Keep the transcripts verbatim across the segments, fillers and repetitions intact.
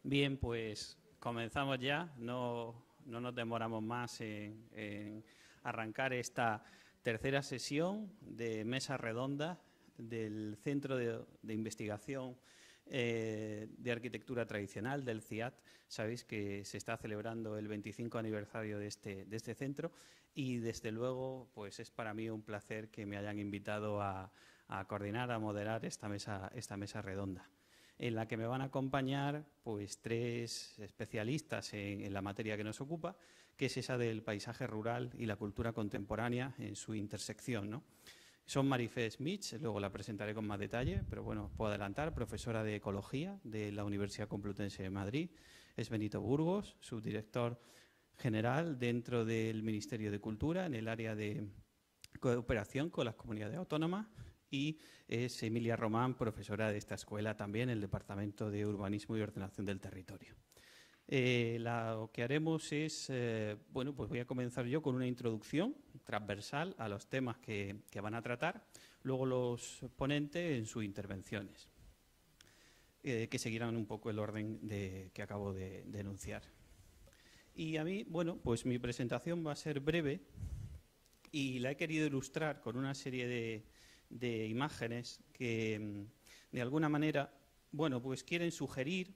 Bien, pues comenzamos ya, no, no nos demoramos más en, en arrancar esta tercera sesión de mesa redonda del Centro de, de Investigación eh, de Arquitectura Tradicional, del C I A T. Sabéis que se está celebrando el veinticinco aniversario de este, de este centro y, desde luego, pues es para mí un placer que me hayan invitado a, a coordinar, a moderar esta mesa, esta mesa redonda, en la que me van a acompañar pues tres especialistas en, en la materia que nos ocupa, que es esa del paisaje rural y la cultura contemporánea en su intersección, ¿no? Son Marifé Smith, luego la presentaré con más detalle, pero bueno, puedo adelantar, profesora de Ecología de la Universidad Complutense de Madrid. Es Benito Burgos, subdirector general dentro del Ministerio de Cultura en el área de cooperación con las comunidades autónomas. Y es Emilia Román, profesora de esta escuela también en el Departamento de Urbanismo y Ordenación del Territorio. Eh, lo que haremos es, eh, bueno, pues voy a comenzar yo con una introducción transversal a los temas que, que van a tratar, luego los ponentes en sus intervenciones, eh, que seguirán un poco el orden de, que acabo de, de enunciar. Y a mí, bueno, pues mi presentación va a ser breve y la he querido ilustrar con una serie de de imágenes que, de alguna manera, bueno, pues quieren sugerir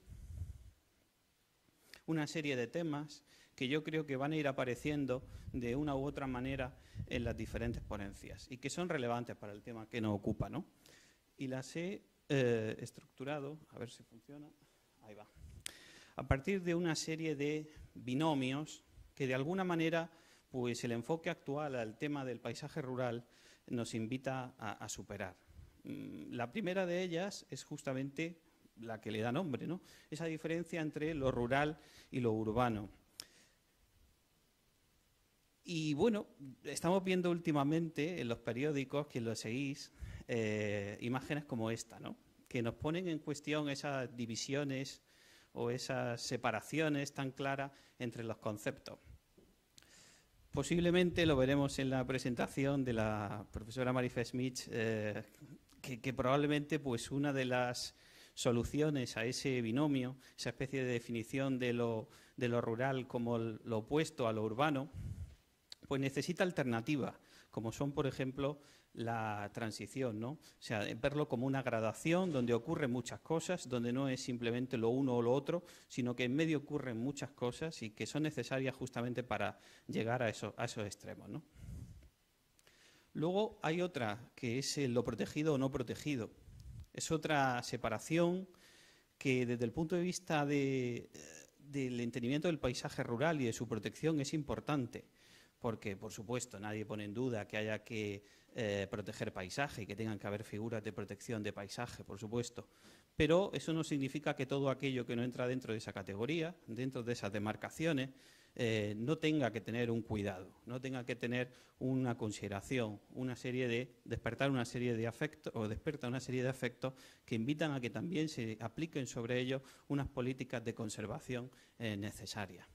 una serie de temas que yo creo que van a ir apareciendo de una u otra manera en las diferentes ponencias y que son relevantes para el tema que nos ocupa, ¿no? Y las he eh, estructurado, a ver si funciona, ahí va, a partir de una serie de binomios que, de alguna manera, pues el enfoque actual al tema del paisaje rural nos invita a, a superar. La primera de ellas es justamente la que le da nombre, ¿no? Esa diferencia entre lo rural y lo urbano. Y bueno, estamos viendo últimamente en los periódicos, quien lo seguís, eh, imágenes como esta, ¿no? Que nos ponen en cuestión esas divisiones o esas separaciones tan claras entre los conceptos. Posiblemente lo veremos en la presentación de la profesora Marifé Smith, eh, que, que probablemente pues una de las soluciones a ese binomio, esa especie de definición de lo, de lo rural como lo opuesto a lo urbano, pues necesita alternativas, como son, por ejemplo, la transición, ¿no? O sea, verlo como una gradación donde ocurren muchas cosas, donde no es simplemente lo uno o lo otro, sino que en medio ocurren muchas cosas y que son necesarias justamente para llegar a, eso, a esos extremos, ¿no? Luego hay otra, que es lo protegido o no protegido. Es otra separación que, desde el punto de vista de, del entendimiento del paisaje rural y de su protección, es importante. Porque, por supuesto, nadie pone en duda que haya que eh, proteger paisaje y que tengan que haber figuras de protección de paisaje, por supuesto. Pero eso no significa que todo aquello que no entra dentro de esa categoría, dentro de esas demarcaciones, eh, no tenga que tener un cuidado, no tenga que tener una consideración, una serie de despertar una serie de afectos o desperta una serie de afectos que invitan a que también se apliquen sobre ellos unas políticas de conservación eh, necesarias.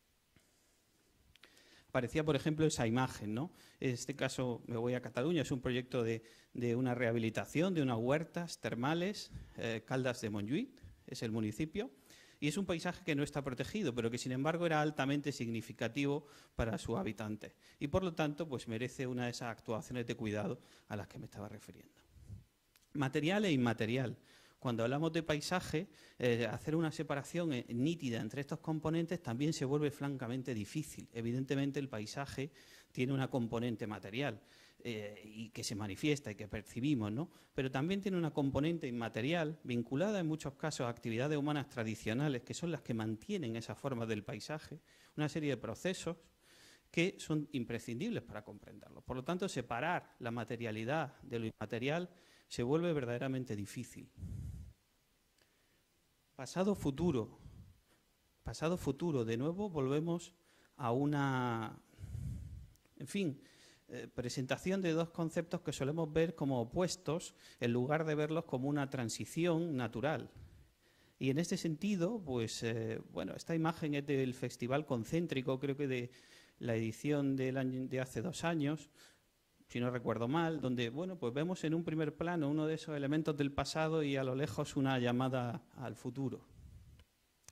Parecía, por ejemplo, esa imagen, ¿no? En este caso me voy a Cataluña, es un proyecto de, de una rehabilitación de unas huertas termales, eh, Caldas de Montjuïc, es el municipio, y es un paisaje que no está protegido, pero que sin embargo era altamente significativo para sus habitantes. Y por lo tanto, pues merece una de esas actuaciones de cuidado a las que me estaba refiriendo. Material e inmaterial. Cuando hablamos de paisaje, eh, hacer una separación eh, nítida entre estos componentes también se vuelve francamente difícil. Evidentemente, el paisaje tiene una componente material eh, y que se manifiesta y que percibimos, ¿no? Pero también tiene una componente inmaterial vinculada en muchos casos a actividades humanas tradicionales, que son las que mantienen esa forma del paisaje, una serie de procesos que son imprescindibles para comprenderlo. Por lo tanto, separar la materialidad de lo inmaterial se vuelve verdaderamente difícil. Pasado-futuro. Pasado-futuro. De nuevo volvemos a una, en fin, eh, presentación de dos conceptos que solemos ver como opuestos en lugar de verlos como una transición natural. Y en este sentido, pues, eh, bueno, esta imagen es del Festival Concéntrico, creo que de la edición del año, de hace dos años, si no recuerdo mal, donde, bueno, pues vemos en un primer plano uno de esos elementos del pasado y a lo lejos una llamada al futuro.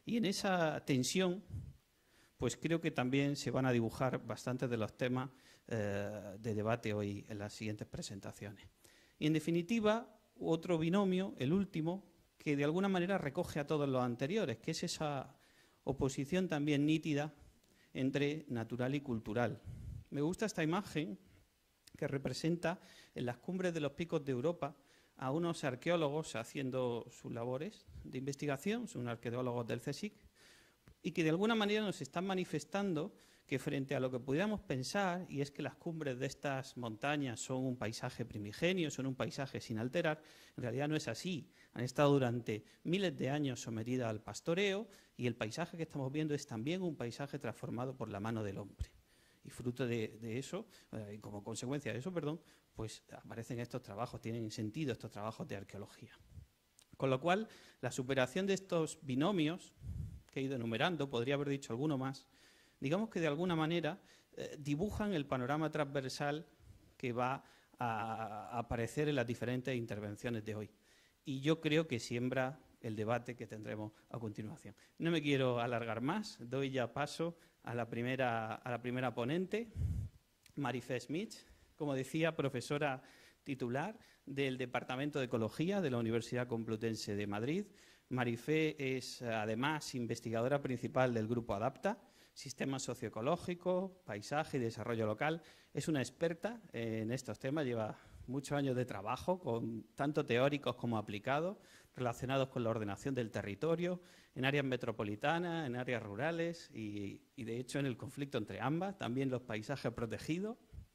Y en esa tensión, pues creo que también se van a dibujar bastantes de los temas eh, de debate hoy en las siguientes presentaciones. Y en definitiva, otro binomio, el último, que de alguna manera recoge a todos los anteriores, que es esa oposición también nítida entre natural y cultural. Me gusta esta imagen que representa en las cumbres de los picos de Europa a unos arqueólogos haciendo sus labores de investigación, son arqueólogos del CSIC, y que de alguna manera nos están manifestando que frente a lo que pudiéramos pensar, y es que las cumbres de estas montañas son un paisaje primigenio, son un paisaje sin alterar, en realidad no es así. Han estado durante miles de años sometidas al pastoreo y el paisaje que estamos viendo es también un paisaje transformado por la mano del hombre. Y fruto de, de eso, eh, y como consecuencia de eso, perdón, pues aparecen estos trabajos, tienen sentido estos trabajos de arqueología. Con lo cual, la superación de estos binomios que he ido enumerando, podría haber dicho alguno más, digamos que de alguna manera eh, dibujan el panorama transversal que va a, a aparecer en las diferentes intervenciones de hoy. Y yo creo que siembra el debate que tendremos a continuación. No me quiero alargar más, doy ya paso a la primera, a la primera ponente, Marifé Smith, como decía, profesora titular del Departamento de Ecología de la Universidad Complutense de Madrid. Marifé es, además, investigadora principal del Grupo ADAPTA, Sistemas Socioecológicos, Paisaje y Desarrollo Local. Es una experta en estos temas, lleva muchos años de trabajo, con tanto teóricos como aplicados, relacionados con la ordenación del territorio, en áreas metropolitanas, en áreas rurales y, y de hecho, en el conflicto entre ambas, también los paisajes protegidos.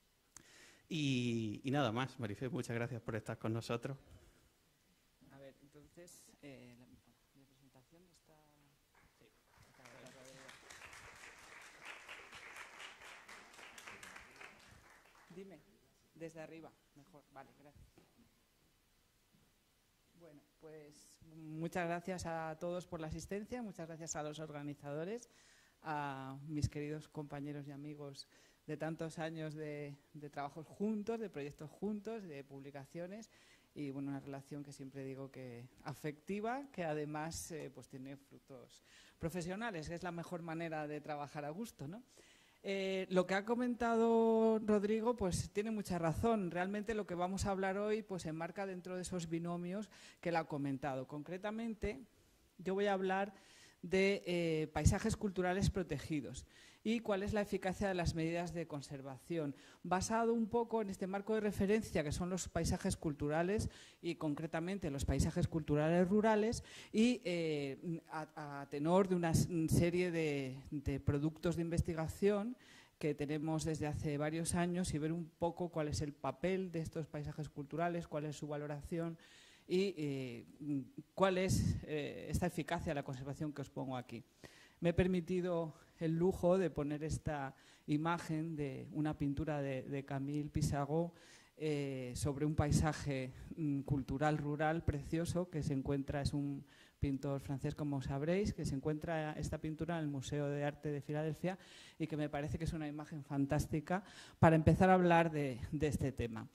Y, y nada más, Marifé, muchas gracias por estar con nosotros. A ver, entonces, eh, la, la presentación está... Sí. Dime, desde arriba, mejor. Vale, gracias. Bueno, pues muchas gracias a todos por la asistencia, muchas gracias a los organizadores, a mis queridos compañeros y amigos de tantos años de, de trabajos juntos, de proyectos juntos, de publicaciones y bueno, una relación que siempre digo que afectiva, que además eh, pues tiene frutos profesionales, que es la mejor manera de trabajar a gusto, ¿no? Eh, lo que ha comentado Rodrigo pues tiene mucha razón. Realmente lo que vamos a hablar hoy pues se enmarca dentro de esos binomios que él ha comentado. Concretamente, yo voy a hablar de eh, paisajes culturales protegidos y cuál es la eficacia de las medidas de conservación, basado un poco en este marco de referencia que son los paisajes culturales y concretamente los paisajes culturales rurales y eh, a, a tenor de una serie de, de productos de investigación que tenemos desde hace varios años y ver un poco cuál es el papel de estos paisajes culturales, cuál es su valoración y eh, cuál es eh, esta eficacia de la conservación que os pongo aquí. Me he permitido el lujo de poner esta imagen de una pintura de, de Camille Pissarro eh, sobre un paisaje mm, cultural rural precioso que se encuentra, es un pintor francés como sabréis, que se encuentra esta pintura en el Museo de Arte de Filadelfia y que me parece que es una imagen fantástica para empezar a hablar de, de este tema.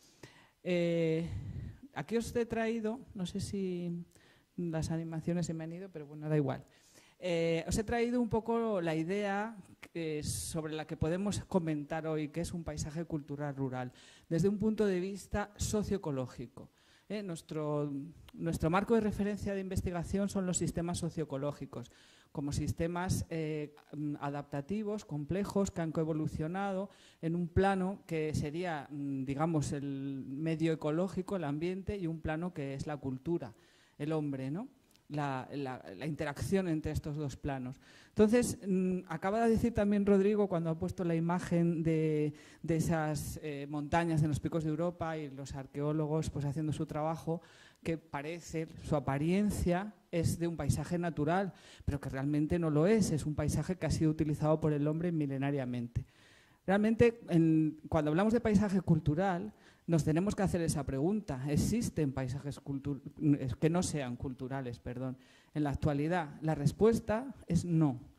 Eh, Aquí os he traído, no sé si las animaciones se me han ido, pero bueno, da igual. Eh, os he traído un poco la idea eh, sobre la que podemos comentar hoy, que es un paisaje cultural rural, desde un punto de vista socioecológico. Eh, nuestro, nuestro marco de referencia de investigación son los sistemas socioecológicos, como sistemas eh, adaptativos, complejos, que han coevolucionado en un plano que sería, digamos, el medio ecológico, el ambiente, y un plano que es la cultura, el hombre, ¿no? La, la, la interacción entre estos dos planos. Entonces, mmm, acaba de decir también Rodrigo, cuando ha puesto la imagen de, de esas eh, montañas en los picos de Europa y los arqueólogos pues, haciendo su trabajo, que parece, su apariencia es de un paisaje natural, pero que realmente no lo es, es un paisaje que ha sido utilizado por el hombre milenariamente. Realmente, en, cuando hablamos de paisaje cultural, nos tenemos que hacer esa pregunta. ¿Existen paisajes que no sean culturales, perdón, en la actualidad? La respuesta es no.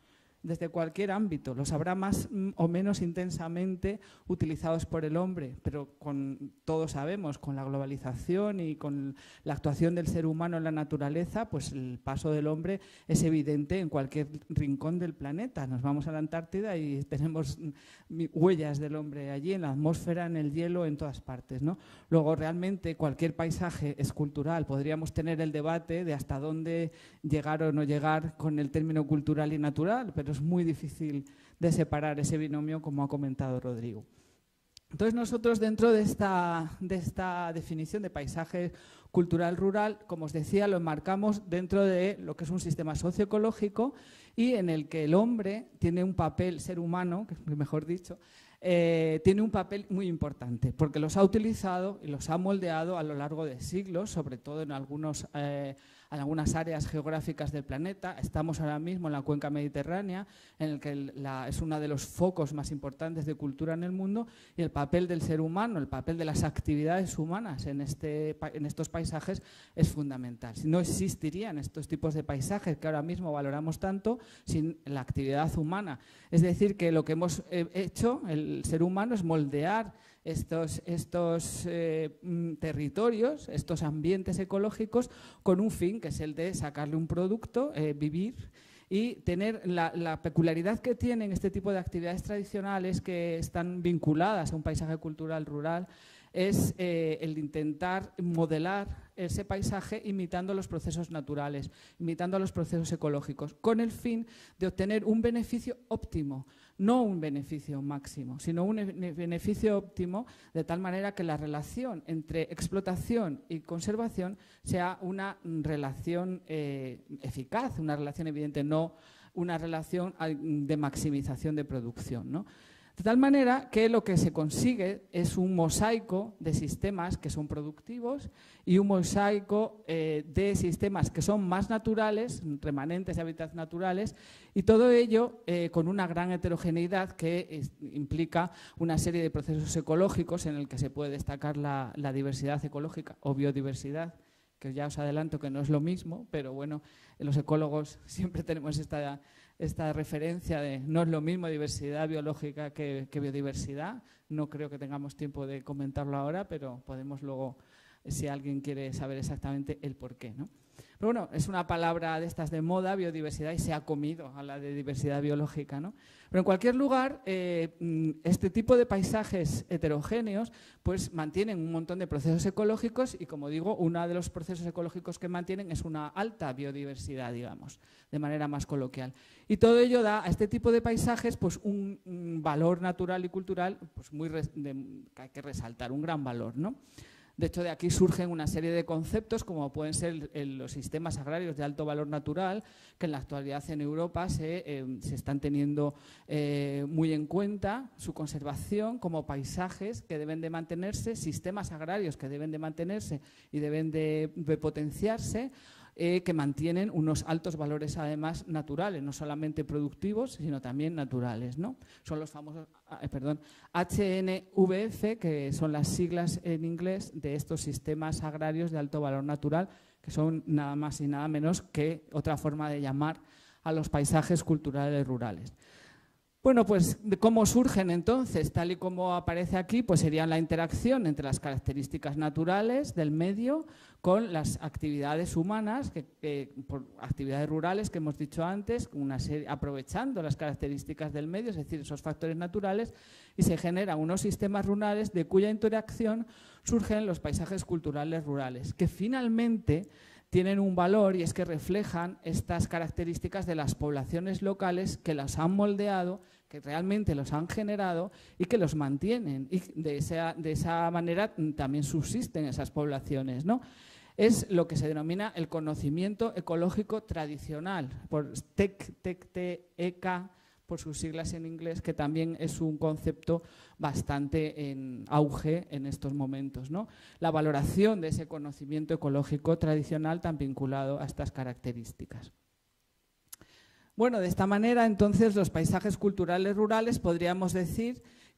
desde cualquier ámbito. Los habrá más o menos intensamente utilizados por el hombre, pero con, todos sabemos, con la globalización y con la actuación del ser humano en la naturaleza, pues el paso del hombre es evidente en cualquier rincón del planeta. Nos vamos a la Antártida y tenemos huellas del hombre allí, en la atmósfera, en el hielo, en todas partes, ¿no? Luego, realmente, cualquier paisaje es cultural. Podríamos tener el debate de hasta dónde llegar o no llegar con el término cultural y natural, pero es muy difícil de separar ese binomio, como ha comentado Rodrigo. Entonces, nosotros dentro de esta, de esta definición de paisaje cultural rural, como os decía, lo enmarcamos dentro de lo que es un sistema socioecológico y en el que el hombre tiene un papel, ser humano, mejor dicho, eh, tiene un papel muy importante, porque los ha utilizado y los ha moldeado a lo largo de siglos, sobre todo en algunos eh, en algunas áreas geográficas del planeta. Estamos ahora mismo en la cuenca mediterránea, en el que la, es uno de los focos más importantes de cultura en el mundo, y el papel del ser humano, el papel de las actividades humanas en, este, en estos paisajes es fundamental. No existirían estos tipos de paisajes que ahora mismo valoramos tanto sin la actividad humana. Es decir, que lo que hemos hecho, el ser humano, es moldear estos, estos eh, territorios, estos ambientes ecológicos, con un fin, que es el de sacarle un producto, eh, vivir y tener la, la peculiaridad que tienen este tipo de actividades tradicionales que están vinculadas a un paisaje cultural rural, es eh, el intentar modelar ese paisaje imitando los procesos naturales, imitando los procesos ecológicos, con el fin de obtener un beneficio óptimo, no un beneficio máximo, sino un beneficio óptimo, de tal manera que la relación entre explotación y conservación sea una relación eh, eficaz, una relación evidente, no una relación de maximización de producción, ¿no? De tal manera que lo que se consigue es un mosaico de sistemas que son productivos y un mosaico eh, de sistemas que son más naturales, remanentes de hábitats naturales, y todo ello eh, con una gran heterogeneidad que es, implica una serie de procesos ecológicos en el que se puede destacar la, la diversidad ecológica o biodiversidad, que ya os adelanto que no es lo mismo, pero bueno, los ecólogos siempre tenemos esta... esta referencia de no es lo mismo diversidad biológica que, que biodiversidad. No creo que tengamos tiempo de comentarlo ahora, pero podemos luego, si alguien quiere saber exactamente el porqué, ¿no? Pero bueno, es una palabra de estas de moda, biodiversidad, y se ha comido a la de diversidad biológica, ¿no? Pero en cualquier lugar, eh, este tipo de paisajes heterogéneos pues mantienen un montón de procesos ecológicos y, como digo, uno de los procesos ecológicos que mantienen es una alta biodiversidad, digamos, de manera más coloquial. Y todo ello da a este tipo de paisajes pues un, un valor natural y cultural pues muy res, de, que hay que resaltar, un gran valor, ¿no? De hecho, de aquí surgen una serie de conceptos, como pueden ser el, los sistemas agrarios de alto valor natural, que en la actualidad en Europa se, eh, se están teniendo eh, muy en cuenta su conservación como paisajes que deben de mantenerse, sistemas agrarios que deben de mantenerse y deben de, de potenciarse, Eh, que mantienen unos altos valores, además, naturales, no solamente productivos, sino también naturales, ¿no? Son los famosos, eh, perdón, H N V F, que son las siglas en inglés de estos sistemas agrarios de alto valor natural, que son nada más y nada menos que otra forma de llamar a los paisajes culturales rurales. Bueno, pues ¿cómo surgen entonces? Tal y como aparece aquí, pues serían la interacción entre las características naturales del medio con las actividades humanas, que, que, por actividades rurales que hemos dicho antes, una serie, aprovechando las características del medio, es decir, esos factores naturales, y se generan unos sistemas rurales de cuya interacción surgen los paisajes culturales rurales, que finalmente tienen un valor, y es que reflejan estas características de las poblaciones locales que las han moldeado, que realmente los han generado y que los mantienen. Y de esa, de esa manera también subsisten esas poblaciones, ¿no? Es lo que se denomina el conocimiento ecológico tradicional, por T E C, por sus siglas en inglés, que también es un concepto bastante en auge en estos momentos, ¿no? La valoración de ese conocimiento ecológico tradicional tan vinculado a estas características. Bueno, de esta manera, entonces, los paisajes culturales rurales podríamos decir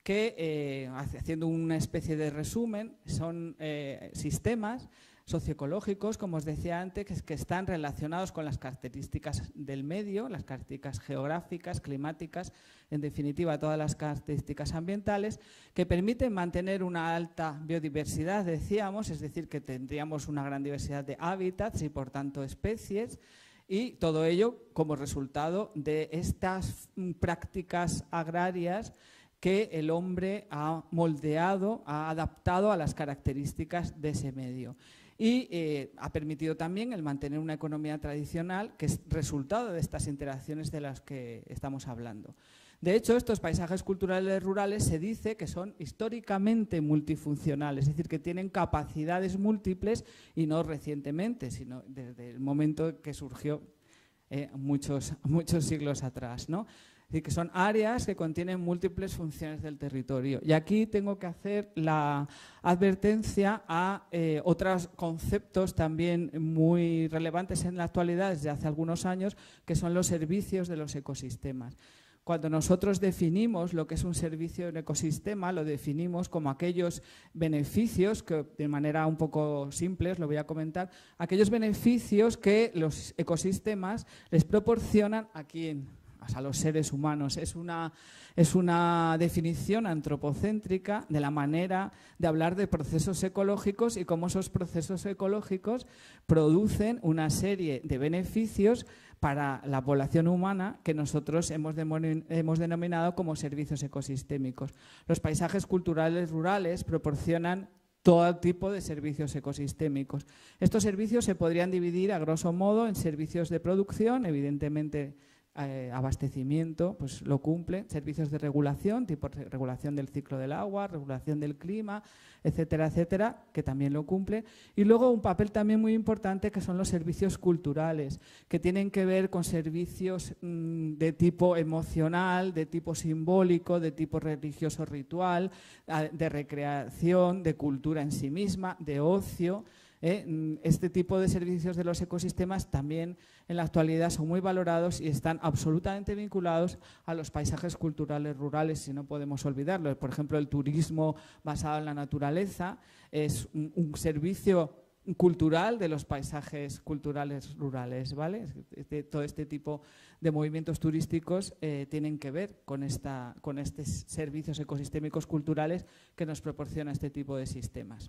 que, eh, haciendo una especie de resumen, son eh, sistemas socioecológicos, como os decía antes, que, que están relacionados con las características del medio, las características geográficas, climáticas, en definitiva todas las características ambientales, que permiten mantener una alta biodiversidad, decíamos, es decir, que tendríamos una gran diversidad de hábitats y por tanto especies, y todo ello como resultado de estas prácticas agrarias que el hombre ha moldeado, ha adaptado a las características de ese medio. Y eh, ha permitido también el mantener una economía tradicional que es resultado de estas interacciones de las que estamos hablando. De hecho, estos paisajes culturales rurales se dice que son históricamente multifuncionales, es decir, que tienen capacidades múltiples y no recientemente, sino desde el momento que surgió eh, muchos, muchos siglos atrás, ¿no? Es decir, que son áreas que contienen múltiples funciones del territorio. Y aquí tengo que hacer la advertencia a eh, otros conceptos también muy relevantes en la actualidad desde hace algunos años, que son los servicios de los ecosistemas. Cuando nosotros definimos lo que es un servicio en ecosistema, lo definimos como aquellos beneficios, que de manera un poco simple os lo voy a comentar, aquellos beneficios que los ecosistemas les proporcionan a quién, a los seres humanos. Es una, es una definición antropocéntrica de la manera de hablar de procesos ecológicos y cómo esos procesos ecológicos producen una serie de beneficios para la población humana que nosotros hemos, hemos denominado como servicios ecosistémicos. Los paisajes culturales rurales proporcionan todo tipo de servicios ecosistémicos. Estos servicios se podrían dividir a grosso modo en servicios de producción, evidentemente Eh, abastecimiento, pues lo cumple, servicios de regulación, tipo regulación del ciclo del agua, regulación del clima, etcétera, etcétera, que también lo cumple. Y luego un papel también muy importante que son los servicios culturales, que tienen que ver con servicios mmm, de tipo emocional, de tipo simbólico, de tipo religioso ritual, de recreación, de cultura en sí misma, de ocio. ¿Eh? Este tipo de servicios de los ecosistemas también en la actualidad son muy valorados y están absolutamente vinculados a los paisajes culturales rurales, y no podemos olvidarlo. Por ejemplo, el turismo basado en la naturaleza es un, un servicio cultural de los paisajes culturales rurales, ¿vale? Este, todo este tipo de movimientos turísticos eh, tienen que ver con, esta, con estos servicios ecosistémicos culturales que nos proporciona este tipo de sistemas.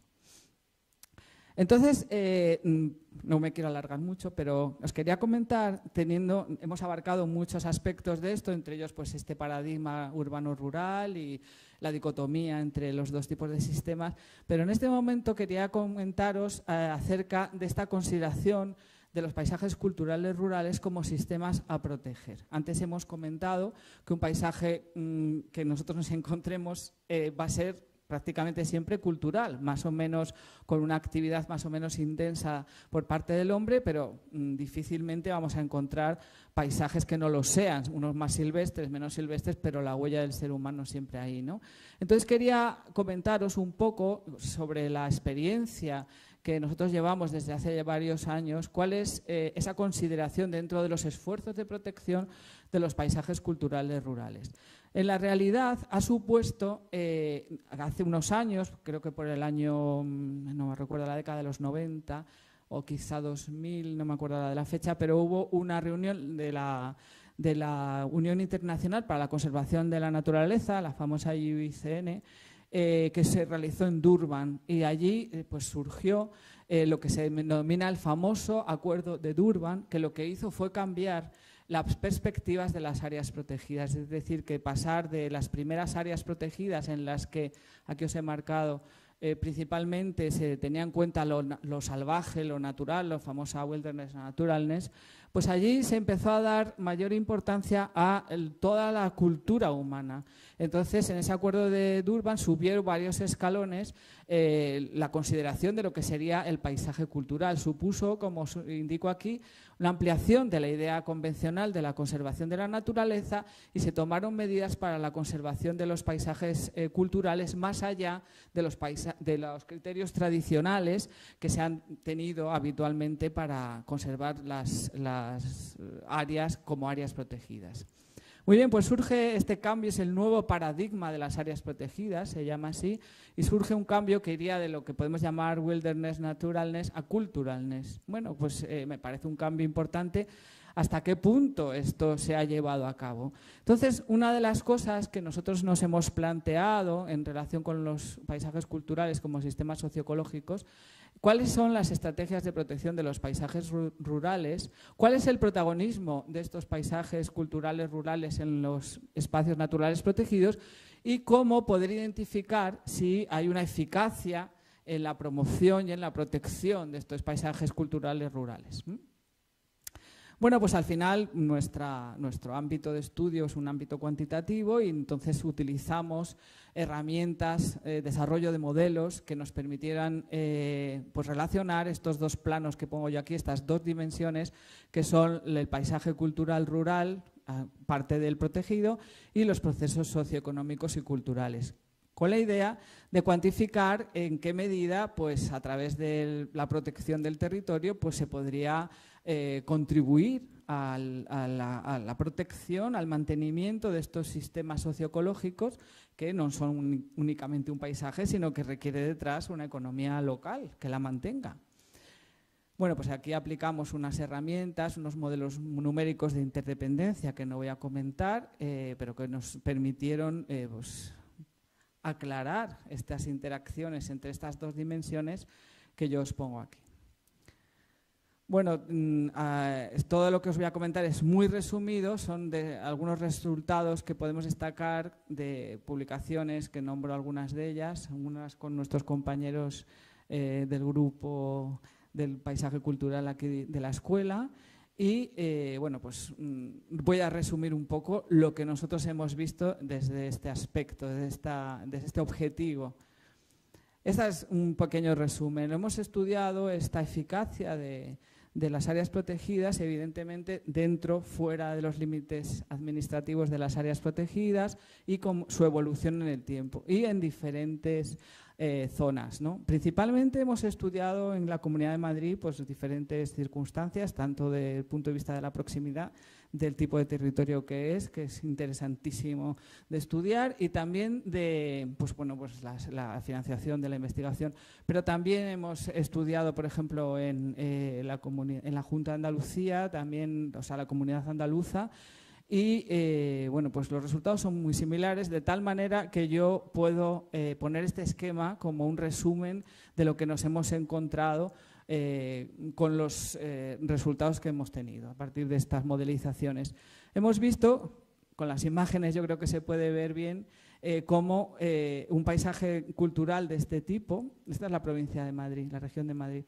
Entonces, eh, no me quiero alargar mucho, pero os quería comentar, teniendo, hemos abarcado muchos aspectos de esto, entre ellos pues este paradigma urbano-rural y la dicotomía entre los dos tipos de sistemas, pero en este momento quería comentaros eh, acerca de esta consideración de los paisajes culturales rurales como sistemas a proteger. Antes hemos comentado que un paisaje mmm, que nosotros nos encontremos eh, va a ser prácticamente siempre cultural, más o menos con una actividad más o menos intensa por parte del hombre, pero mmm, difícilmente vamos a encontrar paisajes que no lo sean, unos más silvestres, menos silvestres, pero la huella del ser humano siempre ahí, ¿no? Entonces quería comentaros un poco sobre la experiencia que nosotros llevamos desde hace varios años, cuál es eh, esa consideración dentro de los esfuerzos de protección de los paisajes culturales rurales. En la realidad ha supuesto, eh, hace unos años, creo que por el año, no me recuerdo, la década de los noventa o quizá dos mil, no me acuerdo la de la fecha, pero hubo una reunión de la, de la Unión Internacional para la Conservación de la Naturaleza, la famosa U I C N, eh, que se realizó en Durban, y allí eh, pues surgió eh, lo que se denomina el famoso Acuerdo de Durban, que lo que hizo fue cambiar las perspectivas de las áreas protegidas, es decir, que pasar de las primeras áreas protegidas en las que, aquí os he marcado, eh, principalmente se tenía en cuenta lo, lo salvaje, lo natural, lo famosa wilderness naturalness, pues allí se empezó a dar mayor importancia a el, toda la cultura humana. Entonces, en ese acuerdo de Durban subieron varios escalones eh, la consideración de lo que sería el paisaje cultural. Supuso, como os indico aquí, una ampliación de la idea convencional de la conservación de la naturaleza, y se tomaron medidas para la conservación de los paisajes eh, culturales más allá de los, de los criterios tradicionales que se han tenido habitualmente para conservar las, las áreas como áreas protegidas. Muy bien, pues surge este cambio, es el nuevo paradigma de las áreas protegidas, se llama así, y surge un cambio que iría de lo que podemos llamar wilderness, naturalness a culturalness. Bueno, pues eh, me parece un cambio importante. ¿Hasta qué punto esto se ha llevado a cabo? Entonces, una de las cosas que nosotros nos hemos planteado en relación con los paisajes culturales como sistemas socioecológicos, ¿cuáles son las estrategias de protección de los paisajes rurales? ¿Cuál es el protagonismo de estos paisajes culturales rurales en los espacios naturales protegidos? Y cómo poder identificar si hay una eficacia en la promoción y en la protección de estos paisajes culturales rurales. Bueno, pues al final nuestra, nuestro ámbito de estudio es un ámbito cuantitativo y entonces utilizamos herramientas, eh, desarrollo de modelos que nos permitieran eh, pues relacionar estos dos planos que pongo yo aquí, estas dos dimensiones que son el paisaje cultural rural, parte del protegido, y los procesos socioeconómicos y culturales, con la idea de cuantificar en qué medida, pues a través de la protección del territorio, pues se podría eh, contribuir al, a, la, a la protección, al mantenimiento de estos sistemas socioecológicos que no son un, únicamente un paisaje, sino que requiere detrás una economía local que la mantenga. Bueno, pues aquí aplicamos unas herramientas, unos modelos numéricos de interdependencia que no voy a comentar, eh, pero que nos permitieron eh, pues, aclarar estas interacciones entre estas dos dimensiones que yo os pongo aquí. Bueno, mm, uh, todo lo que os voy a comentar es muy resumido, son de algunos resultados que podemos destacar de publicaciones, que nombro algunas de ellas, algunas con nuestros compañeros eh, del grupo del paisaje cultural aquí de la escuela. Y eh, bueno, pues mm, voy a resumir un poco lo que nosotros hemos visto desde este aspecto, desde, esta, desde este objetivo. Este es un pequeño resumen. Hemos estudiado esta eficacia de, de las áreas protegidas, evidentemente dentro, fuera de los límites administrativos de las áreas protegidas y con su evolución en el tiempo y en diferentes Eh, zonas, ¿no? Principalmente hemos estudiado en la Comunidad de Madrid pues, diferentes circunstancias, tanto desde el punto de vista de la proximidad, del tipo de territorio que es, que es interesantísimo de estudiar, y también de pues, bueno, pues la, la financiación de la investigación. Pero también hemos estudiado, por ejemplo, en, eh, la, en la Junta de Andalucía, también, o sea, la Comunidad Andaluza. Y eh, bueno, pues los resultados son muy similares, de tal manera que yo puedo eh, poner este esquema como un resumen de lo que nos hemos encontrado eh, con los eh, resultados que hemos tenido a partir de estas modelizaciones. Hemos visto, con las imágenes yo creo que se puede ver bien, eh, cómo eh, un paisaje cultural de este tipo, esta es la provincia de Madrid, la región de Madrid,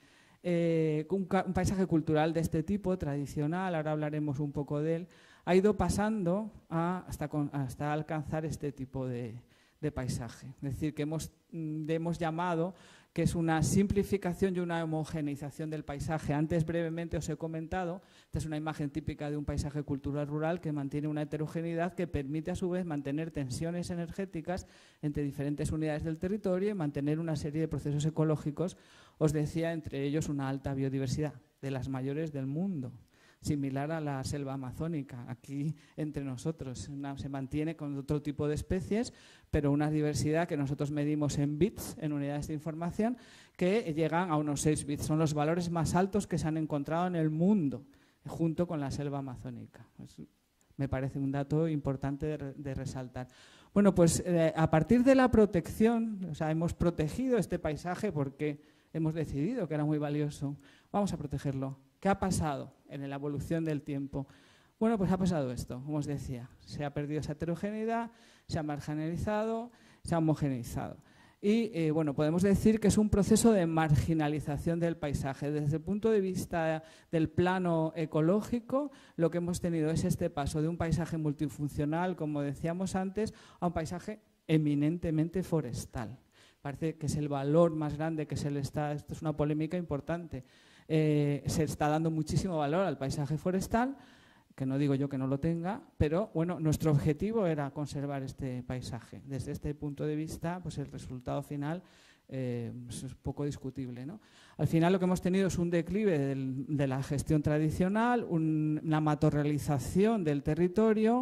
eh, un, un paisaje cultural de este tipo, tradicional, ahora hablaremos un poco de él, ha ido pasando a, hasta, con, hasta alcanzar este tipo de, de paisaje. Es decir, que hemos, hemos llamado que es una simplificación y una homogeneización del paisaje. Antes brevemente os he comentado, esta es una imagen típica de un paisaje cultural rural que mantiene una heterogeneidad que permite a su vez mantener tensiones energéticas entre diferentes unidades del territorio y mantener una serie de procesos ecológicos, os decía, entre ellos una alta biodiversidad, de las mayores del mundo, similar a la selva amazónica. Aquí entre nosotros una, se mantiene con otro tipo de especies, pero una diversidad que nosotros medimos en bits, en unidades de información, que llegan a unos seis bits. Son los valores más altos que se han encontrado en el mundo, junto con la selva amazónica. Pues, me parece un dato importante de, de resaltar. Bueno, pues eh, a partir de la protección, o sea, hemos protegido este paisaje porque hemos decidido que era muy valioso. Vamos a protegerlo. ¿Qué ha pasado en la evolución del tiempo? Bueno, pues ha pasado esto, como os decía. Se ha perdido esa heterogeneidad, se ha marginalizado, se ha homogeneizado. Y eh, bueno, podemos decir que es un proceso de marginalización del paisaje. Desde el punto de vista del plano ecológico, lo que hemos tenido es este paso de un paisaje multifuncional, como decíamos antes, a un paisaje eminentemente forestal. Parece que es el valor más grande que se le está, esto es una polémica importante, eh, se está dando muchísimo valor al paisaje forestal, que no digo yo que no lo tenga, pero bueno, nuestro objetivo era conservar este paisaje. Desde este punto de vista, pues el resultado final eh, es poco discutible, ¿no? Al final lo que hemos tenido es un declive del, de la gestión tradicional, un, una matorralización del territorio,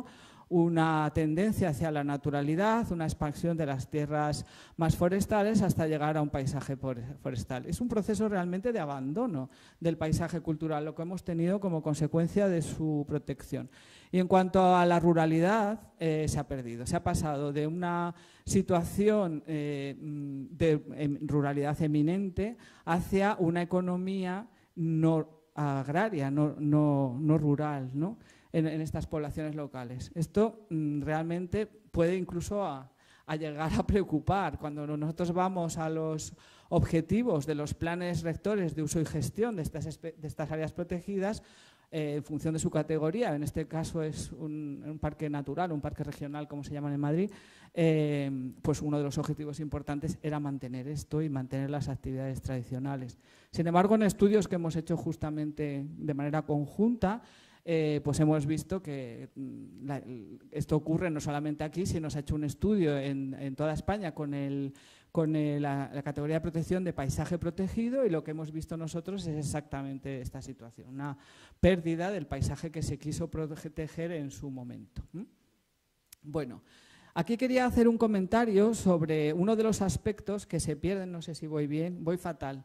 una tendencia hacia la naturalidad, una expansión de las tierras más forestales hasta llegar a un paisaje forestal. Es un proceso realmente de abandono del paisaje cultural, lo que hemos tenido como consecuencia de su protección. Y en cuanto a la ruralidad, eh, se ha perdido. Se ha pasado de una situación eh, de em, ruralidad eminente hacia una economía no agraria, no, no, no rural, ¿no? En, en estas poblaciones locales. Esto mmm, realmente puede incluso a, a llegar a preocupar. Cuando nosotros vamos a los objetivos de los planes rectores de uso y gestión de estas, de estas áreas protegidas, eh, en función de su categoría, en este caso es un, un parque natural, un parque regional, como se llaman en Madrid, eh, pues uno de los objetivos importantes era mantener esto y mantener las actividades tradicionales. Sin embargo, en estudios que hemos hecho justamente de manera conjunta, Eh, pues hemos visto que la, esto ocurre no solamente aquí, sino se ha hecho un estudio en, en toda España con, el, con el, la, la categoría de protección de paisaje protegido, y lo que hemos visto nosotros es exactamente esta situación, una pérdida del paisaje que se quiso proteger en su momento. ¿Mm? Bueno, aquí quería hacer un comentario sobre uno de los aspectos que se pierden, no sé si voy bien, voy fatal.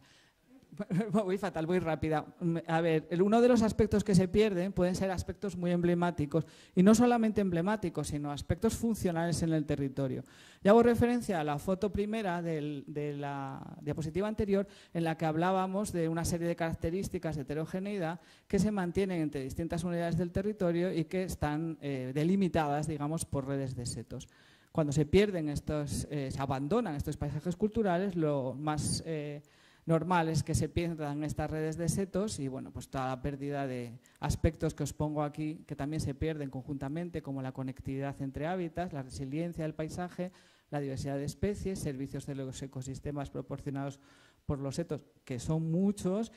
Voy fatal, voy rápida. A ver, uno de los aspectos que se pierden pueden ser aspectos muy emblemáticos, y no solamente emblemáticos, sino aspectos funcionales en el territorio. Ya hago referencia a la foto primera del, de la diapositiva anterior, en la que hablábamos de una serie de características de heterogeneidad que se mantienen entre distintas unidades del territorio y que están eh, delimitadas, digamos, por redes de setos. Cuando se pierden estos, eh, se abandonan estos paisajes culturales, lo más eh, normal es que se pierdan estas redes de setos y, bueno, pues toda la pérdida de aspectos que os pongo aquí, que también se pierden conjuntamente, como la conectividad entre hábitats, la resiliencia del paisaje, la diversidad de especies, servicios de los ecosistemas proporcionados por los setos, que son muchos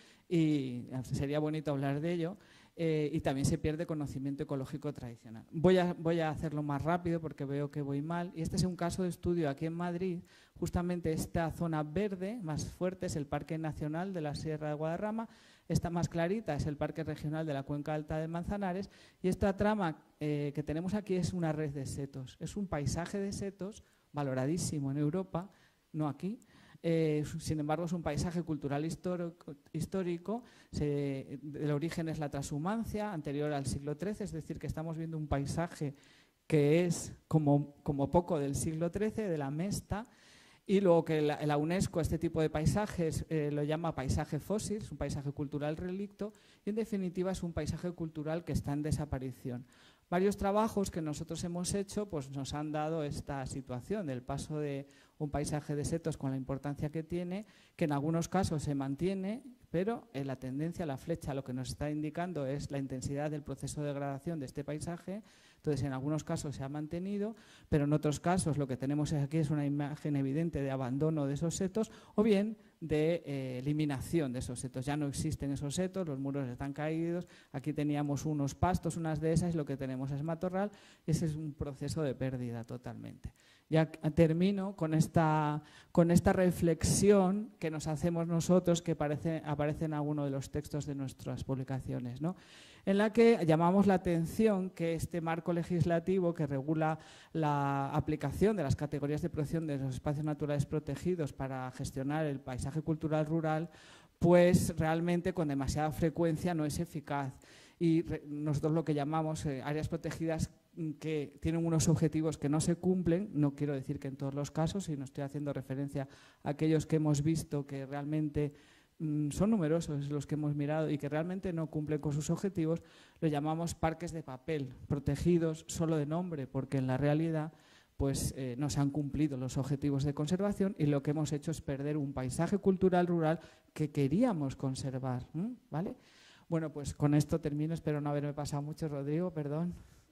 y sería bonito hablar de ello, eh, y también se pierde conocimiento ecológico tradicional. Voy a, voy a hacerlo más rápido porque veo que voy mal, y este es un caso de estudio aquí en Madrid. Justamente esta zona verde más fuerte es el Parque Nacional de la Sierra de Guadarrama, esta más clarita es el Parque Regional de la Cuenca Alta de Manzanares, y esta trama eh, que tenemos aquí es una red de setos, es un paisaje de setos valoradísimo en Europa, no aquí. Eh, sin embargo, es un paisaje cultural histórico, histórico se, el origen es la transhumancia anterior al siglo trece, es decir, que estamos viendo un paisaje que es como, como poco del siglo trece, de la Mesta, y luego que la, la UNESCO este tipo de paisajes eh, lo llama paisaje fósil, es un paisaje cultural relicto, y en definitiva es un paisaje cultural que está en desaparición. Varios trabajos que nosotros hemos hecho pues nos han dado esta situación del paso de un paisaje de setos con la importancia que tiene, que en algunos casos se mantiene, pero en la tendencia, la flecha, lo que nos está indicando es la intensidad del proceso de degradación de este paisaje. Entonces, en algunos casos se ha mantenido, pero en otros casos lo que tenemos aquí es una imagen evidente de abandono de esos setos o bien de eh, eliminación de esos setos. Ya no existen esos setos, los muros están caídos, aquí teníamos unos pastos, unas dehesas, y lo que tenemos es matorral. Ese es un proceso de pérdida totalmente. Ya termino con esta, con esta reflexión que nos hacemos nosotros, que aparece, aparece en alguno de los textos de nuestras publicaciones, ¿no? En la que llamamos la atención que este marco legislativo que regula la aplicación de las categorías de protección de los espacios naturales protegidos para gestionar el paisaje cultural rural, pues realmente con demasiada frecuencia no es eficaz. Y nosotros lo que llamamos eh, áreas protegidas que tienen unos objetivos que no se cumplen, no quiero decir que en todos los casos, sino estoy haciendo referencia a aquellos que hemos visto que realmente mmm, son numerosos los que hemos mirado y que realmente no cumplen con sus objetivos, lo llamamos parques de papel, protegidos solo de nombre, porque en la realidad pues eh, no se han cumplido los objetivos de conservación y lo que hemos hecho es perder un paisaje cultural rural que queríamos conservar, ¿vale? Bueno, pues con esto termino, espero no haberme pasado mucho, Rodrigo, perdón.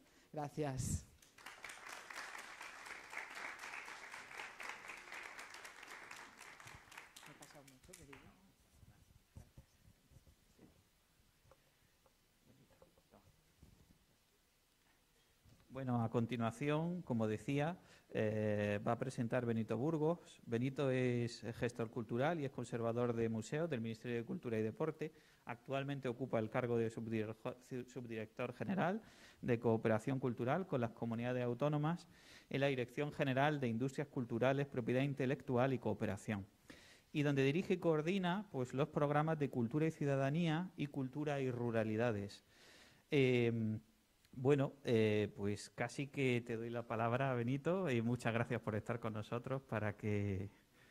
Gracias. Bueno. Bueno, a continuación, como decía, eh, va a presentar Benito Burgos. Benito es gestor cultural y es conservador de museos del Ministerio de Cultura y Deporte. Actualmente ocupa el cargo de subdirector general de Cooperación Cultural con las comunidades autónomas en la Dirección General de Industrias Culturales, Propiedad Intelectual y Cooperación, y donde dirige y coordina pues, los programas de Cultura y Ciudadanía y Cultura y Ruralidades. Eh, bueno, eh, pues casi que te doy la palabra, Benito, y muchas gracias por estar con nosotros para que...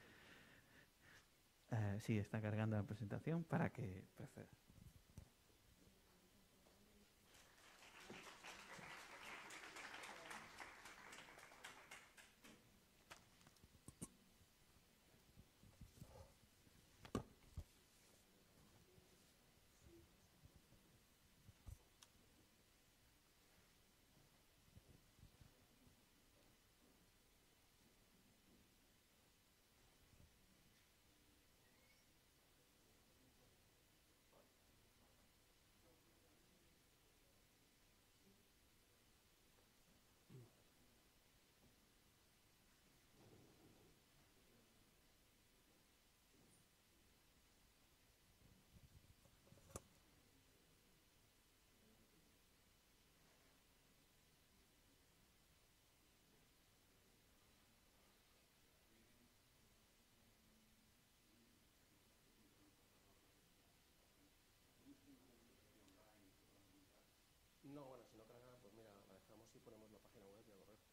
Eh, sí, está cargando la presentación para que proceda. No, bueno, si no carga, pues mira, la dejamos y ponemos la página web y a correr.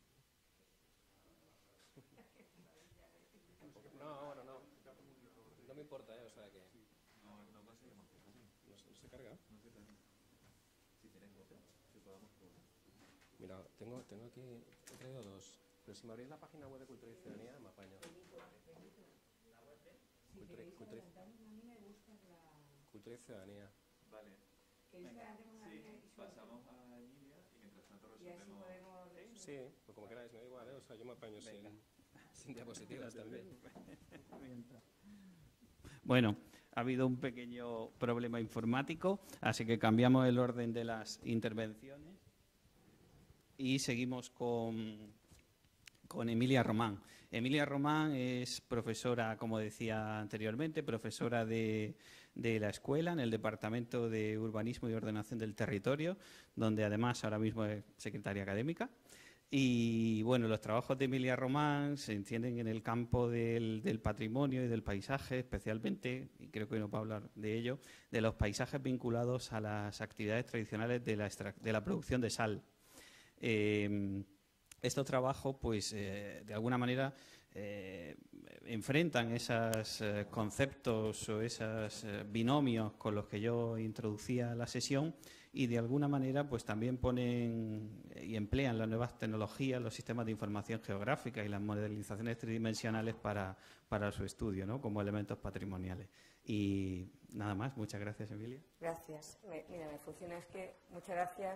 No, bueno, no. No me importa, ¿eh? O sea que... No, no conseguimos que así. ¿No, se- no se carga? No se carga. Si tenéis otra, si podamos probar. Mira, tengo, tengo aquí... He traído dos. Pero si me abrís la página web de Cultura y Ciudadanía, me apaño. Cultura, cultura, y- Cultura y Ciudadanía. Vale. Venga, sí, pasamos a Emilia y mientras tanto resolvemos... Sí, pues como queráis, me da igual, ¿eh? O sea, yo me apaño sin, sin diapositivas también. Bueno, ha habido un pequeño problema informático, así que cambiamos el orden de las intervenciones y seguimos con, con Emilia Román. Emilia Román es profesora, como decía anteriormente, profesora de, de la escuela en el Departamento de Urbanismo y Ordenación del Territorio, donde además ahora mismo es secretaria académica. Y bueno, los trabajos de Emilia Román se entienden en el campo del, del patrimonio y del paisaje, especialmente, y creo que nos va a hablar de ello, de los paisajes vinculados a las actividades tradicionales de la, extra, de la producción de sal. Eh, estos trabajos, pues, eh, de alguna manera, eh, enfrentan esos eh, conceptos o esos eh, binomios con los que yo introducía la sesión y de alguna manera pues también ponen y emplean las nuevas tecnologías, los sistemas de información geográfica y las modelizaciones tridimensionales para, para su estudio, ¿no? Como elementos patrimoniales. Y nada más, muchas gracias, Emilia. Gracias. Me, mira, me funciona, es que muchas gracias.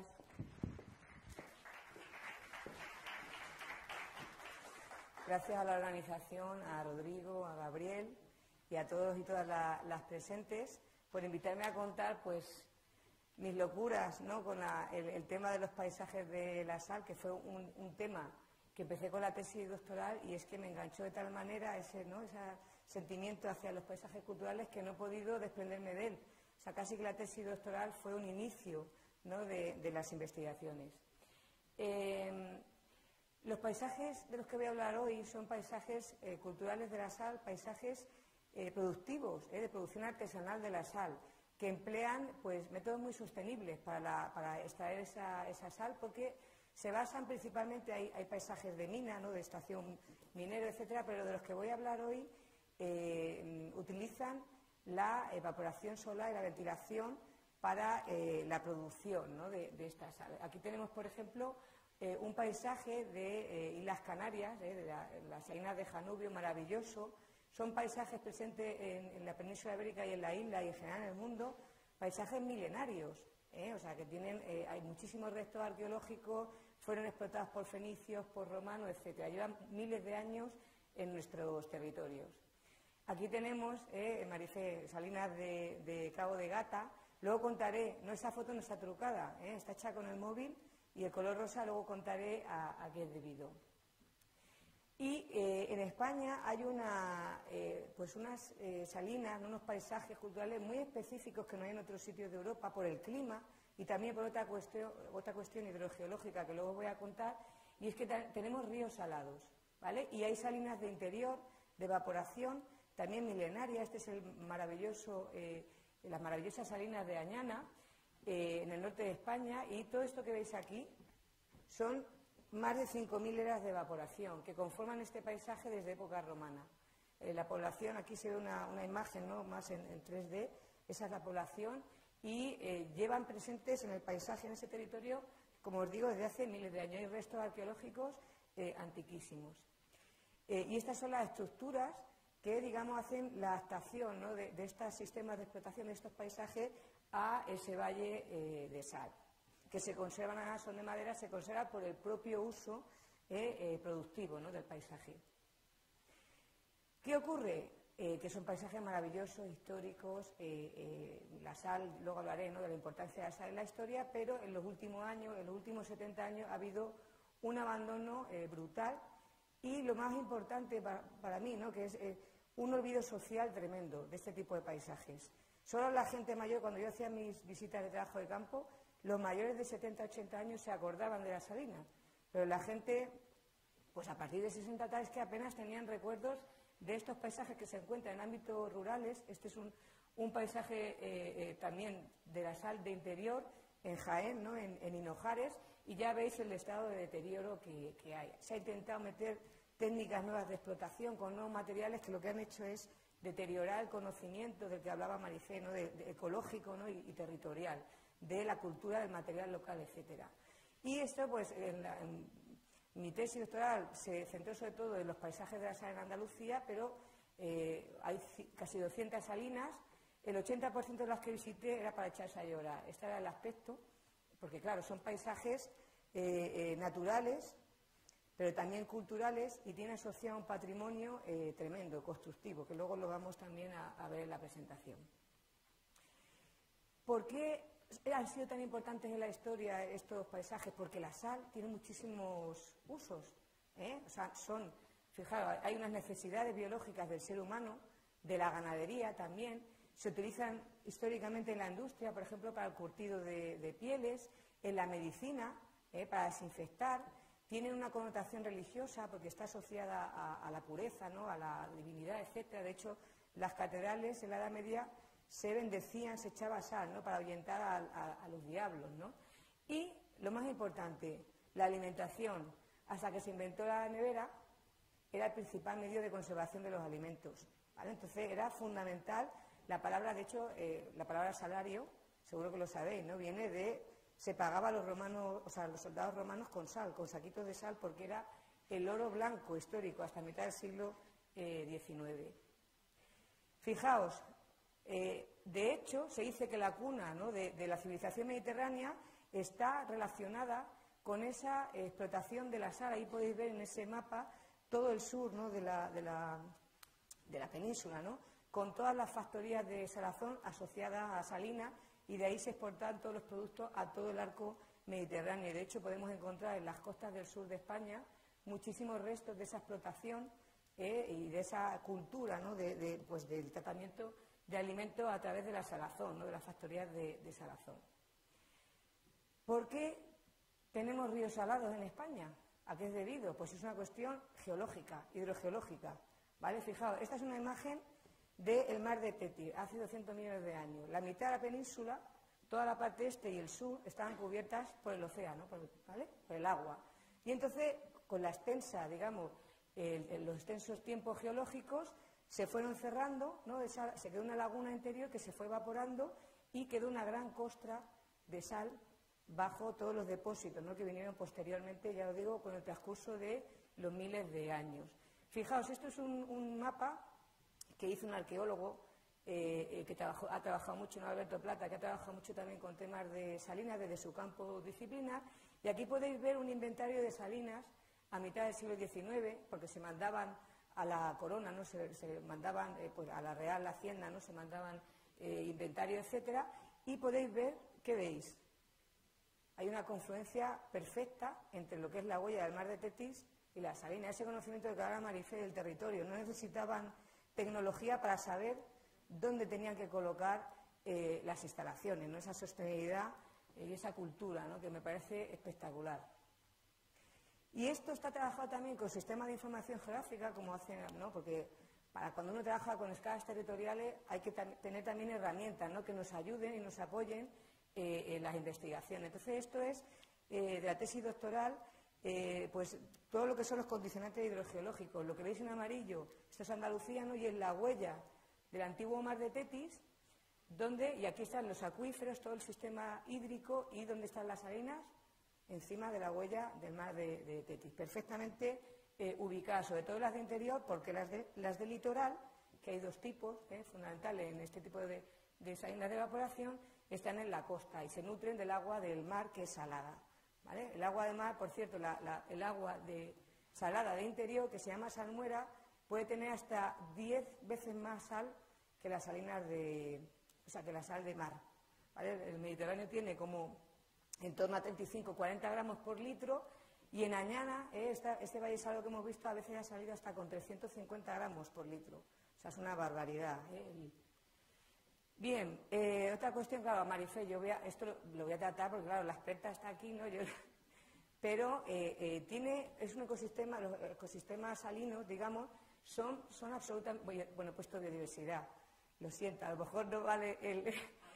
Gracias a la organización, a Rodrigo, a Gabriel y a todos y todas la, las presentes por invitarme a contar pues mis locuras, ¿no? Con la, el, el tema de los paisajes de la sal, que fue un, un tema que empecé con la tesis doctoral y es que me enganchó de tal manera ese, ¿no? ese sentimiento hacia los paisajes culturales que no he podido desprenderme de él. O sea, casi que la tesis doctoral fue un inicio, ¿no? de, de las investigaciones. Eh, Los paisajes de los que voy a hablar hoy son paisajes eh, culturales de la sal, paisajes eh, productivos, eh, de producción artesanal de la sal, que emplean pues, métodos muy sostenibles para, la, para extraer esa, esa sal, porque se basan principalmente, hay, hay paisajes de mina, ¿no? de estación minera, etcétera, pero de los que voy a hablar hoy eh, utilizan la evaporación solar y la ventilación para eh, la producción, ¿no? de, de esta sal. Aquí tenemos, por ejemplo, Eh, un paisaje de eh, Islas Canarias, eh, de la, las salinas de Janubio, maravilloso. Son paisajes presentes en, en la península ibérica y en la isla y en general en el mundo, paisajes milenarios, eh, o sea que tienen, eh, hay muchísimos restos arqueológicos, fueron explotados por fenicios, por romanos, etcétera. Llevan miles de años en nuestros territorios. Aquí tenemos eh, Marifé, salinas de, de Cabo de Gata. Luego contaré, no, esa foto no está trucada, eh, está hecha con el móvil. y el color rosa luego contaré a, a qué es debido. Y eh, en España hay una, eh, pues unas eh, salinas, unos paisajes culturales muy específicos que no hay en otros sitios de Europa por el clima y también por otra cuestión, otra cuestión hidrogeológica que luego voy a contar, y es que tenemos ríos salados, ¿vale? Y hay salinas de interior, de evaporación, también milenaria. Este es el maravilloso, eh, las maravillosas salinas de Añana, eh, en el norte de España, y todo esto que veis aquí son más de cinco mil eras de evaporación que conforman este paisaje desde época romana. Eh, la población, aquí se ve una, una imagen, ¿no?, más en, en tres D, esa es la población, y eh, llevan presentes en el paisaje, en ese territorio, como os digo, desde hace miles de años. Hay restos arqueológicos eh, antiquísimos. Eh, y estas son las estructuras que, digamos, hacen la adaptación, ¿no?, de, de estos sistemas de explotación de estos paisajes a ese valle eh, de sal, que se conservan, ahora son de madera, se conservan por el propio uso eh, eh, productivo, ¿no?, del paisaje. ¿Qué ocurre? Eh, que son paisajes maravillosos, históricos, eh, eh, la sal, luego hablaré, ¿no?, de la importancia de la sal en la historia, pero en los últimos años, en los últimos setenta años, ha habido un abandono eh, brutal y lo más importante para, para mí, ¿no?, que es eh, un olvido social tremendo de este tipo de paisajes. Solo la gente mayor, cuando yo hacía mis visitas de trabajo de campo, los mayores de setenta, ochenta años se acordaban de las salinas, pero la gente, pues a partir de sesenta tal, es que apenas tenían recuerdos de estos paisajes que se encuentran en ámbitos rurales. Este es un, un paisaje eh, eh, también de la sal de interior, en Jaén, ¿no?, en, en Hinojares, y ya veis el estado de deterioro que, que hay. Se ha intentado meter técnicas nuevas de explotación con nuevos materiales que lo que han hecho es deteriorar el conocimiento del que hablaba Maricé, ¿no?, de, de ecológico, ¿no?, y, y territorial, de la cultura del material local, etcétera. Y esto, pues, en, la, en mi tesis doctoral se centró sobre todo en los paisajes de la sal en Andalucía, pero eh, hay casi doscientas salinas. El ochenta por ciento de las que visité era para echarse a llorar. Este era el aspecto, porque claro, son paisajes eh, eh, naturales, pero también culturales, y tienen asociado un patrimonio eh, tremendo, constructivo, que luego lo vamos también a, a ver en la presentación. ¿Por qué han sido tan importantes en la historia estos paisajes? Porque la sal tiene muchísimos usos, ¿eh? O sea, son, fijaros, hay unas necesidades biológicas del ser humano, de la ganadería también, se utilizan históricamente en la industria, por ejemplo, para el curtido de, de pieles, en la medicina, ¿eh?, para desinfectar. Tienen una connotación religiosa porque está asociada a, a la pureza, ¿no?, a la divinidad, etcétera. De hecho, las catedrales en la Edad Media se bendecían, se echaba sal, ¿no?, para ahuyentar a, a, a los diablos, ¿no? Y, lo más importante, la alimentación. Hasta que se inventó la nevera, era el principal medio de conservación de los alimentos, ¿vale? Entonces, era fundamental. La palabra, de hecho, eh, la palabra salario, seguro que lo sabéis, ¿no?, viene de... Se pagaba a los romanos, o sea, a los soldados romanos con sal, con saquitos de sal, porque era el oro blanco histórico hasta mitad del siglo diecinueve. Fijaos, eh, de hecho, se dice que la cuna, ¿no?, de, de la civilización mediterránea está relacionada con esa eh, explotación de la sal. Ahí podéis ver en ese mapa todo el sur, ¿no?, de la, de la, de la península, ¿no?, con todas las factorías de salazón asociadas a Salinas, y de ahí se exportan todos los productos a todo el arco mediterráneo. De hecho, podemos encontrar en las costas del sur de España muchísimos restos de esa explotación eh, y de esa cultura, ¿no?, de, de, pues, del tratamiento de alimentos a través de la salazón, ¿no?, de las factorías de, de salazón. ¿Por qué tenemos ríos salados en España? ¿A qué es debido? Pues es una cuestión geológica, hidrogeológica, ¿vale? Fijaos, esta es una imagen del mar de Tétir, hace doscientos millones de años. La mitad de la península, toda la parte este y el sur, estaban cubiertas por el océano, por el, ¿vale?, por el agua. Y entonces, con la extensa, digamos, el, el, los extensos tiempos geológicos, se fueron cerrando, ¿no?, esa, se quedó una laguna interior que se fue evaporando y quedó una gran costra de sal bajo todos los depósitos, ¿no?, que vinieron posteriormente, ya lo digo, con el transcurso de los miles de años. Fijaos, esto es un, un mapa que hizo un arqueólogo eh, eh, que trabajó, ha trabajado mucho, ¿no?, Alberto Plata, que ha trabajado mucho también con temas de salinas desde su campo disciplinar, y aquí podéis ver un inventario de salinas a mitad del siglo diecinueve, porque se mandaban a la corona, ¿no?, se, se mandaban eh, pues a la Real Hacienda, ¿no?, se mandaban eh, inventarios, etcétera, y podéis ver, ¿qué veis? hay una confluencia perfecta entre lo que es la huella del mar de Tetis y la salina. Ese conocimiento de que hablaba Marifé del territorio. No necesitaban tecnología para saber dónde tenían que colocar eh, las instalaciones, ¿no? Esa sostenibilidad y esa cultura, ¿no? Que me parece espectacular. Y esto está trabajado también con sistemas de información geográfica, como hacen, ¿no? Porque para cuando uno trabaja con escalas territoriales hay que tam tener también herramientas, ¿no? Que nos ayuden y nos apoyen eh, en las investigaciones. Entonces, esto es eh, de la tesis doctoral, eh, pues todo lo que son los condicionantes hidrogeológicos. Lo que veis en amarillo, esto es Andalucía, ¿no? Y es la huella del antiguo mar de Tetis, donde, y aquí están los acuíferos, todo el sistema hídrico, y donde están las salinas, encima de la huella del mar de, de Tetis, perfectamente eh, ubicadas, sobre todo las de interior, porque las de, las de litoral, que hay dos tipos eh, fundamentales en este tipo de, de salinas de evaporación, están en la costa y se nutren del agua del mar, que es salada, ¿vale? El agua de mar, por cierto, la, la, el agua de, salada de interior, que se llama salmuera, puede tener hasta diez veces más sal que las salinas de, o sea, que la sal de mar, ¿vale? El Mediterráneo tiene como en torno a treinta y cinco a cuarenta gramos por litro, y en Añana, eh, esta, este valle salado que hemos visto a veces ha salido hasta con trescientos cincuenta gramos por litro. O sea, es una barbaridad. Eh. Bien, eh, otra cuestión, claro, Marifé, yo voy a, esto lo, lo voy a tratar porque, claro, la experta está aquí, ¿no? Yo, pero eh, eh, tiene, es un ecosistema, los ecosistemas salinos, digamos, son, son absolutamente, bueno, he puesto biodiversidad, lo siento, a lo mejor no vale el,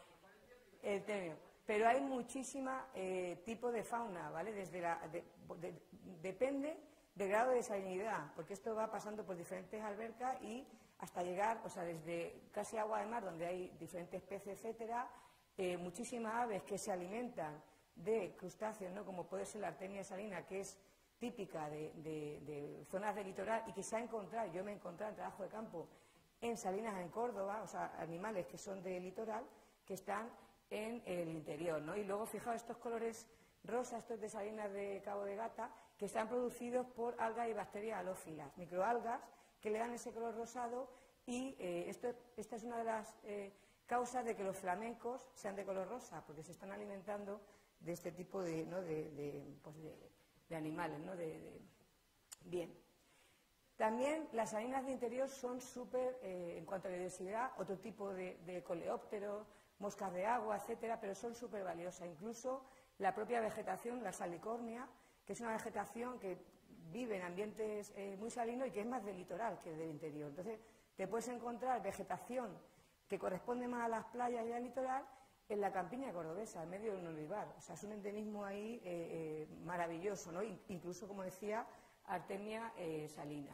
el término. Pero hay muchísima eh, tipo de fauna, ¿vale? Desde la, de, de, depende del grado de salinidad, porque esto va pasando por diferentes albercas y hasta llegar, o sea, desde casi agua de mar, donde hay diferentes peces, etcétera, eh, muchísimas aves que se alimentan de crustáceos, ¿no? Como puede ser la artemia salina, que es típica de, de, de zonas de litoral y que se ha encontrado, yo me he encontrado en trabajo de campo, en salinas en Córdoba, o sea, animales que son de litoral, que están en el interior, ¿no? Y luego, fijaos, estos colores rosas, estos de salinas de Cabo de Gata, que están producidos por algas y bacterias halófilas, microalgas, que le dan ese color rosado, y eh, esto, esta es una de las eh, causas de que los flamencos sean de color rosa, porque se están alimentando de este tipo de, ¿no? de, de, pues de, de animales, ¿no? De, de... Bien. También las salinas de interior son súper, eh, en cuanto a biodiversidad, otro tipo de, de coleópteros, moscas de agua, etcétera, pero son súper valiosas. Incluso la propia vegetación, la salicornia, que es una vegetación que vive en ambientes eh, muy salinos y que es más del litoral que del interior. Entonces, te puedes encontrar vegetación que corresponde más a las playas y al litoral en la campiña cordobesa, en medio de un olivar. O sea, es un endemismo ahí eh, eh, maravilloso, ¿no? Incluso, como decía, artemia eh, salina.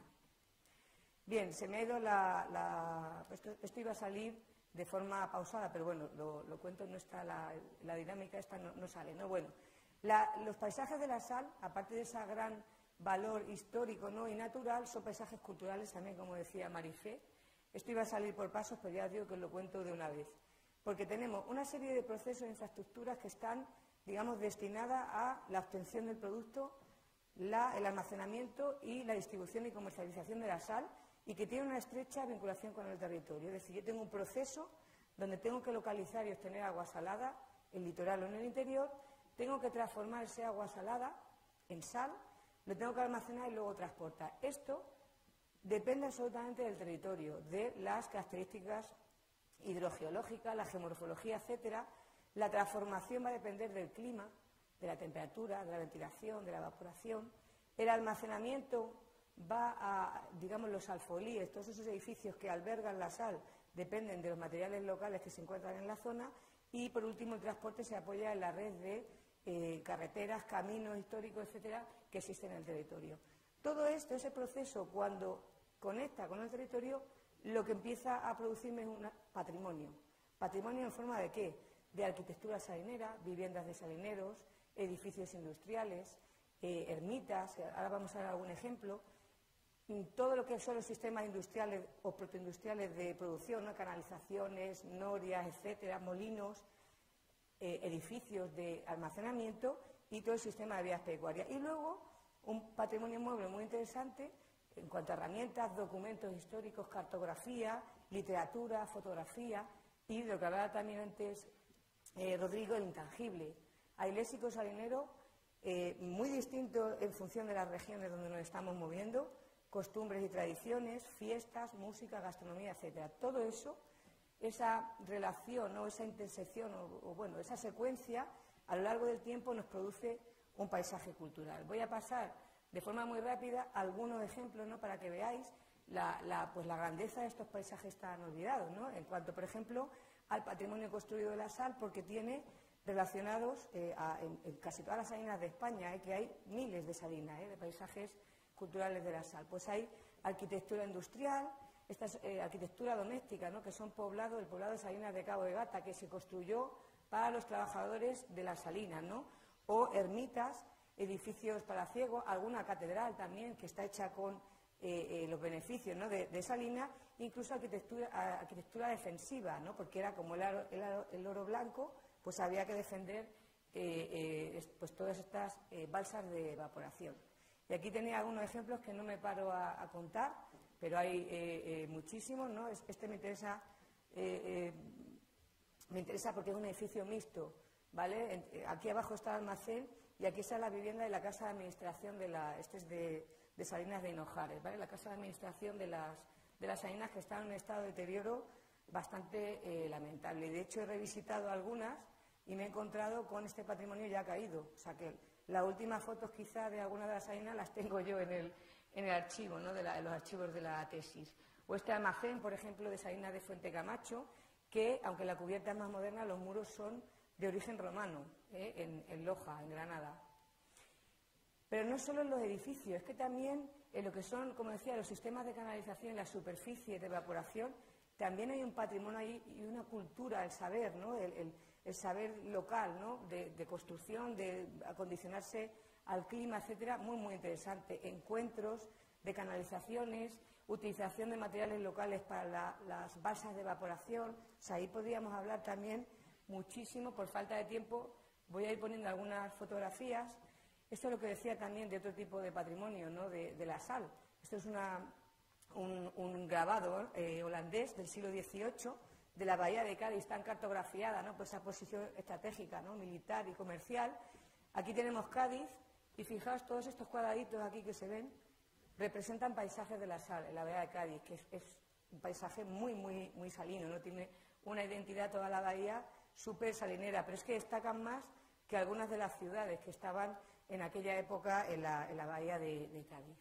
Bien, se me ha ido la... la esto, esto iba a salir de forma pausada, pero bueno, lo, lo cuento, no está la, la dinámica esta, no, no sale, ¿no? Bueno, la, los paisajes de la sal, aparte de ese gran valor histórico, ¿no? Y natural, son paisajes culturales también, como decía Marifé. Esto iba a salir por pasos, pero ya digo que os lo cuento de una vez. Porque tenemos una serie de procesos e infraestructuras que están, digamos, destinadas a la obtención del producto, la, el almacenamiento y la distribución y comercialización de la sal, y que tiene una estrecha vinculación con el territorio. Es decir, yo tengo un proceso donde tengo que localizar y obtener agua salada, en el litoral o en el interior, tengo que transformar ese agua salada en sal, lo tengo que almacenar y luego transportar. Esto depende absolutamente del territorio, de las características hidrogeológicas, la geomorfología, etcétera. La transformación va a depender del clima, de la temperatura, de la ventilación, de la evaporación. El almacenamiento va a, digamos, los alfolíes, todos esos edificios que albergan la sal, dependen de los materiales locales que se encuentran en la zona. Y, por último, el transporte se apoya en la red de eh, carreteras, caminos históricos, etcétera, que existen en el territorio. Todo esto, ese proceso, cuando conecta con el territorio, lo que empieza a producirme es un patrimonio. ¿Patrimonio en forma de qué? De arquitectura salinera, viviendas de salineros, edificios industriales, eh, ermitas, ahora vamos a dar algún ejemplo. Todo lo que son los sistemas industriales o protoindustriales de producción, ¿no? Canalizaciones, norias, etcétera, molinos, eh, edificios de almacenamiento y todo el sistema de vías pecuarias. Y luego un patrimonio inmueble muy interesante en cuanto a herramientas, documentos históricos, cartografía, literatura, fotografía y de lo que hablaba también antes eh, Rodrigo, el intangible. Hay léxico salinero eh, muy distinto en función de las regiones donde nos estamos moviendo, costumbres y tradiciones, fiestas, música, gastronomía, etcétera. Todo eso, esa relación, ¿no? esa intersección o, o bueno, esa secuencia a lo largo del tiempo nos produce un paisaje cultural. Voy a pasar de forma muy rápida algunos ejemplos, ¿no? para que veáis la, la, pues la grandeza de estos paisajes tan olvidados, ¿no? en cuanto, por ejemplo, al patrimonio construido de la sal, porque tiene relacionados eh, a, en, en casi todas las salinas de España, eh, que hay miles de salinas, eh, de paisajes culturales de la sal. Pues hay arquitectura industrial, esta es, eh, arquitectura doméstica, ¿no? que son poblados, el poblado de Salinas de Cabo de Gata, que se construyó para los trabajadores de las salinas, ¿no? o ermitas, edificios palaciegos, alguna catedral también, que está hecha con eh, eh, los beneficios, ¿no? de, de salinas, incluso arquitectura, arquitectura defensiva, ¿no? porque era como el, aro, el, aro, el oro blanco, pues había que defender eh, eh, pues todas estas eh, balsas de evaporación. Y aquí tenía algunos ejemplos que no me paro a, a contar, pero hay eh, eh, muchísimos, ¿no? Este me interesa, eh, eh, me interesa porque es un edificio mixto, ¿vale? Aquí abajo está el almacén y aquí está la vivienda de la Casa de Administración de la, este es de, de Salinas de Hinojares, ¿vale? La Casa de Administración de las, de las Salinas, que está en un estado de deterioro bastante eh, lamentable. De hecho, he revisitado algunas y me he encontrado con este patrimonio ya caído. O sea que las últimas fotos quizá de alguna de las salinas las tengo yo en el, en el archivo, ¿no? de, la, de los archivos de la tesis. O este almacén, por ejemplo, de Salinas de Fuente Camacho, que, aunque la cubierta es más moderna, los muros son de origen romano, ¿eh? en, en Loja, en Granada. Pero no solo en los edificios, es que también en lo que son, como decía, los sistemas de canalización y la superficie de evaporación, también hay un patrimonio ahí y una cultura, el saber, ¿no? el, el, el saber local, ¿no? de, de construcción, de acondicionarse al clima, etcétera, muy, muy interesante. Encuentros de canalizaciones, utilización de materiales locales para la, las balsas de evaporación. O sea, ahí podríamos hablar también muchísimo. Por falta de tiempo voy a ir poniendo algunas fotografías. Esto es lo que decía también de otro tipo de patrimonio, ¿no? de, de la sal. Esto es una, un, un grabado eh, holandés del siglo dieciocho de la bahía de Cádiz, tan cartografiada, ¿no? por esa posición estratégica, ¿no? militar y comercial. Aquí tenemos Cádiz y fijaos, todos estos cuadraditos aquí que se ven representan paisajes de la sal en la bahía de Cádiz, que es, es un paisaje muy, muy, muy salino, ¿no? Tiene una identidad toda la bahía súper salinera, pero es que destacan más que algunas de las ciudades que estaban en aquella época en la, en la bahía de, de Cádiz.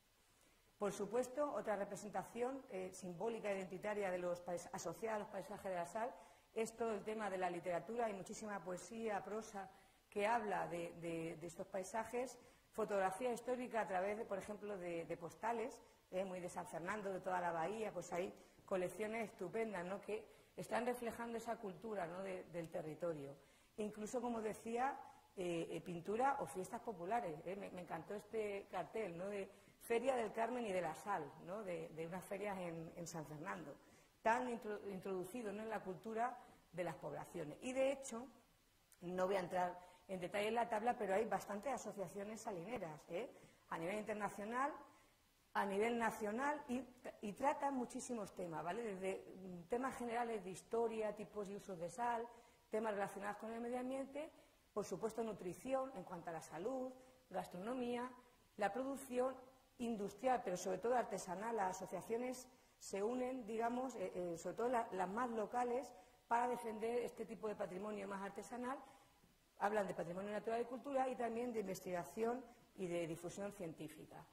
Por supuesto, otra representación eh, simbólica, identitaria de los asociada a los paisajes de la sal es todo el tema de la literatura. Hay muchísima poesía, prosa que habla de, de, de estos paisajes, fotografía histórica a través, de, por ejemplo, de, de postales, eh, muy de San Fernando, de toda la bahía, pues hay colecciones estupendas, ¿no? que están reflejando esa cultura, ¿no? de, del territorio. Incluso, como decía, eh, eh, pintura o fiestas populares. Eh, me, me encantó este cartel, ¿no? de Feria del Carmen y de la Sal, ¿no? de, de unas ferias en, en San Fernando, tan intro, introducido, ¿no? en la cultura de las poblaciones. Y, de hecho, no voy a entrar en detalle en la tabla, pero hay bastantes asociaciones salineras, ¿eh? a nivel internacional, a nivel nacional, y, y tratan muchísimos temas, ¿vale? Desde temas generales de historia, tipos y usos de sal, temas relacionados con el medio ambiente, por supuesto nutrición en cuanto a la salud, gastronomía, la producción industrial, pero sobre todo artesanal. Las asociaciones se unen, digamos, eh, eh, sobre todo la, las más locales, para defender este tipo de patrimonio más artesanal. Hablan de patrimonio natural y cultural y también de investigación y de difusión científica.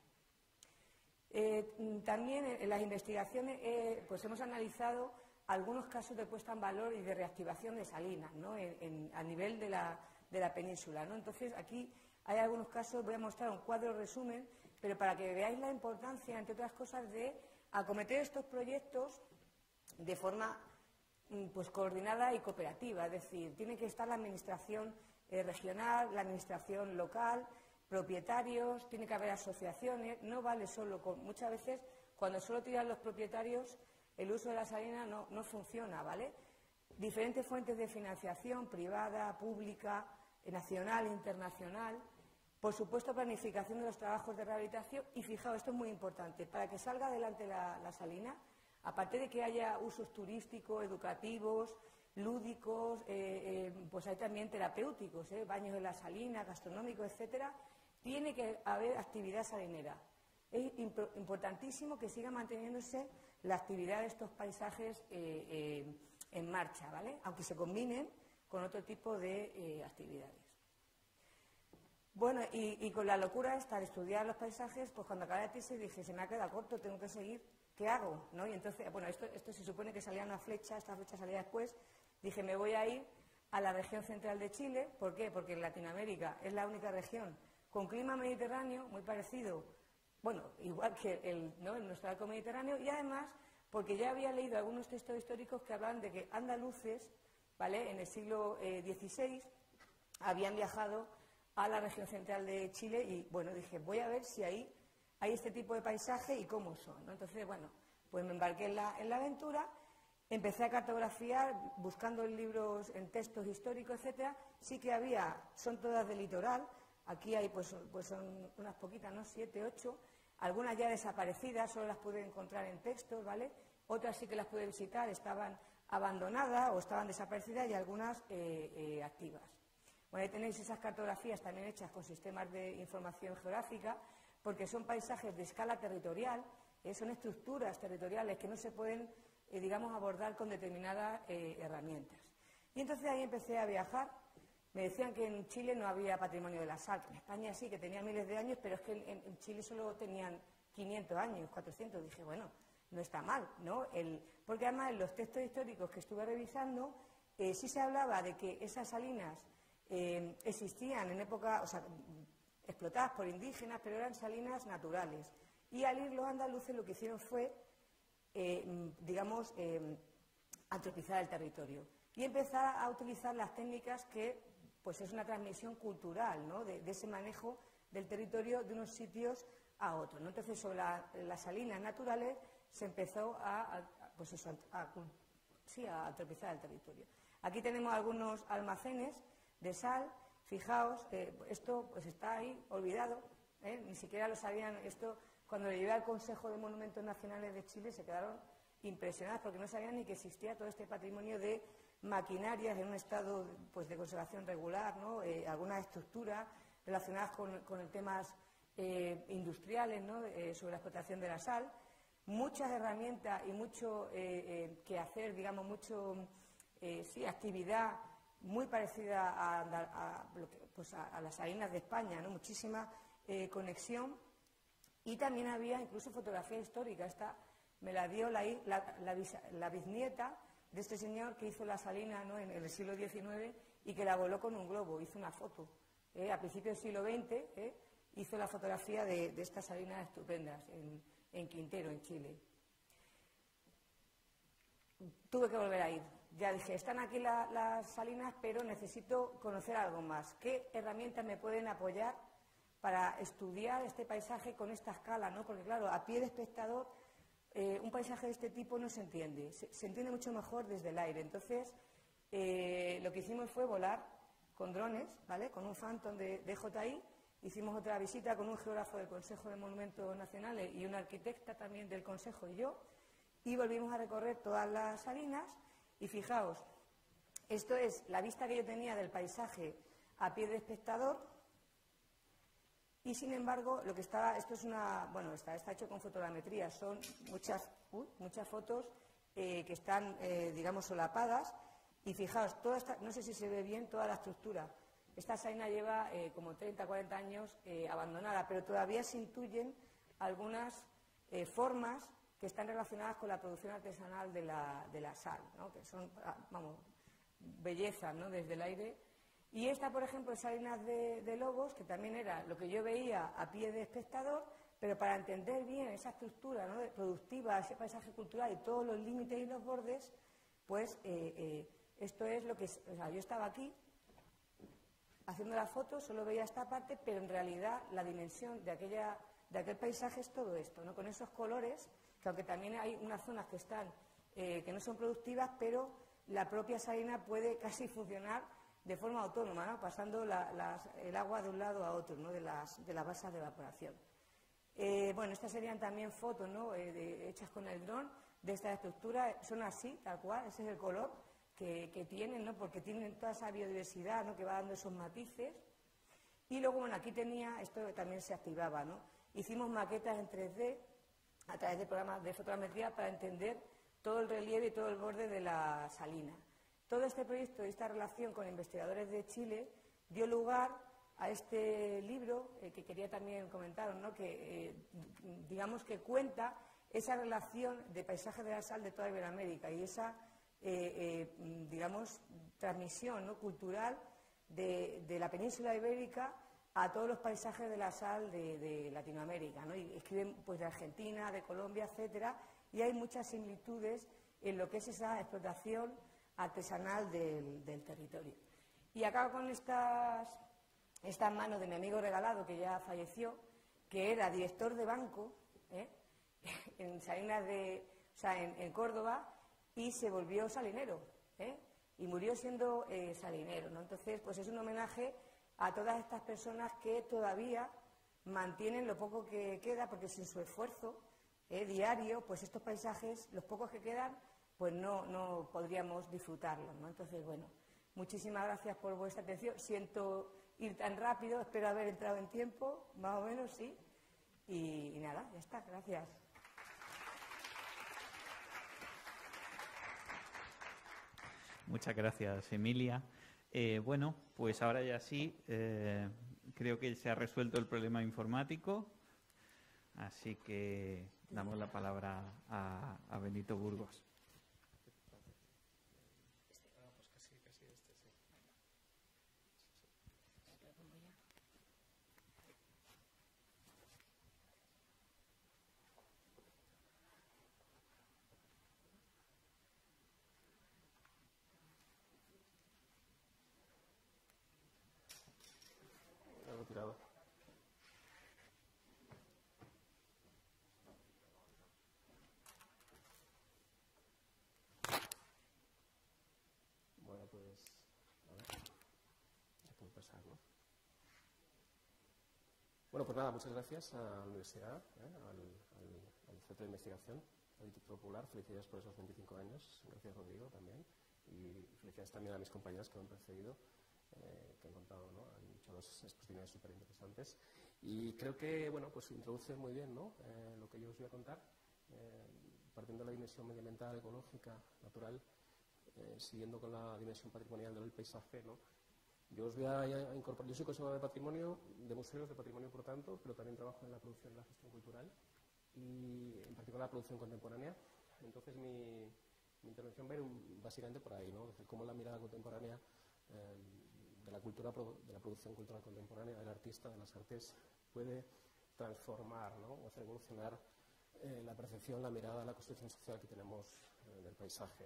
Eh, también en las investigaciones eh, pues hemos analizado algunos casos de puesta en valor y de reactivación de salinas, ¿no? en, en, a nivel de la, de la península, ¿no? Entonces, aquí hay algunos casos, voy a mostrar un cuadro resumen, pero para que veáis la importancia, entre otras cosas, de acometer estos proyectos de forma pues, coordinada y cooperativa. Es decir, tiene que estar la administración eh, regional, la administración local, propietarios, tiene que haber asociaciones. No vale solo con... Muchas veces, cuando solo tiran los propietarios, el uso de la salina no, no funciona, ¿vale? Diferentes fuentes de financiación, privada, pública, nacional e internacional. Por supuesto, planificación de los trabajos de rehabilitación. Y fijaos, esto es muy importante, para que salga adelante la, la salina, aparte de que haya usos turísticos, educativos, lúdicos, eh, eh, pues hay también terapéuticos, eh, baños en la salina, gastronómicos, etcétera. Tiene que haber actividad salinera. Es imp importantísimo que siga manteniéndose la actividad de estos paisajes eh, eh, en marcha, ¿vale? Aunque se combinen con otro tipo de eh, actividades. Bueno, y, y con la locura esta de estudiar los paisajes, pues cuando acabé la tesis dije, se me ha quedado corto, tengo que seguir, ¿qué hago? ¿No? Y entonces, bueno, esto, esto se supone que salía una flecha, esta flecha salía después, dije, me voy a ir a la región central de Chile. ¿Por qué? Porque en Latinoamérica es la única región con clima mediterráneo, muy parecido, bueno, igual que el, ¿no? el nuestro arco mediterráneo, y además porque ya había leído algunos textos históricos que hablan de que andaluces, ¿vale?, en el siglo eh, dieciséis habían viajado a la región central de Chile y, bueno, dije, voy a ver si ahí hay este tipo de paisaje y cómo son, ¿no? Entonces, bueno, pues me embarqué en la, en la aventura, empecé a cartografiar, buscando en libros, en textos históricos, etcétera. Sí que había, son todas de litoral, aquí hay, pues, pues son unas poquitas, ¿no?, siete, ocho, algunas ya desaparecidas, solo las pude encontrar en textos, ¿vale? Otras sí que las pude visitar, estaban abandonadas o estaban desaparecidas y algunas eh, eh, activas. Bueno, ahí tenéis esas cartografías también hechas con sistemas de información geográfica, porque son paisajes de escala territorial, eh, son estructuras territoriales que no se pueden, eh, digamos, abordar con determinadas eh, herramientas. Y entonces ahí empecé a viajar. Me decían que en Chile no había patrimonio de la sal, que en España sí, que tenía miles de años, pero es que en, en Chile solo tenían quinientos años, cuatrocientos. Dije, bueno, no está mal, ¿no? El, porque además en los textos históricos que estuve revisando, eh, sí se hablaba de que esas salinas eh, existían en época, o sea, explotadas por indígenas, pero eran salinas naturales. Y al ir los andaluces lo que hicieron fue, eh, digamos, eh, antropizar el territorio y empezar a utilizar las técnicas que, pues, es una transmisión cultural, ¿no?, de, de ese manejo del territorio de unos sitios a otros, ¿no? Entonces, sobre la, las salinas naturales se empezó a, a, pues eso, a, a, sí, a antropizar el territorio. Aquí tenemos algunos almacenes de sal. Fijaos, eh, esto pues está ahí olvidado, ¿eh? Ni siquiera lo sabían. Esto, cuando le llevé al Consejo de Monumentos Nacionales de Chile, se quedaron impresionados porque no sabían ni que existía todo este patrimonio de maquinarias en un estado, pues, de conservación regular, ¿no? Eh, algunas estructuras relacionadas con, con temas eh, industriales, ¿no?, eh, sobre la explotación de la sal, muchas herramientas y mucho eh, eh, que hacer, digamos, mucho eh, sí, actividad muy parecida a, a, a, pues a, a las salinas de España, ¿no?, muchísima eh, conexión, y también había incluso fotografía histórica. Esta me la dio la, la, la, la bisnieta de este señor que hizo la salina, ¿no?, en el siglo diecinueve y que la voló con un globo, hizo una foto. ¿eh? A principios del siglo veinte ¿eh? hizo la fotografía de, de estas salinas estupendas en, en Quintero, en Chile. Tuve que volver a ir. Ya dije, están aquí la, las salinas, pero necesito conocer algo más. ¿Qué herramientas me pueden apoyar para estudiar este paisaje con esta escala, ¿no? Porque, claro, a pie de espectador, eh, un paisaje de este tipo no se entiende. Se, se entiende mucho mejor desde el aire. Entonces, eh, lo que hicimos fue volar con drones, ¿vale?, con un Phantom de, de J I. Hicimos otra visita con un geógrafo del Consejo de Monumentos Nacionales y una arquitecta también del Consejo y yo, y volvimos a recorrer todas las salinas. Y fijaos, esto es la vista que yo tenía del paisaje a pie de espectador, y sin embargo, lo que estaba, esto es una, bueno, está, está hecho con fotogrametría, son muchas, uh, muchas fotos eh, que están, eh, digamos, solapadas, y fijaos, toda esta, no sé si se ve bien toda la estructura. Esta salina lleva eh, como treinta, cuarenta años eh, abandonada, pero todavía se intuyen algunas eh, formas que están relacionadas con la producción artesanal de la, de la sal, ¿no?, que son, vamos, bellezas, ¿no?, desde el aire. Y esta, por ejemplo, es Salinas de, de Lobos, que también era lo que yo veía a pie de espectador, pero para entender bien esa estructura, ¿no?, productiva, ese paisaje cultural y todos los límites y los bordes, pues eh, eh, esto es lo que... O sea, yo estaba aquí haciendo la foto, solo veía esta parte, pero en realidad la dimensión de, aquella, de aquel paisaje es todo esto, ¿no?, con esos colores, que aunque también hay unas zonas que están eh, que no son productivas, pero la propia salina puede casi funcionar de forma autónoma, ¿no?, pasando la, las, el agua de un lado a otro, ¿no?, de las, de las basas de evaporación. Eh, bueno, estas serían también fotos, ¿no?, eh, de, hechas con el dron de esta estructura. Son así, tal cual, ese es el color que, que tienen, ¿no? Porque tienen toda esa biodiversidad, ¿no? Que va dando esos matices. Y luego, bueno, aquí tenía, esto también se activaba, ¿no? Hicimos maquetas en tres D a través de programas de fotogrametría para entender todo el relieve y todo el borde de la salina. Todo este proyecto y esta relación con investigadores de Chile dio lugar a este libro eh, que quería también comentaros, ¿no? Que eh, digamos que cuenta esa relación de paisaje de la sal de toda Iberoamérica y esa, eh, eh, digamos, transmisión, ¿no? cultural de, de la península ibérica a todos los paisajes de la sal de, de Latinoamérica, ¿no? Y escriben pues de Argentina, de Colombia, etcétera, y hay muchas similitudes en lo que es esa explotación artesanal del, del territorio. Y acabo con estas, estas manos de mi amigo regalado, que ya falleció, que era director de banco, ¿eh? en Salinas de, o sea, en, en Córdoba, y se volvió salinero, ¿eh? y murió siendo eh, salinero, ¿no? Entonces, pues es un homenaje a todas estas personas que todavía mantienen lo poco que queda, porque sin su esfuerzo eh, diario, pues estos paisajes, los pocos que quedan, pues no, no podríamos disfrutarlos, ¿no? Entonces, bueno, muchísimas gracias por vuestra atención. Siento ir tan rápido, espero haber entrado en tiempo, más o menos, sí. Y, y nada, ya está, gracias. Muchas gracias, Emilia. Eh, bueno, pues ahora ya sí, eh, creo que se ha resuelto el problema informático, así que damos la palabra a, a Benito Burgos. Retirado. Bueno, pues, a ver, ya puedo pasar, ¿no? Bueno, pues nada, muchas gracias a la universidad, ¿eh? al, al, al Centro de Investigación, al Instituto Popular. Felicidades por esos veinticinco años. Gracias, Rodrigo, también. Y felicidades también a mis compañeras que me han precedido, eh, que han contado, ¿no? Han hecho dos exposiciones súper interesantes. Y creo que, bueno, pues introduce muy bien, ¿no? eh, lo que yo os voy a contar, eh, partiendo de la dimensión medioambiental, ecológica, natural, eh, siguiendo con la dimensión patrimonial del paisaje, ¿no? Yo os voy a, a incorporar, yo soy conservador de patrimonio, de museos, de patrimonio, por tanto, pero también trabajo en la producción y la gestión cultural, y en particular la producción contemporánea. Entonces, mi, mi intervención va a ir un, básicamente por ahí, ¿no? Es decir, cómo la mirada contemporánea eh, de la cultura, de la producción cultural contemporánea, del artista, de las artes, puede transformar, ¿no? O hacer evolucionar eh, la percepción, la mirada, la construcción social que tenemos eh, del paisaje.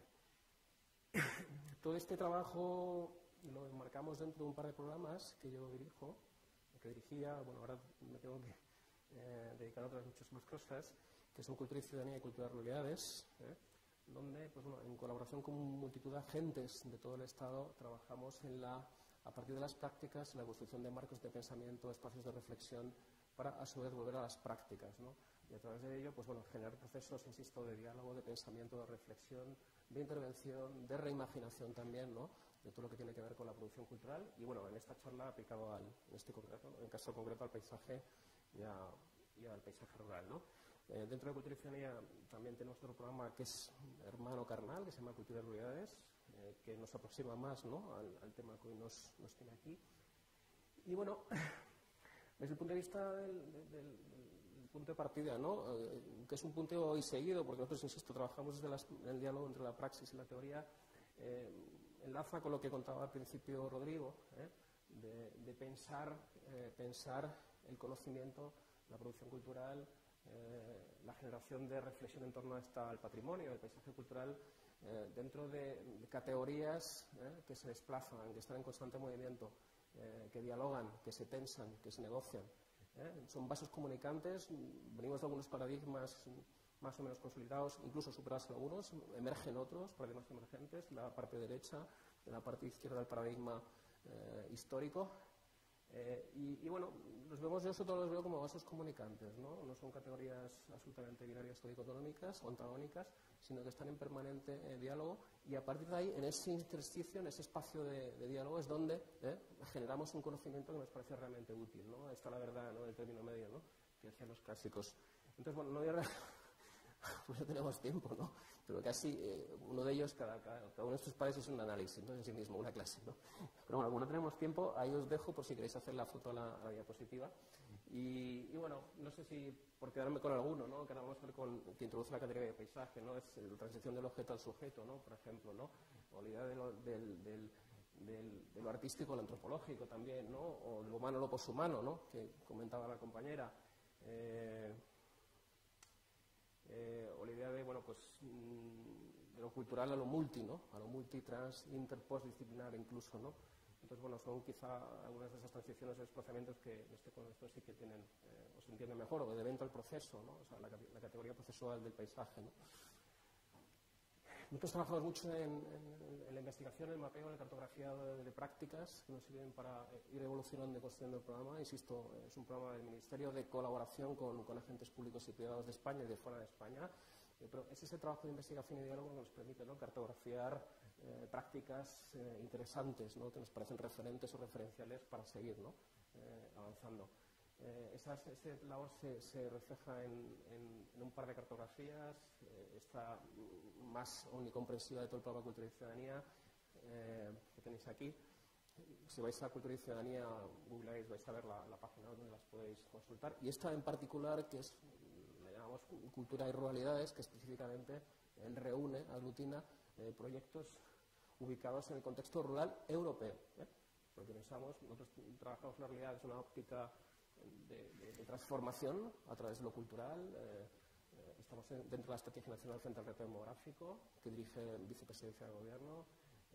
Todo este trabajo lo enmarcamos dentro de un par de programas que yo dirijo, que dirigía, bueno, ahora me tengo que eh, dedicar a otras muchas más cosas, que son Cultura y Ciudadanía y Cultura de Ruralidades, ¿eh? donde, pues, bueno, en colaboración con multitud de agentes de todo el Estado, trabajamos en la, a partir de las prácticas, la construcción de marcos de pensamiento, espacios de reflexión, para a su vez volver a las prácticas, ¿no? Y a través de ello, pues bueno, generar procesos, insisto, de diálogo, de pensamiento, de reflexión, de intervención, de reimaginación también, ¿no? De todo lo que tiene que ver con la producción cultural. Y bueno, en esta charla aplicado al, en este concreto, en caso concreto al paisaje y, a, y al paisaje rural, ¿no? Eh, dentro de Cultura y Ciudadanía también tenemos otro programa que es hermano carnal, que se llama Cultura y Ruralidades, eh, que nos aproxima más, ¿no? al, al tema que hoy nos, nos tiene aquí. Y bueno, desde el punto de vista del, del, del, del punto de partida, ¿no? Eh, que es un punto hoy seguido, porque nosotros, insisto, trabajamos desde las, el diálogo entre la praxis y la teoría, eh, enlaza con lo que contaba al principio Rodrigo, ¿eh? de, de pensar, eh, pensar el conocimiento, la producción cultural, eh, la generación de reflexión en torno a esta, al patrimonio, al paisaje cultural, eh, dentro de, de categorías ¿eh? que se desplazan, que están en constante movimiento, eh, que dialogan, que se tensan, que se negocian. ¿eh? Son vasos comunicantes, venimos de algunos paradigmas más o menos consolidados, incluso superados algunos, emergen otros, paradigmas emergentes, la parte derecha, la parte izquierda del paradigma eh, histórico, Eh, y, y bueno, los vemos, yo sobre todo los veo como vasos comunicantes, ¿no? No son categorías absolutamente binarias o dicotómicas o antagónicas, sino que están en permanente eh, diálogo, y a partir de ahí, en ese intersticio, en ese espacio de, de diálogo, es donde eh, generamos un conocimiento que nos parece realmente útil, ¿no? Ahí está la verdad, ¿no?, del término medio, ¿no?, que decían los clásicos. Entonces, bueno, no voy a... pues no tenemos tiempo, ¿no? Pero casi eh, uno de ellos, cada, cada, cada uno de estos pares es un análisis, ¿no?, en sí mismo, una clase, ¿no? Pero bueno, como no tenemos tiempo, ahí os dejo por si queréis hacer la foto a la, a la diapositiva. Y, y bueno, no sé si por quedarme con alguno, ¿no?, que ahora vamos a ver con, que introduce la categoría de paisaje, ¿no?, es la transición del objeto al sujeto, ¿no?, por ejemplo, ¿no?, o la idea de lo, del, del, del, de lo artístico a lo antropológico también, ¿no?, o lo humano a lo poshumano, ¿no?, que comentaba la compañera. Eh, Eh, o la idea de, bueno, pues, mmm, de lo cultural a lo multi, ¿no?, a lo multi, trans, inter, postdisciplinar incluso, ¿no? Entonces, bueno, son quizá algunas de esas transiciones de desplazamientos que en este contexto sí que tienen, eh, o se entienden mejor, o de evento al proceso, ¿no?, o sea, la, la categoría procesual del paisaje, ¿no? Nosotros trabajamos mucho en, en, en la investigación, en el mapeo, en la cartografía de, de prácticas que nos sirven para ir evolucionando y construyendo el programa. Insisto, es un programa del Ministerio de colaboración con, con agentes públicos y privados de España y de fuera de España. Eh, pero es ese trabajo de investigación y diálogo que nos permite, ¿no?, cartografiar eh, prácticas eh, interesantes, ¿no?, que nos parecen referentes o referenciales para seguir, ¿no?, eh, avanzando. Eh, esa, ese labor se, se refleja en, en, en un par de cartografías, eh, esta más omnicomprensiva de todo el programa Cultura y Ciudadanía, eh, que tenéis aquí. Si vais a Cultura y Ciudadanía, googleáis, vais a ver la, la página donde las podéis consultar. Y esta en particular, que es, le llamamos Cultura y Ruralidades, que específicamente eh, reúne, aglutina eh, proyectos ubicados en el contexto rural europeo, ¿eh? Porque pensamos, nosotros trabajamos la realidad desde una óptica De, de, de transformación a través de lo cultural. Eh, eh, estamos en, dentro de la Estrategia Nacional frente al Reto Demográfico, que dirige el Vicepresidencia del Gobierno.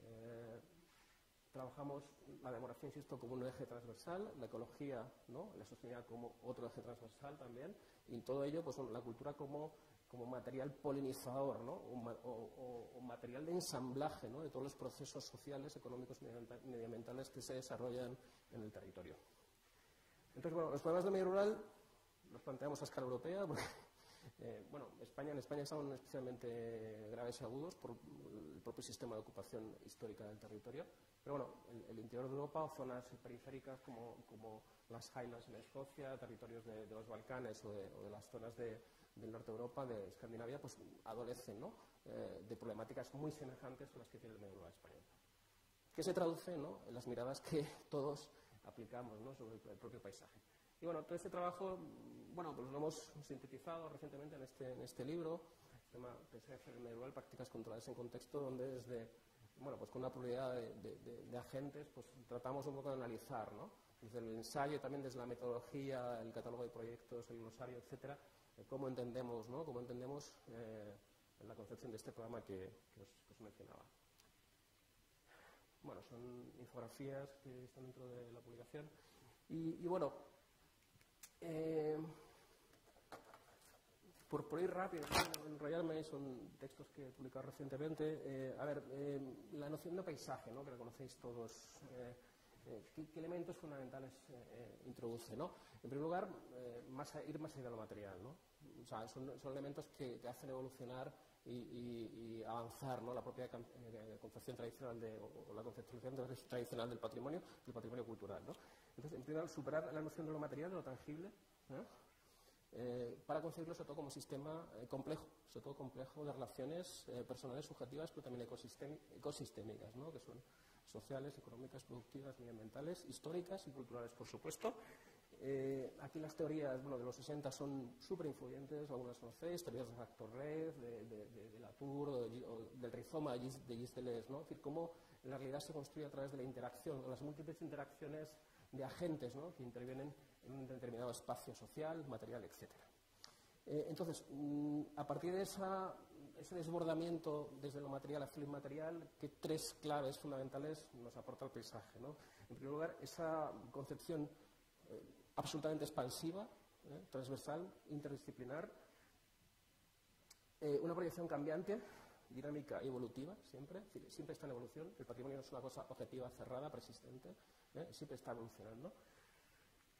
Eh, trabajamos la demografía, insisto, como un eje transversal, la ecología, ¿no?, la sostenibilidad como otro eje transversal también, y en todo ello, pues, la cultura como, como material polinizador, ¿no?, o, o, o material de ensamblaje, ¿no?, de todos los procesos sociales, económicos y medioambientales que se desarrollan en el territorio. Entonces, bueno, los problemas del medio rural los planteamos a escala europea, porque, eh, bueno, España, en España son especialmente graves y agudos por el propio sistema de ocupación histórica del territorio, pero bueno, el, el interior de Europa o zonas periféricas como, como las Highlands en Escocia, territorios de, de los Balcanes o de, o de las zonas de, del norte de Europa, de Escandinavia, pues adolecen, ¿no?, eh, de problemáticas muy semejantes a las que tiene el medio rural español. ¿Qué se traduce, ¿no?, en las miradas que todos aplicamos, ¿no?, sobre el propio paisaje? Y bueno, todo este trabajo, bueno, pues lo hemos sintetizado recientemente en este, en este libro, se llama Paisaje en el medio rural, prácticas controladas en contexto, donde desde, bueno, pues con una pluralidad de, de, de, de agentes, pues tratamos un poco de analizar, ¿no?, desde el ensayo, también desde la metodología, el catálogo de proyectos, el glosario, etcétera, eh, cómo entendemos, ¿no?, cómo entendemos eh, la concepción de este programa que, que, os, que os mencionaba. Bueno, son infografías que están dentro de la publicación. Y, y bueno, eh, por, por ir rápido, no enrollarme, son textos que he publicado recientemente. Eh, a ver, eh, la noción de paisaje, ¿no?, que la conocéis todos. Eh, eh, ¿qué, ¿Qué elementos fundamentales eh, introduce, ¿no? En primer lugar, eh, más a, ir más allá de lo material, ¿no? O sea, son, son elementos que, que hacen evolucionar Y, y, y avanzar, ¿no?, la propia eh, concepción tradicional de, o, o la conceptualización tradicional del patrimonio, del patrimonio cultural, ¿no? Entonces, en primer lugar, superar la noción de lo material, de lo tangible, ¿no?, eh, para concebirlo sobre todo como sistema eh, complejo, sobre todo complejo de relaciones eh, personales, subjetivas, pero también ecosistem ecosistémicas, ¿no?, que son sociales, económicas, productivas, medioambientales, históricas y culturales, por supuesto. Eh, aquí las teorías, bueno, de los sesenta son súper influyentes, algunas conocéis, teorías de factor red, de, de, de, de Latour, o, de, o del rizoma de Gilles Deleuze, ¿no? Es decir, cómo la realidad se construye a través de la interacción, de las múltiples interacciones de agentes, ¿no?, que intervienen en un determinado espacio social, material, etcétera. Eh, entonces, mmm, a partir de esa, ese desbordamiento desde lo material hacia lo inmaterial, ¿qué tres claves fundamentales nos aporta el paisaje, ¿no? En primer lugar, esa concepción eh, absolutamente expansiva, ¿eh?, transversal, interdisciplinar, eh, una proyección cambiante, dinámica y evolutiva, siempre, siempre está en evolución. El patrimonio no es una cosa objetiva, cerrada, persistente, ¿eh?, siempre está evolucionando.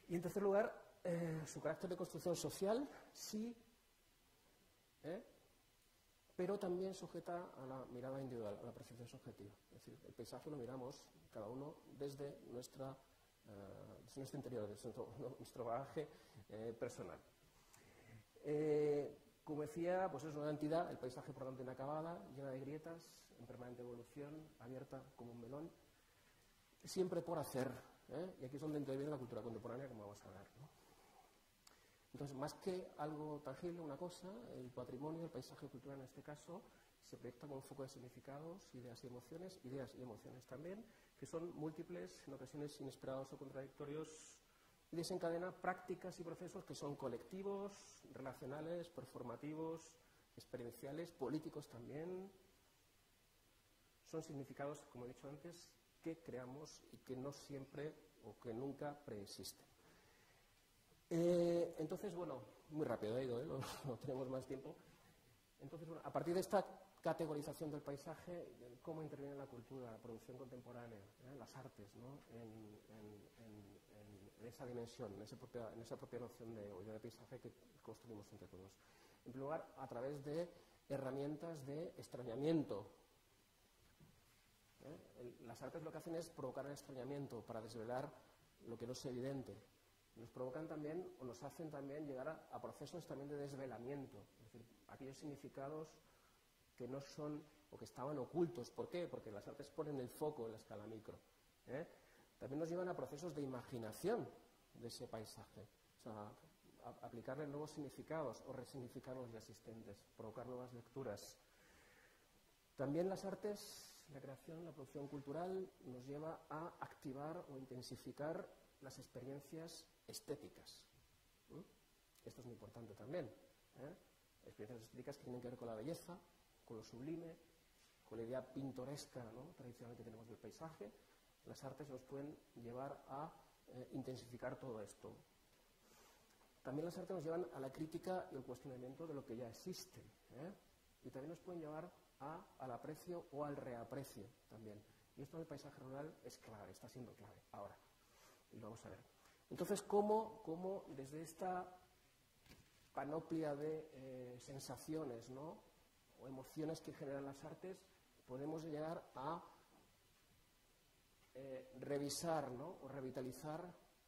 Y en tercer lugar, eh, su carácter de construcción social, sí, ¿eh? pero también sujeta a la mirada individual, a la percepción subjetiva. Es decir, el paisaje lo miramos cada uno desde, nuestra, uh, desde nuestro interior, desde nuestro, nuestro bagaje eh, personal. Eh, como decía, pues es una entidad, el paisaje por tanto inacabada, llena de grietas, en permanente evolución, abierta como un melón, siempre por hacer, ¿eh? Y aquí es donde interviene la cultura contemporánea, como vamos a ver, ¿no? Entonces, más que algo tangible, una cosa, el patrimonio, el paisaje cultural en este caso, se proyecta como un foco de significados, ideas y emociones, ideas y emociones también, que son múltiples, en ocasiones inesperados o contradictorios, y desencadena prácticas y procesos que son colectivos, relacionales, performativos, experienciales, políticos también. Son significados, como he dicho antes, que creamos y que no siempre o que nunca preexisten. Eh, entonces, bueno, muy rápido he ido, ¿eh? no, no tenemos más tiempo. Entonces, bueno, a partir de esta categorización del paisaje, ¿cómo interviene la cultura, la producción contemporánea, ¿eh? las artes, ¿no? en, en, en, en esa dimensión, en esa propia, en esa propia noción de, o de paisaje que construimos entre todos? En primer lugar, a través de herramientas de extrañamiento. ¿Eh? El, las artes lo que hacen es provocar el extrañamiento para desvelar lo que no es evidente. Nos provocan también, o nos hacen también llegar a, a procesos también de desvelamiento, es decir, aquellos significados que no son, o que estaban ocultos. ¿Por qué? Porque las artes ponen el foco en la escala micro. ¿eh? También nos llevan a procesos de imaginación de ese paisaje, o sea, a, a aplicarle nuevos significados o resignificar los ya existentes, provocar nuevas lecturas. También las artes, la creación, la producción cultural, nos lleva a activar o intensificar las experiencias estéticas. ¿Mm? Esto es muy importante también. ¿eh? Experiencias estéticas que tienen que ver con la belleza, con lo sublime, con la idea pintoresca, ¿no? tradicional que tenemos del paisaje. Las artes nos pueden llevar a eh, intensificar todo esto. También las artes nos llevan a la crítica y el cuestionamiento de lo que ya existe. ¿eh? Y también nos pueden llevar a, al aprecio o al reaprecio también. Y esto en el paisaje rural es clave, está siendo clave ahora. Y lo vamos a ver. Entonces, ¿cómo, cómo desde esta panoplia de eh, sensaciones, ¿no? o emociones que generan las artes, podemos llegar a eh, revisar, ¿no? o revitalizar,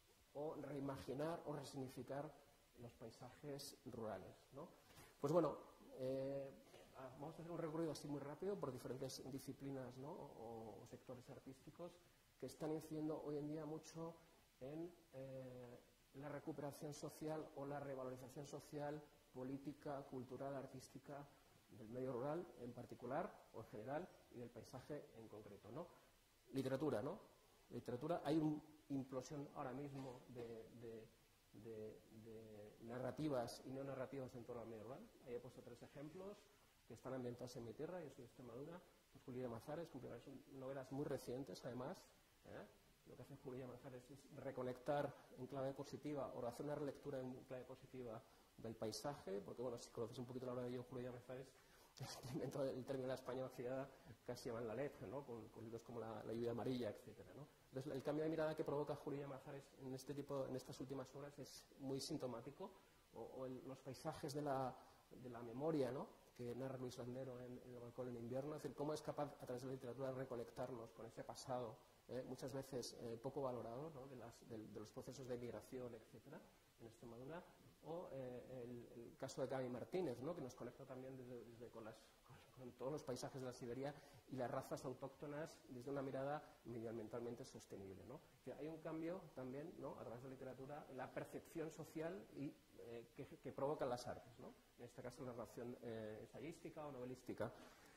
o reimaginar, o resignificar los paisajes rurales, ¿no? Pues bueno, eh, vamos a hacer un recorrido así muy rápido por diferentes disciplinas, ¿no? o, o sectores artísticos que están incidiendo hoy en día mucho en eh, la recuperación social o la revalorización social, política, cultural, artística del medio rural en particular o en general y del paisaje en concreto, ¿no? Literatura, ¿no? Literatura, hay una implosión ahora mismo de, de, de, de narrativas y no narrativas en torno al medio rural. Ahí he puesto tres ejemplos que están ambientados en mi tierra, yo soy de Extremadura, pues Julia Mazares, son novelas muy recientes además, ¿eh? Lo que hace Julia Mazares es reconectar en clave positiva o hacer una relectura en clave positiva del paisaje, porque bueno, si conoces un poquito la obra de yo, Julia Mazares, inventó el término de la España oxidada, casi llaman la letra, ¿no? Con, con libros como la, la lluvia amarilla, etcétera, ¿no? Entonces, el cambio de mirada que provoca Julia Mazares en este tipo, en estas últimas obras es muy sintomático, o, o el, los paisajes de la, de la memoria, ¿no? que narra Luis Landero en, en El balcón en invierno, es decir, cómo es capaz a través de la literatura de reconectarnos con ese pasado, eh, muchas veces eh, poco valorado, ¿no? de, las, de, de los procesos de migración, etcétera, en Extremadura, o eh, el, el caso de Gaby Martínez, ¿no? que nos conecta también desde, desde con, las, con, con todos los paisajes de la Siberia y las razas autóctonas desde una mirada medioambientalmente sostenible, ¿no? Que hay un cambio también, ¿no? a través de la literatura, en la percepción social y, eh, que, que provocan las artes, ¿no? en este caso la narración eh, ensayística o novelística.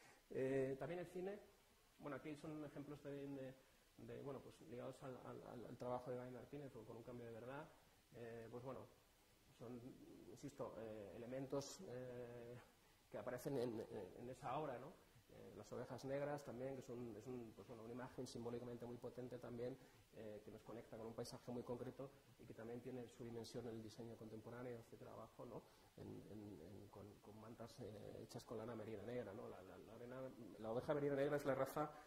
Eh, también el cine, bueno, aquí son ejemplos también de, de bueno, pues ligados al, al, al trabajo de Gaby Martínez o con un cambio de verdad, eh, pues bueno, son, insisto, eh, elementos eh, que aparecen en, en esa obra, ¿no? Eh, las ovejas negras también, que son, es un, pues bueno, una imagen simbólicamente muy potente también, eh, que nos conecta con un paisaje muy concreto y que también tiene su dimensión en el diseño contemporáneo, etcétera, abajo, ¿no? En, en, en, con, con mantas eh, hechas con lana merina negra, ¿no? La, la, la, arena, la oveja merina negra es la raza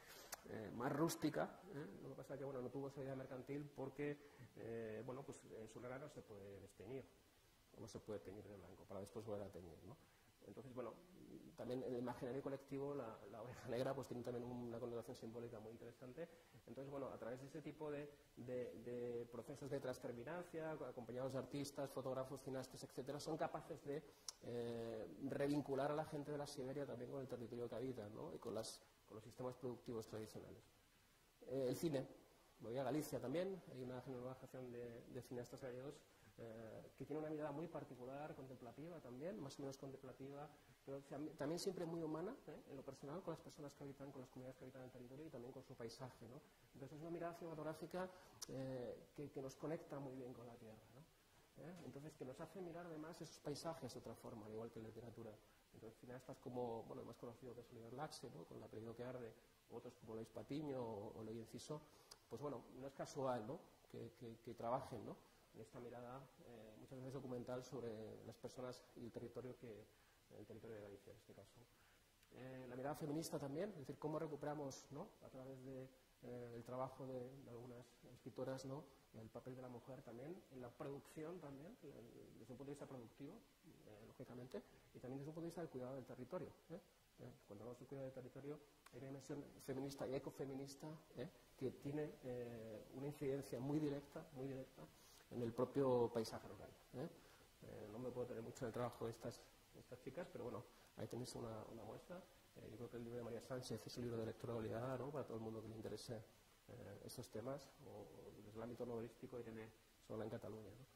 eh, más rústica, ¿eh? Lo que pasa es que bueno, no tuvo salida mercantil porque eh, bueno, pues, en su lana no se puede desteñir, no se puede teñir de blanco para después volver a teñir, ¿no? Entonces, bueno, también en el imaginario colectivo la, la oveja negra pues tiene también una connotación simbólica muy interesante. Entonces, bueno, a través de ese tipo de, de, de procesos de transterminancia, acompañados de artistas, fotógrafos, cineastas, etcétera, son capaces de eh, revincular a la gente de la Siberia también con el territorio que habitan, ¿no? Y con, las, con los sistemas productivos tradicionales. Eh, el cine, voy a Galicia también, hay una generación de, de cineastas gallegos Eh, que tiene una mirada muy particular, contemplativa también, más o menos contemplativa, pero también siempre muy humana, ¿eh? En lo personal, con las personas que habitan, con las comunidades que habitan en el territorio y también con su paisaje, ¿no? Entonces es una mirada cinematográfica eh, que, que nos conecta muy bien con la tierra, ¿no? ¿Eh? Entonces que nos hace mirar además esos paisajes de otra forma, al igual que en la literatura. Entonces cineastas como, bueno, el más conocido que es Oliver Laxe, ¿no? Con El apellido que arde, otros como Lois Patiño o, o Ley Enciso, pues bueno, no es casual, ¿no? Que, que, que trabajen, ¿no? En esta mirada eh, muchas veces documental sobre las personas y el territorio que el territorio de Galicia en este caso. Eh, la mirada feminista también, es decir, cómo recuperamos, ¿no? A través del de, eh, trabajo de, de algunas escritoras, ¿no? El papel de la mujer también, en la producción también, desde un punto de vista productivo, eh, lógicamente, y también desde un punto de vista del cuidado del territorio. ¿eh? Eh, cuando hablamos del cuidado del territorio, hay una dimensión feminista y ecofeminista ¿eh? que tiene eh, una incidencia muy directa, muy directa, en el propio paisaje local. ¿eh? Eh, no me puedo tener mucho en el trabajo de estas, de estas chicas, pero bueno, ahí tenéis una, una muestra. Eh, yo creo que el libro de María Sánchez es un libro de lectura obligada, ¿no? Para todo el mundo que le interese eh, estos temas, o, o desde el ámbito novelístico y tiene solo en Cataluña. ¿no?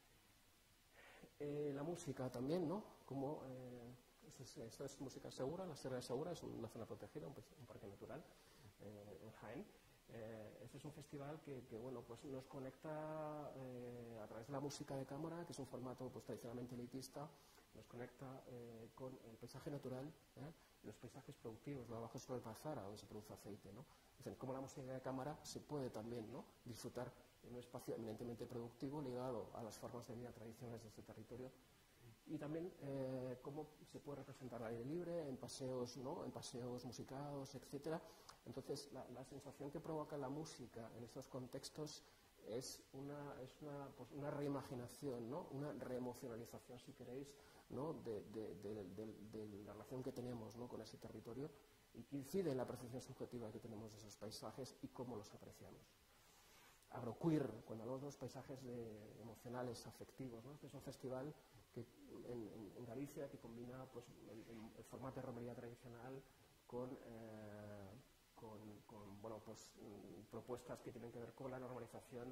Eh, la música también, ¿no? Como, eh, esto, es, esto es música segura, la Sierra de Segura es una zona protegida, un, un parque natural eh, en Jaén. Eh, este es un festival que, que bueno, pues nos conecta eh, a través de la música de cámara, que es un formato pues, tradicionalmente elitista, nos conecta eh, con el paisaje natural ¿eh? y los paisajes productivos, lo abajo sobre el Pazara, donde se produce aceite. ¿no? Es decir, como la música de cámara se puede también ¿no? disfrutar en un espacio eminentemente productivo ligado a las formas de vida tradicionales de este territorio. Y también eh, cómo se puede representar al aire libre, en paseos, ¿no? en paseos musicados, etcétera. Entonces, la, la sensación que provoca la música en estos contextos es una, es una, pues una reimaginación, ¿no? una reemocionalización, si queréis, ¿no? de, de, de, de, de la relación que tenemos ¿no? con ese territorio y que incide en la percepción subjetiva que tenemos de esos paisajes y cómo los apreciamos. Agroqueer, cuando hablamos de los paisajes de, emocionales, afectivos, ¿no? Este es un festival que, en, en, en Galicia que combina pues, el, el formato de romería tradicional con, eh, con, con bueno, pues, mm, propuestas que tienen que ver con la normalización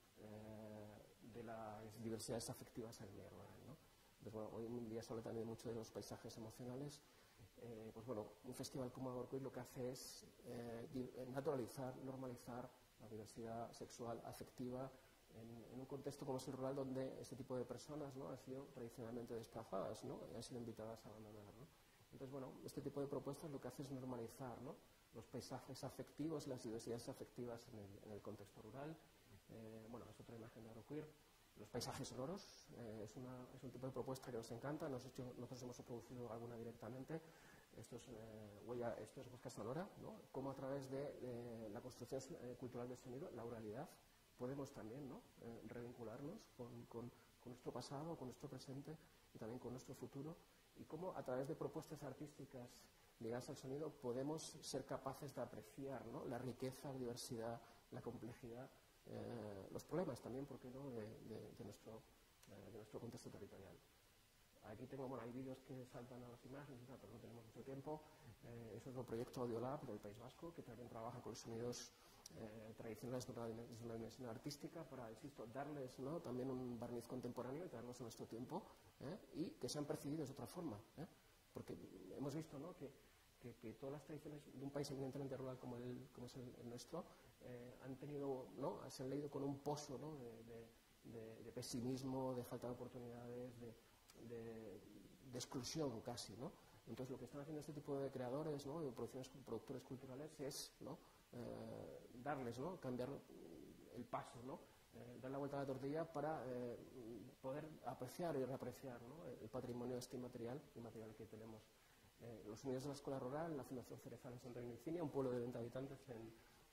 eh, de las diversidades afectivas en el medio rural. ¿no? Entonces, bueno, hoy en día se habla también mucho de los paisajes emocionales. Eh, pues bueno, un festival como Agroqueer lo que hace es eh, naturalizar, normalizar la diversidad sexual, afectiva, en, en un contexto como es el rural, donde este tipo de personas ¿no? han sido tradicionalmente desplazadas ¿no? y han sido invitadas a abandonar. ¿no? Entonces, bueno, este tipo de propuestas lo que hace es normalizar ¿no? los paisajes afectivos, las diversidades afectivas en el, en el contexto rural. Eh, bueno, es otra imagen de Agroqueer. Los paisajes sonoros, eh, es, una, es un tipo de propuesta que nos encanta, nos hecho, nosotros hemos producido alguna directamente. Esto es, eh, huella, esto es música sonora, ¿no? Como a través de, de la construcción eh, cultural del sonido, la oralidad, podemos también ¿no? eh, revincularnos con, con, con nuestro pasado, con nuestro presente y también con nuestro futuro, y cómo a través de propuestas artísticas ligadas al sonido podemos ser capaces de apreciar ¿no? la riqueza, la diversidad, la complejidad, eh, los problemas también, ¿por qué no?, de, de, de, nuestro, eh, de nuestro contexto territorial. Aquí tengo, bueno, hay vídeos que saltan a las imágenes, pero no tenemos mucho tiempo. Eh, eso es el proyecto Audiolab del País Vasco, que también trabaja con los sonidos eh, tradicionales de una, de una dimensión artística para, insisto, darles ¿no? también un barniz contemporáneo y traerlos a nuestro tiempo ¿eh? y que sean percibidos de otra forma. ¿eh? Porque hemos visto ¿no? que, que, que todas las tradiciones de un país evidentemente rural como, el, como es el, el nuestro eh, han tenido, ¿no? se han leído con un pozo ¿no? de, de, de, de pesimismo, de falta de oportunidades, de De, de exclusión casi, ¿no? Entonces lo que están haciendo este tipo de creadores, ¿no? de producciones, productores culturales es ¿no? eh, darles, ¿no? cambiar el paso, ¿no? eh, dar la vuelta a la tortilla para eh, poder apreciar y reapreciar ¿no? el patrimonio este inmaterial, inmaterial que tenemos. Eh, los unidos de la Escuela Rural, la Fundación Cerezal en Santa Virginia, un pueblo de veinte habitantes en,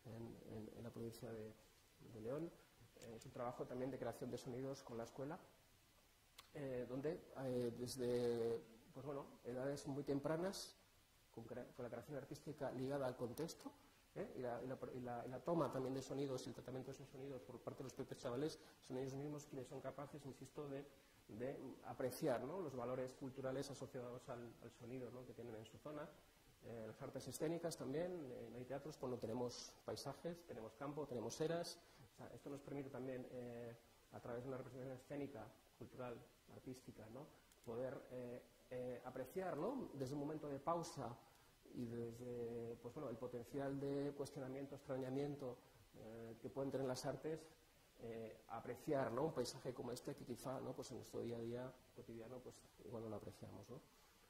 en, en, en la provincia de, de León. Eh, es un trabajo también de creación de sonidos con la escuela, eh, donde eh, desde pues bueno, edades muy tempranas, con, con la creación artística ligada al contexto, ¿eh? y, la, y, la, y, la, y la toma también de sonidos y el tratamiento de esos sonidos por parte de los propios chavales, son ellos mismos quienes son capaces, insisto, de, de apreciar, ¿no?, los valores culturales asociados al, al sonido, ¿no?, que tienen en su zona. Eh, las artes escénicas también, eh, no hay teatros cuando tenemos paisajes, tenemos campo, tenemos eras. O sea, esto nos permite también, eh, a través de una representación escénica, cultural, artística, ¿no?, poder eh, eh, apreciar, ¿no?, desde un momento de pausa y desde pues, bueno, el potencial de cuestionamiento, extrañamiento eh, que pueden tener las artes, eh, apreciar, ¿no?, un paisaje como este que quizá, ¿no?, pues en nuestro día a día cotidiano pues igual no lo apreciamos, ¿no?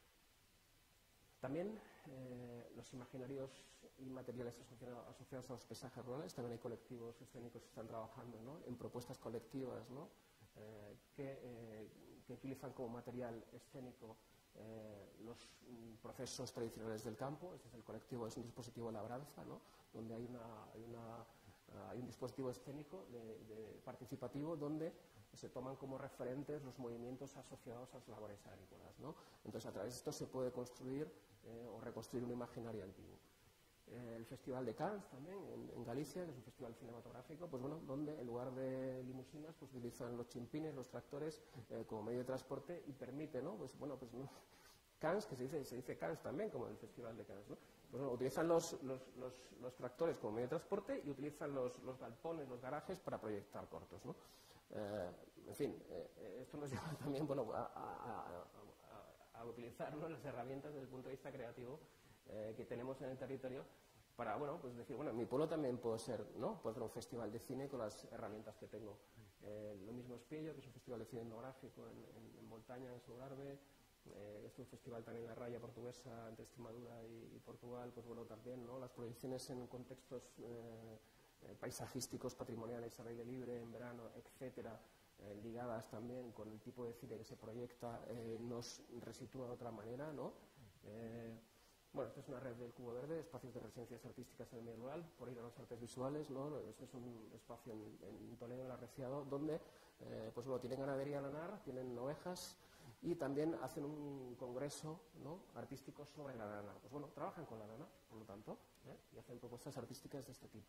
También eh, los imaginarios inmateriales asociados, asociados a los paisajes rurales, también hay colectivos escénicos que están trabajando, ¿no?, en propuestas colectivas, ¿no?, eh, que, eh, que utilizan como material escénico eh, los mm, procesos tradicionales del campo. Este es el colectivo, es un dispositivo labranza, ¿no?, donde hay, una, hay, una, uh, hay un dispositivo escénico de, de participativo donde se toman como referentes los movimientos asociados a las labores agrícolas, ¿no? Entonces, a través de esto se puede construir eh, o reconstruir un imaginario antiguo. Eh, el Festival de Cannes también, en, en Galicia, que es un festival cinematográfico, pues bueno, donde en lugar de limusinas, pues utilizan los chimpines, los tractores eh, como medio de transporte y permite, ¿no? Pues bueno, pues ¿no? Cannes, que se dice, se dice Cannes también, como el Festival de Cannes, ¿no? Pues bueno, utilizan los, los, los, los tractores como medio de transporte y utilizan los, los galpones, los garajes para proyectar cortos, ¿no? Eh, en fin, eh, esto nos lleva también, bueno, a, a, a, a utilizar, ¿no?, las herramientas desde el punto de vista creativo eh, que tenemos en el territorio para, bueno, pues decir, bueno, en mi pueblo también puedo ser, ¿no?, puedo hacer un festival de cine con las herramientas que tengo. Eh, lo mismo es Pillo, que es un festival de cine etnográfico en, en, en montaña, en Sobrarbe. Eh, es un festival también en la raya portuguesa entre Extremadura y, y Portugal, pues bueno, también, ¿no?, las proyecciones en contextos eh, eh, paisajísticos, patrimoniales, al aire libre, en verano, etcétera, eh, ligadas también con el tipo de cine que se proyecta, eh, nos resitúa de otra manera, ¿no? Eh, bueno, esta es una red del Cubo Verde, espacios de residencias artísticas en el medio rural, por ir a las artes visuales, ¿no? Este es un espacio en, en Toledo, en el Arreciado, donde, eh, pues bueno, tienen ganadería lanar, tienen ovejas, y también hacen un congreso, ¿no?, artístico sobre la lana. Pues bueno, trabajan con la lana, por lo tanto, ¿eh?, y hacen propuestas artísticas de este tipo.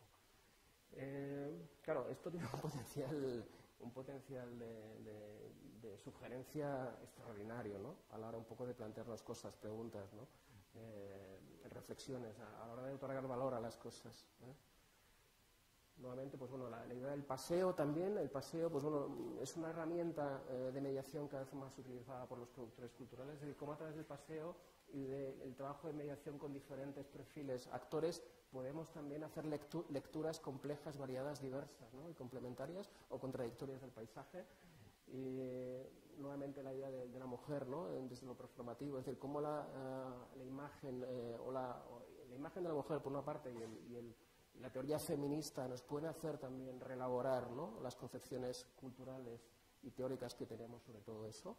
Eh, claro, esto tiene un potencial, un potencial de, de, de sugerencia extraordinario, ¿no?, a la hora un poco de plantearnos cosas, preguntas, ¿no?, eh, reflexiones, a, a la hora de otorgar valor a las cosas, ¿eh? Nuevamente, pues bueno, la, la idea del paseo también, el paseo, pues bueno, es una herramienta eh, de mediación cada vez más utilizada por los productores culturales, es decir, cómo a través del paseo y del trabajo de mediación con diferentes perfiles, actores, podemos también hacer lectu lecturas complejas, variadas, diversas, ¿no?, y complementarias o contradictorias del paisaje. Y eh, nuevamente la idea de, de la mujer, ¿no?, desde lo performativo, es decir, cómo la, uh, la imagen eh, o, la, o la imagen de la mujer por una parte y el, y el la teoría feminista nos puede hacer también reelaborar, ¿no?, las concepciones culturales y teóricas que tenemos sobre todo eso.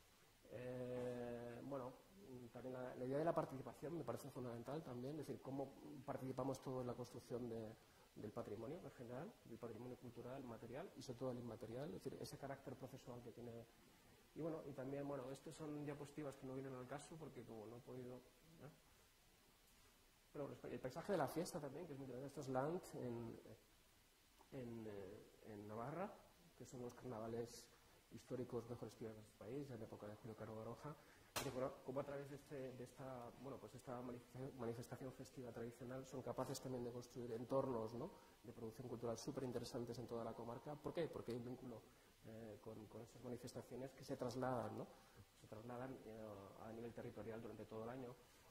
Eh, bueno, también la, la idea de la participación me parece fundamental también, es decir, cómo participamos todos en la construcción de, del patrimonio en general, del patrimonio cultural, material y sobre todo el inmaterial, es decir, ese carácter procesual que tiene. Y bueno, y también, bueno, estas son diapositivas que no vienen al caso porque como no he podido... ¿eh? Pero el paisaje de la fiesta también, que es muy interesante. Esto es Land en, en, en Navarra, que son los carnavales históricos mejor estudiados de este país, en la época de Julio Caro Baroja. Y bueno, como a través de, este, de esta, bueno, pues esta manifestación festiva tradicional son capaces también de construir entornos, ¿no?, de producción cultural súper interesantes en toda la comarca. ¿Por qué? Porque hay un vínculo eh, con, con estas manifestaciones que se trasladan, ¿no?, se trasladan eh, a nivel territorial durante todo el año.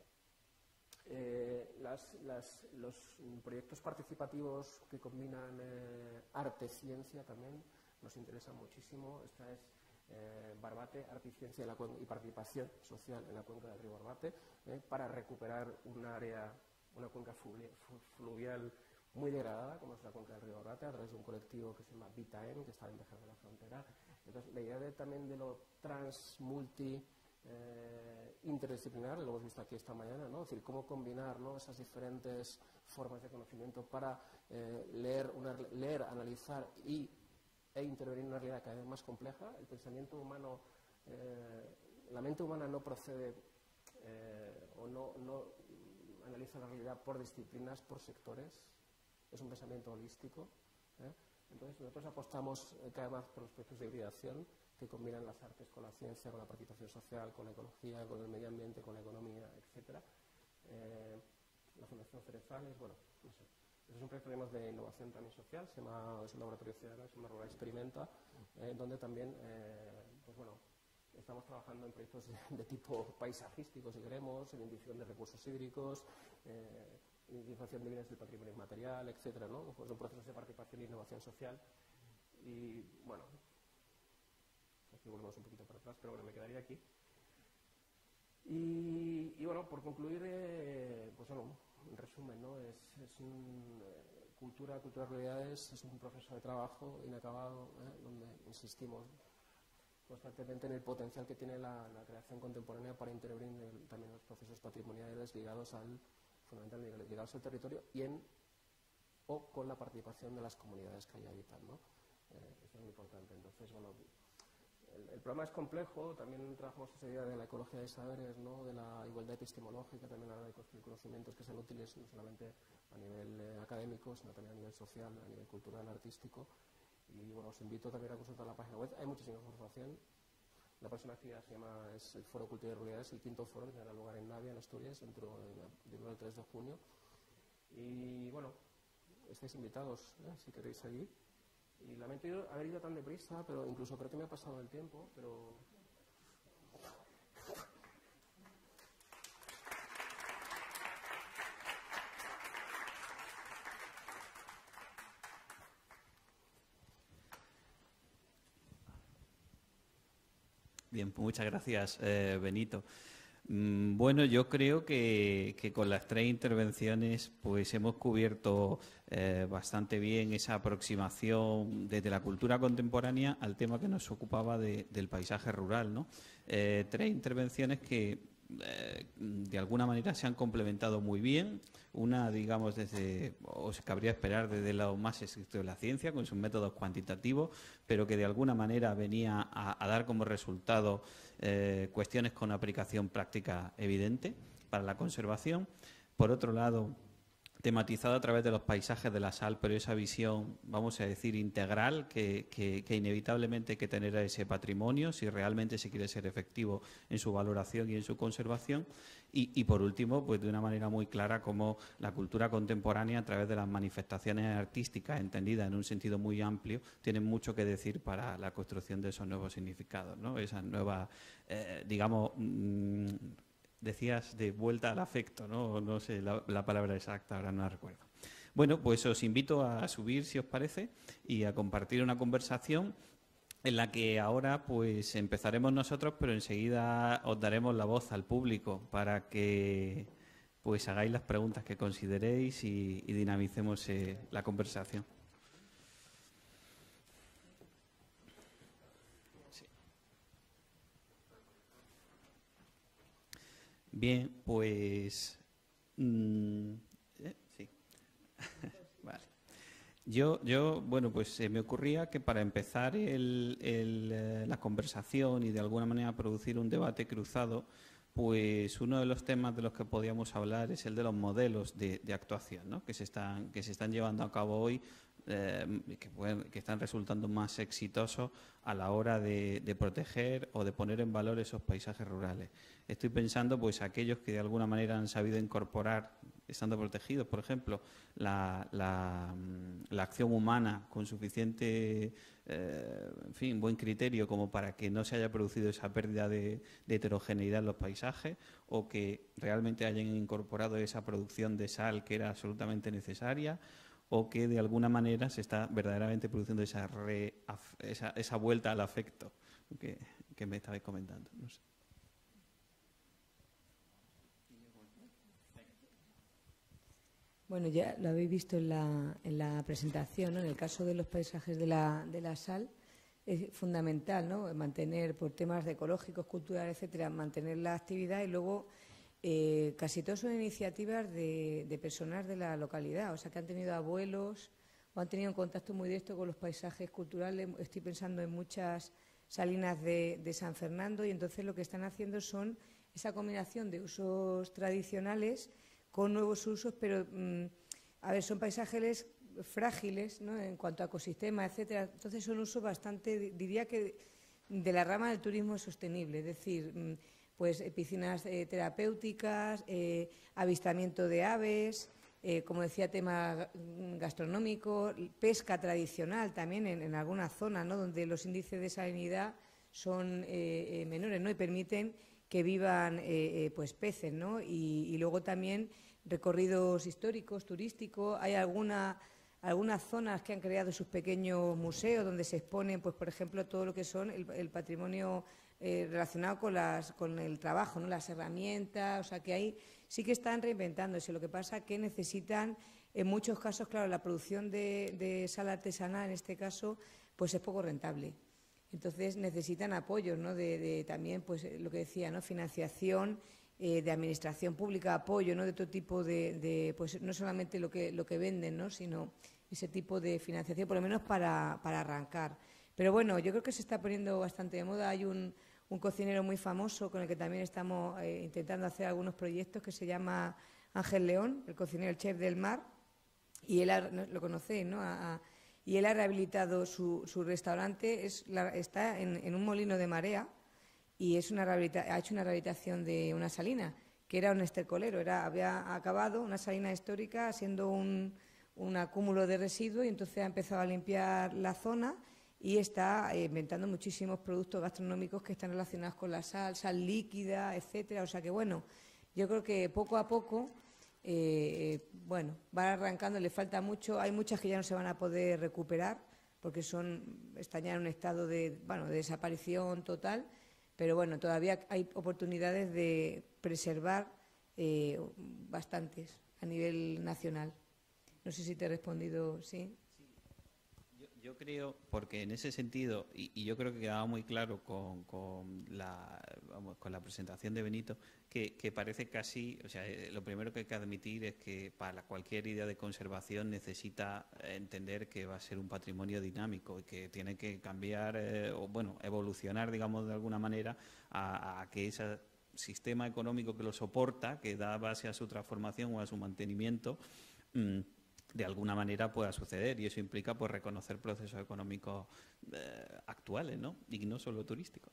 Eh, las, las, los proyectos participativos que combinan eh, arte, ciencia también nos interesan muchísimo. Esta es eh, Barbate, arte y ciencia la y participación social en la cuenca del río Barbate, eh, para recuperar un área, una cuenca fluvial muy degradada, como es la cuenca del río Barbate, a través de un colectivo que se llama Vitaen, que está en Vejer de la Frontera. Entonces, la idea de, también de lo trans, multi, eh, interdisciplinar, lo hemos visto aquí esta mañana, ¿no? Es decir, cómo combinar, ¿no?, esas diferentes formas de conocimiento para eh, leer, una, leer, analizar y, e intervenir en una realidad cada vez más compleja. El pensamiento humano, eh, la mente humana no procede eh, o no, no analiza la realidad por disciplinas, por sectores, es un pensamiento holístico, ¿eh? Entonces nosotros apostamos eh, cada vez más por los procesos de hibridación que combinan las artes con la ciencia, con la participación social, con la ecología, con el medio ambiente, con la economía, etcétera. Eh, la Fundación Cerezales, bueno, no sé. Es un proyecto tenemos de innovación también social, se llama, es un laboratorio ciudadano, se llama Rural Experimenta, eh, donde también, eh, pues bueno, estamos trabajando en proyectos de, de tipo paisajístico, si queremos, en identificación de recursos hídricos, eh, identificación de bienes del patrimonio inmaterial, etcétera, ¿no? Pues son procesos de participación e innovación social. Y, bueno, aquí volvemos un poquito para atrás, pero bueno, me quedaría aquí. Y, y bueno, por concluir, eh, pues bueno, en resumen, ¿no? Es, es un, eh, cultura, cultura realidades, es un proceso de trabajo inacabado, ¿eh? Donde insistimos constantemente en el potencial que tiene la, la creación contemporánea para intervenir en, también en los procesos patrimoniales ligados al, fundamentalmente ligados al territorio y en o con la participación de las comunidades que ahí habitan, ¿no? Eh, eso es muy importante. Entonces, bueno, el, el programa es complejo, también trabajamos esa idea de la ecología de saberes, ¿no?, de la igualdad epistemológica, también a la hora de construir conocimientos que sean útiles no solamente a nivel eh, académico, sino también a nivel social, a nivel cultural, artístico. Y bueno, os invito también a consultar la página web, hay muchísima información. La próxima actividad se llama, es el Foro Cultura y Realidades, el quinto foro que tendrá lugar en Navia, en Asturias, dentro del uno al tres de junio. Y bueno, estáis invitados, ¿eh?, si queréis seguir. Y lamento ir, haber ido tan deprisa, pero incluso creo que me ha pasado el tiempo, pero... Bien, pues muchas gracias, eh, Benito. Mm, bueno, yo creo que, que con las tres intervenciones pues hemos cubierto eh, bastante bien esa aproximación desde la cultura contemporánea al tema que nos ocupaba de, del paisaje rural, ¿no? Eh, tres intervenciones que eh, de alguna manera se han complementado muy bien. Una, digamos, desde, o se cabría esperar desde lo más estricto de la ciencia, con sus métodos cuantitativos, pero que de alguna manera venía a, a dar como resultado eh, cuestiones con aplicación práctica evidente para la conservación. Por otro lado, tematizado a través de los paisajes de la sal, pero esa visión, vamos a decir, integral, que, que, que inevitablemente hay que tener a ese patrimonio si realmente se quiere ser efectivo en su valoración y en su conservación. Y, y por último, pues de una manera muy clara, como la cultura contemporánea, a través de las manifestaciones artísticas, entendidas en un sentido muy amplio, tiene mucho que decir para la construcción de esos nuevos significados, ¿no? Esas nuevas, eh, digamos, mmm, decías de vuelta al afecto, ¿no? No sé la, la palabra exacta, ahora no la recuerdo. Bueno, pues os invito a subir, si os parece, y a compartir una conversación en la que ahora pues empezaremos nosotros, pero enseguida os daremos la voz al público para que pues hagáis las preguntas que consideréis y, y dinamicemos eh, la conversación. Bien, pues mmm, ¿eh? sí. Vale. Yo, yo, bueno, pues se me ocurría que para empezar el, el, eh, la conversación y de alguna manera producir un debate cruzado, pues uno de los temas de los que podíamos hablar es el de los modelos de, de actuación, ¿no?, que se están que se están llevando a cabo hoy. Eh, que, pueden, que están resultando más exitosos a la hora de, de proteger o de poner en valor esos paisajes rurales. Estoy pensando, pues, aquellos que de alguna manera han sabido incorporar, estando protegidos, por ejemplo, la, la, la acción humana con suficiente, eh, en fin, buen criterio como para que no se haya producido esa pérdida de, de heterogeneidad en los paisajes, o que realmente hayan incorporado esa producción de sal que era absolutamente necesaria, o que de alguna manera se está verdaderamente produciendo esa, re, esa, esa vuelta al afecto que, que me estabais comentando. No sé. Bueno, ya lo habéis visto en la, en la presentación, ¿no? En el caso de los paisajes de la, de la sal, es fundamental, ¿no? Mantener, por temas de ecológicos, culturales, etcétera, mantener la actividad y luego eh, casi todas son iniciativas de, de personas de la localidad, o sea, que han tenido abuelos o han tenido un contacto muy directo con los paisajes culturales. Estoy pensando en muchas salinas de, de San Fernando y entonces lo que están haciendo son esa combinación de usos tradicionales con nuevos usos, pero, mmm, a ver, son paisajes frágiles, ¿no?, en cuanto a ecosistemas, etcétera. Entonces son usos bastante, diría que de la rama del turismo sostenible, es decir, pues piscinas eh, terapéuticas, eh, avistamiento de aves, eh, como decía, tema gastronómico, pesca tradicional también en, en algunas zonas, ¿no?, donde los índices de salinidad son eh, eh, menores, ¿no?, y permiten que vivan eh, eh, pues peces, ¿no? Y, y luego también recorridos históricos, turísticos. Hay alguna algunas zonas que han creado sus pequeños museos donde se exponen, pues, por ejemplo, todo lo que son el, el patrimonio eh, relacionado con, las, con el trabajo, ¿no?, las herramientas, o sea, que ahí sí que están reinventándose. Lo que pasa es que necesitan, en muchos casos, claro, la producción de, de sal artesanal, en este caso, pues es poco rentable. Entonces necesitan apoyos, ¿no?, de, de también, pues, lo que decía, ¿no?, financiación, eh, de administración pública, apoyo, ¿no?, de otro tipo de, de pues no solamente lo que, lo que venden, ¿no?, sino ese tipo de financiación, por lo menos para, para arrancar. Pero bueno, yo creo que se está poniendo bastante de moda. Hay un, un cocinero muy famoso con el que también estamos eh, intentando hacer algunos proyectos, que se llama Ángel León, el cocinero, el chef del mar, y él ha, lo conocéis, ¿no?, a, a, y él ha rehabilitado su, su restaurante, es la, está en, en un molino de marea y es una ha hecho una rehabilitación de una salina, que era un estercolero, era, había acabado una salina histórica siendo un un acúmulo de residuos y entonces ha empezado a limpiar la zona y está eh, inventando muchísimos productos gastronómicos que están relacionados con la sal, sal líquida, etcétera. O sea que, bueno, yo creo que poco a poco, eh, bueno, va arrancando, le falta mucho. Hay muchas que ya no se van a poder recuperar porque son, están ya en un estado de, bueno, de desaparición total, pero bueno, todavía hay oportunidades de preservar eh, bastantes a nivel nacional. No sé si te he respondido, ¿sí? Sí. Yo, yo creo, porque en ese sentido, y, y yo creo que quedaba muy claro con, con, la, vamos, con la presentación de Benito, que, que parece casi, o sea, eh, lo primero que hay que admitir es que para cualquier idea de conservación necesita entender que va a ser un patrimonio dinámico y que tiene que cambiar, eh, o bueno, evolucionar, digamos, de alguna manera a, a que ese sistema económico que lo soporta, que da base a su transformación o a su mantenimiento, mmm, de alguna manera pueda suceder, y eso implica, pues, reconocer procesos económicos eh, actuales, ¿no?, y no solo turísticos.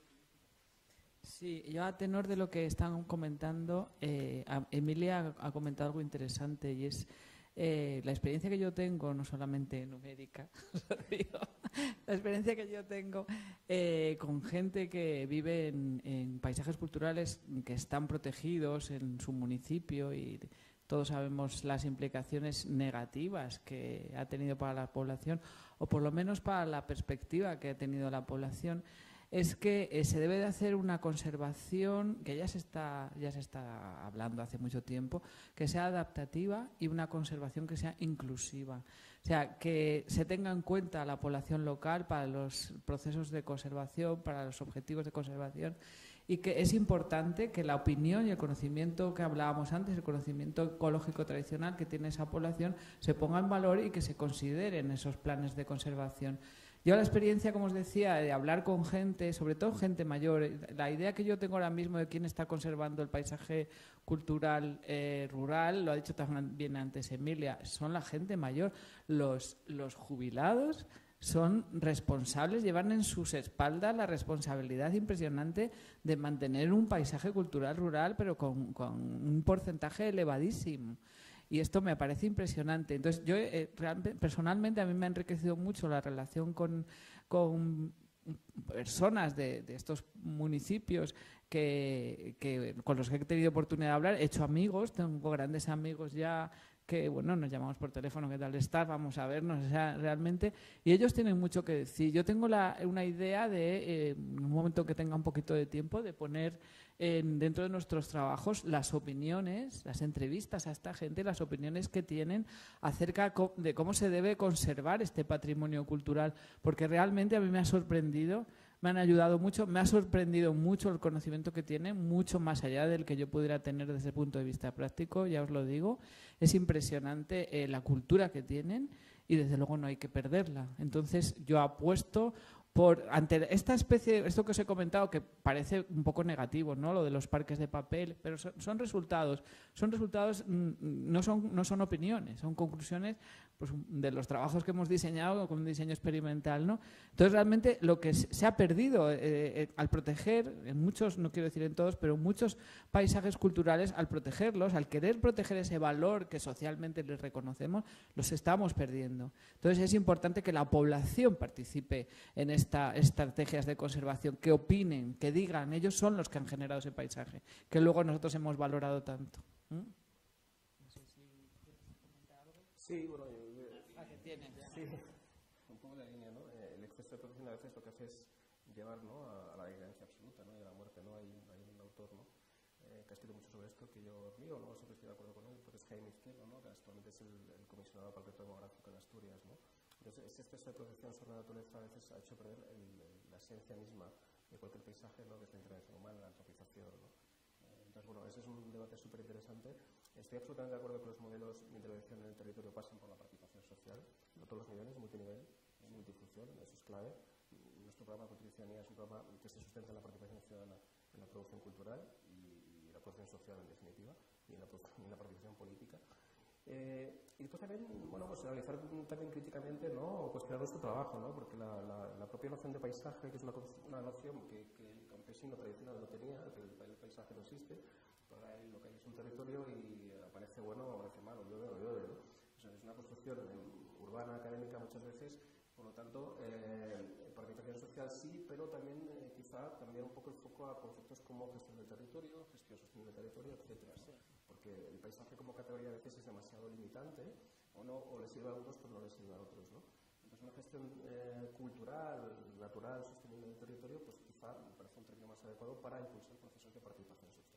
Sí, yo a tenor de lo que están comentando, eh, Emilia ha comentado algo interesante y es eh, la experiencia que yo tengo, no solamente numérica, digo, la experiencia que yo tengo eh, con gente que vive en, en paisajes culturales que están protegidos en su municipio y todos sabemos las implicaciones negativas que ha tenido para la población, o por lo menos para la perspectiva que ha tenido la población, es que eh, se debe de hacer una conservación que ya se está ya se está hablando hace mucho tiempo, que sea adaptativa y una conservación que sea inclusiva. O sea, que se tenga en cuenta la población local para los procesos de conservación, para los objetivos de conservación, y que es importante que la opinión y el conocimiento que hablábamos antes, el conocimiento ecológico tradicional que tiene esa población, se ponga en valor y que se consideren esos planes de conservación. Yo la experiencia, como os decía, de hablar con gente, sobre todo gente mayor, la idea que yo tengo ahora mismo de quién está conservando el paisaje cultural eh, rural, lo ha dicho también antes Emilia, son la gente mayor, los, los jubilados son responsables, llevan en sus espaldas la responsabilidad impresionante de mantener un paisaje cultural rural, pero con, con un porcentaje elevadísimo. Y esto me parece impresionante. Entonces, yo eh, realmente, personalmente, a mí me ha enriquecido mucho la relación con, con personas de, de estos municipios que, que, con los que he tenido oportunidad de hablar. He hecho amigos, tengo grandes amigos ya que, bueno, nos llamamos por teléfono, ¿qué tal estás? Vamos a vernos, o sea, realmente. Y ellos tienen mucho que decir. Yo tengo la, una idea de, eh, en un momento que tenga un poquito de tiempo, de poner en, dentro de nuestros trabajos las opiniones, las entrevistas a esta gente, las opiniones que tienen acerca de cómo se debe conservar este patrimonio cultural, porque realmente a mí me ha sorprendido. Me han ayudado mucho, me ha sorprendido mucho el conocimiento que tienen, mucho más allá del que yo pudiera tener desde el punto de vista práctico, ya os lo digo. Es impresionante eh, la cultura que tienen y desde luego no hay que perderla. Entonces yo apuesto por, ante esta especie, esto que os he comentado, que parece un poco negativo, ¿no? Lo de los parques de papel, pero son, son resultados, son resultados, no son, no son opiniones, son conclusiones pues, de los trabajos que hemos diseñado con un diseño experimental, ¿no? Entonces realmente lo que se ha perdido eh, eh, al proteger, en muchos, no quiero decir en todos, pero en muchos paisajes culturales, al protegerlos, al querer proteger ese valor que socialmente les reconocemos, los estamos perdiendo. Entonces es importante que la población participe en estas estrategias de conservación, que opinen, que digan, ellos son los que han generado ese paisaje, que luego nosotros hemos valorado tanto. ¿Mm? No sé si quieres comentar algo. Sí, bueno, yo, Ah, que tienes, ya. sí, un poco la línea, ¿no? Eh, el exceso de protección a veces lo que hace es llevar, ¿no?, a, a la decadencia absoluta, ¿no?, y a la muerte, ¿no? Hay, hay un autor, ¿no?, eh, que ha escrito mucho sobre esto, que yo admiro, no siempre estoy de acuerdo con él, porque es Jaime Izquierdo, ¿no?, que actualmente es el, el comisionado para el reto demográfico en Asturias, ¿no? Entonces, este exceso de protección sobre la naturaleza a veces ha hecho perder el, el, la esencia misma de cualquier paisaje, ¿no?, que es la intervención humana, la antropización, ¿no? Eh, entonces, bueno, ese es un debate súper interesante. Estoy absolutamente de acuerdo que los modelos de intervención en el territorio pasan por la participación social, a todos los niveles, multinivel, multifunción, eso es clave. Nuestro programa de Contribución es un programa que se sustenta en la participación ciudadana, en la producción cultural y, y la producción social, en definitiva, y en la, y en la participación política. Eh, y después también, bueno, pues analizar también críticamente, ¿no?, o cuestionar nuestro trabajo, ¿no?, porque la, la, la propia noción de paisaje, que es una, una noción que, que el campesino tradicional no tenía, que el, el paisaje no existe, para él lo que hay es un territorio y aparece bueno o aparece malo, llueve o llueve, ¿no? O sea, es una construcción urbana, académica muchas veces, por lo tanto, eh, participación social sí, pero también eh, quizá cambiar un poco el foco a conceptos como gestión del territorio, gestión sostenible del territorio, etcétera, ¿no? Porque el paisaje como categoría a veces es demasiado limitante, o no, o le sirve a algunos, pero no le sirve a otros, ¿no? Entonces, una gestión eh, cultural, natural, sostenible del territorio, pues quizá me parece un término más adecuado para impulsar procesos de participación social.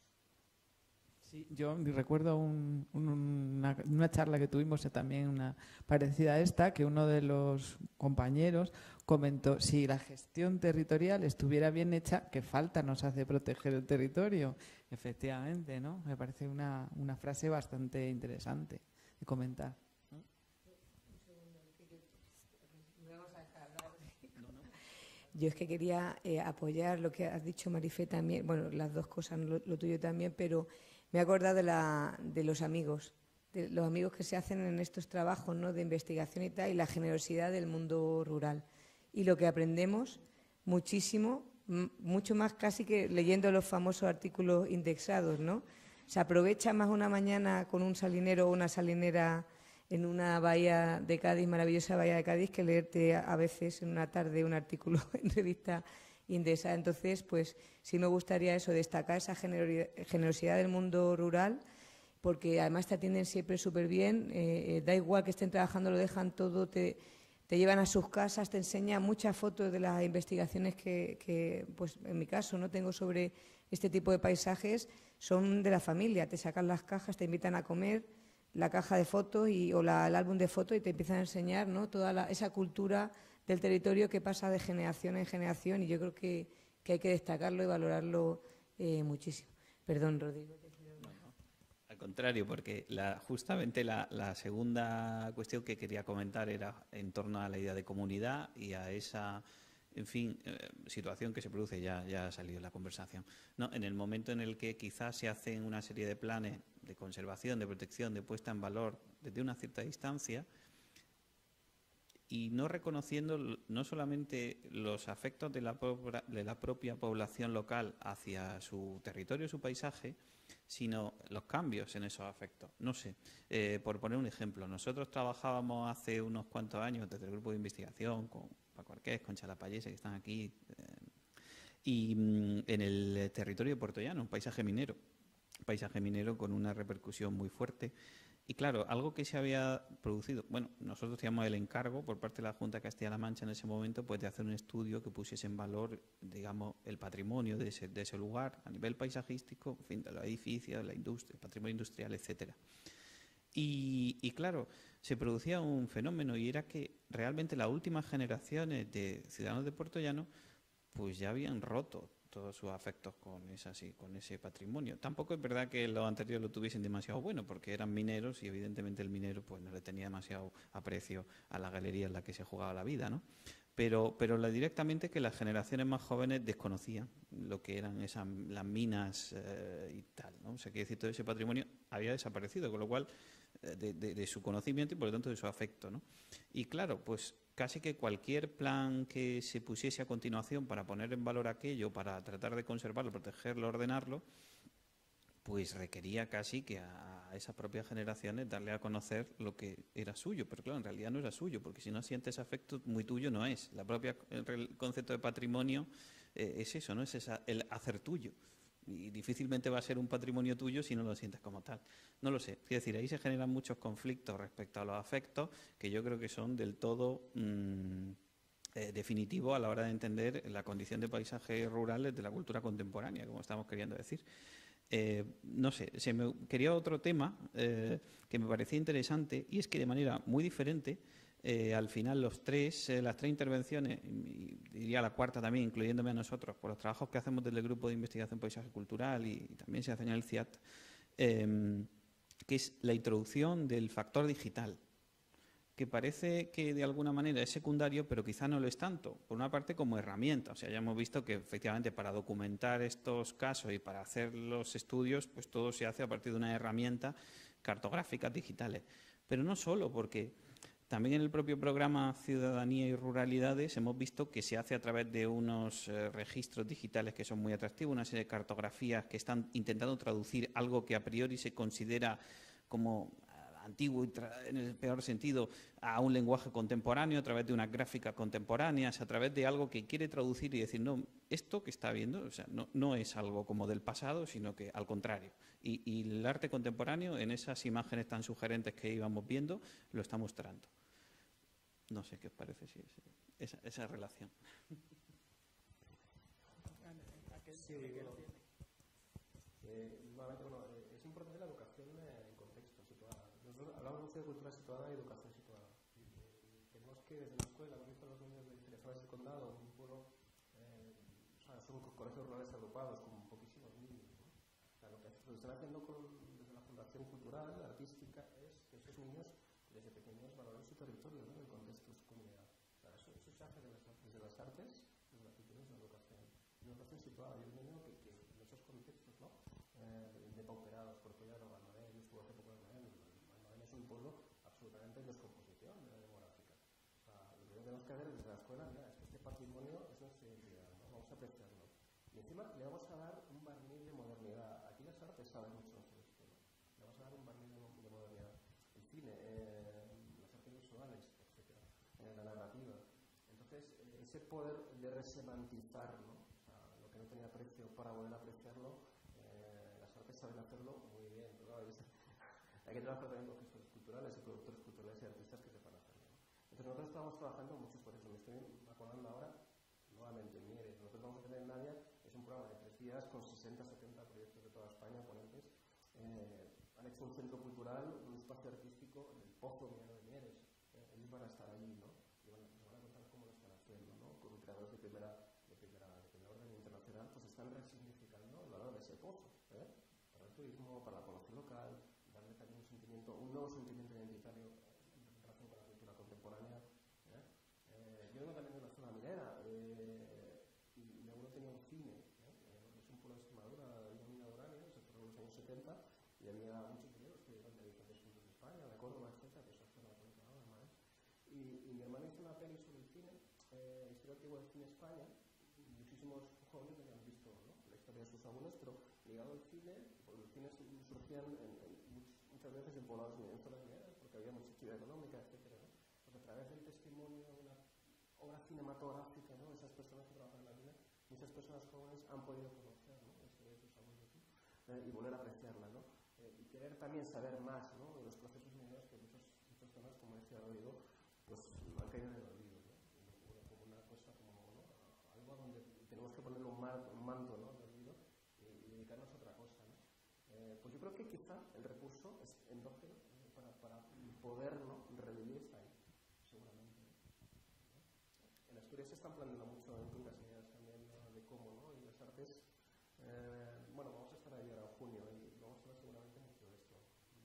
Sí, yo recuerdo un, un, una, una charla que tuvimos también una parecida a esta, que uno de los compañeros comentó, si la gestión territorial estuviera bien hecha, ¿qué falta nos hace proteger el territorio? Efectivamente, ¿no? Me parece una, una frase bastante interesante de comentar. Yo es que quería eh, apoyar lo que has dicho, Marifé, también, bueno, las dos cosas, lo, lo tuyo también, pero me he acordado de, la, de los amigos, de los amigos que se hacen en estos trabajos, ¿no?, de investigación y tal, y la generosidad del mundo rural. Y lo que aprendemos muchísimo, mucho más casi que leyendo los famosos artículos indexados, ¿no? Se aprovecha más una mañana con un salinero o una salinera en una bahía de Cádiz, maravillosa bahía de Cádiz, que leerte a veces en una tarde un artículo en revista indexada. Entonces, pues sí me gustaría eso, destacar esa generosidad del mundo rural, porque además te atienden siempre súper bien, eh, da igual que estén trabajando, lo dejan todo, te, te llevan a sus casas, te enseñan muchas fotos de las investigaciones que, que, pues en mi caso, no tengo sobre este tipo de paisajes, son de la familia, te sacan las cajas, te invitan a comer, la caja de fotos y, o la, el álbum de fotos y te empiezan a enseñar, ¿no?, toda la, esa cultura del territorio que pasa de generación en generación, y yo creo que, que hay que destacarlo y valorarlo eh, muchísimo. Perdón, Rodrigo. No, no. Al contrario, porque la, justamente la, la segunda cuestión que quería comentar era en torno a la idea de comunidad y a esa, en fin, eh, situación que se produce, ya, ya ha salido en la conversación. No, en el momento en el que quizás se hacen una serie de planes de conservación, de protección, de puesta en valor desde una cierta distancia y no reconociendo no solamente los afectos de la, de la propia población local hacia su territorio, su paisaje, sino los cambios en esos afectos. No sé, eh, por poner un ejemplo, nosotros trabajábamos hace unos cuantos años desde el grupo de investigación con Paco Arqués, con Chalapallese, que están aquí, eh, y mm, en el territorio de Puerto Llano, un paisaje minero. paisaje minero con una repercusión muy fuerte y claro, algo que se había producido, bueno, nosotros teníamos el encargo por parte de la Junta de Castilla-La Mancha en ese momento, pues de hacer un estudio que pusiese en valor, digamos, el patrimonio de ese, de ese lugar a nivel paisajístico, en fin, de los edificios, la industria, el patrimonio industrial, etcétera. Y, y claro, se producía un fenómeno y era que realmente las últimas generaciones de ciudadanos de Puerto Llano pues ya habían roto todos sus afectos con, esa, sí, con ese patrimonio. Tampoco es verdad que los anteriores lo tuviesen demasiado bueno, porque eran mineros y evidentemente el minero pues no le tenía demasiado aprecio a la galería en la que se jugaba la vida, ¿no? Pero, pero la, directamente que las generaciones más jóvenes desconocían lo que eran esas, las minas eh, y tal, ¿no? O sea, quiere decir, todo ese patrimonio había desaparecido, con lo cual, eh, de, de, de su conocimiento y por lo tanto de su afecto, ¿no? Y claro, pues casi que cualquier plan que se pusiese a continuación para poner en valor aquello, para tratar de conservarlo, protegerlo, ordenarlo, pues requería casi que a esas propias generaciones darle a conocer lo que era suyo. Pero claro, en realidad no era suyo, porque si no sientes afecto, muy tuyo no es. La propia, el concepto de patrimonio eh, es eso, ¿no? Es esa, el hacer tuyo. Y difícilmente va a ser un patrimonio tuyo si no lo sientes como tal. No lo sé. Es decir, ahí se generan muchos conflictos respecto a los afectos que yo creo que son del todo mmm, eh, definitivos a la hora de entender la condición de paisajes rurales de la cultura contemporánea, como estamos queriendo decir. Eh, no sé, se me quería otro tema eh, que me parecía interesante, y es que de manera muy diferente, Eh, al final los tres, eh, las tres intervenciones, y diría la cuarta también, incluyéndome a nosotros, por los trabajos que hacemos desde el Grupo de Investigación Paisaje Cultural y, y también se hacen en el C I A T, eh, que es la introducción del factor digital, que parece que de alguna manera es secundario, pero quizá no lo es tanto. Por una parte como herramienta, o sea, ya hemos visto que efectivamente para documentar estos casos y para hacer los estudios, pues todo se hace a partir de una herramienta cartográficas digitales. Pero no solo, porque también en el propio programa Ciudadanía y Ruralidades hemos visto que se hace a través de unos eh, registros digitales que son muy atractivos, una serie de cartografías que están intentando traducir algo que a priori se considera como antiguo y en el peor sentido a un lenguaje contemporáneo, a través de unas gráficas contemporáneas, a través de algo que quiere traducir y decir, no, esto que está viendo, o sea, no, no es algo como del pasado, sino que al contrario. Y, y el arte contemporáneo, en esas imágenes tan sugerentes que íbamos viendo, lo está mostrando. No sé qué os parece si es, esa, esa relación. Sí, bueno, eh, nuevamente, bueno, eh, es importante la educación eh, en contexto situada. Nosotros hablamos mucho de cultura situada y educación situada. Y, eh, tenemos que desde la escuela, hemos visto los niños de Cerezales del Condado, un pueblo, eh, o sea, son colegios rurales agrupados con poquísimos niños, ¿no? O sea, lo que, lo que están haciendo con, desde la Fundación Cultural, artística, es que esos niños desde pequeños valoren su territorio, ¿no? El contexto de su comunidad. O sea, eso, eso se hace desde las, desde las artes, desde la cultura y desde la educación. Una educación situada. Y un niño que, que en esos contextos, ¿no? Eh, depauperados, Puerto Llano, Almadén, yo estuve hace poco en Almadén. Almadén es un pueblo absolutamente en descomposición demográfica. O sea, lo que tenemos que ver desde la escuela, mira, es que este patrimonio es nuestra identidad, ¿no? Vamos a apreciarlo. Y encima le vamos a dar un barniz de modernidad. Aquí las artes saben mucho sobre esto, ¿no? Le vamos a dar un barniz de, de modernidad. El cine, eh, las artes visuales, etcétera, eh, la narrativa. Entonces, eh, ese poder de resemantizar, ¿no? O sea, lo que no tenía precio para poder apreciarlo, eh, las artes saben hacerlo muy bien. Pero claro, hay que trabajar también con gestores culturales y productores culturales y artistas que sepan hacerlo, ¿no? Entonces, nosotros estamos trabajando en muchos procesos. Me estoy acordando ahora, nuevamente, en Mieres. Nosotros vamos a tener en Nadia, es un programa de tres días con sesenta, setenta proyectos de toda España, ponentes. Eh, han hecho un centro cultural, un espacio artístico en el Pozo Minero de Mieres. Eh, ellos van a estar allí, ¿no? Y van a, nos van a contar cómo lo están haciendo, ¿no? Con creadores de primera, de primera, de primer orden internacional, pues están resignificando el valor de ese pozo, ¿eh? Para el turismo, para la población local, darle también un sentimiento, un nuevo sentimiento identitario en relación con la cultura contemporánea. ¿eh? Eh, yo vengo también de una zona minera, eh, y mi abuelo tenía un cine, ¿eh? Eh, es un pueblo de Extremadura, había una mina de uranio, se formó en los años setenta, y había muchos mineros que eran de diferentes puntos de España, de Córdoba, etcétera, que es la zona de la ¿no? y, y mi hermano hizo una peli sobre el cine, eh, historia antigua del cine España, y muchísimos jóvenes no habían visto, ¿no? La historia de sus abuelos, pero ligado al cine, porque los cines surgían en, en, muchas veces en poblados en zonas mineras, porque había mucha actividad económica, etcétera, ¿no? Pues a través del testimonio de una obra cinematográfica, ¿no? Esas personas que trabajan en la mina, muchas personas jóvenes han podido conocer, ¿no? La historia de sus abuelos, ¿no? Eh, y volver a apreciarla, ¿no? eh, y querer también saber más, ¿no?, de los procesos mineros que muchos, muchos temas, como decía Rodrigo, pues no han caído en el olvido, ¿no? Como una cosa, como, ¿no?, algo donde tenemos que ponerle un, mar, un manto, ¿no?, de olvido y, y dedicarnos a otra cosa, ¿no? Eh, pues yo creo que quizá el recurso es endógeno, ¿no?, para, para poder, ¿no?, revivir esta ahí, seguramente, ¿no? En Asturias se están planteando mucho en Tuncas ideas también, ¿no?, de cómo, ¿no?, y las artes, eh, bueno, vamos a estar ahí ahora en junio y vamos a ver seguramente mucho de esto.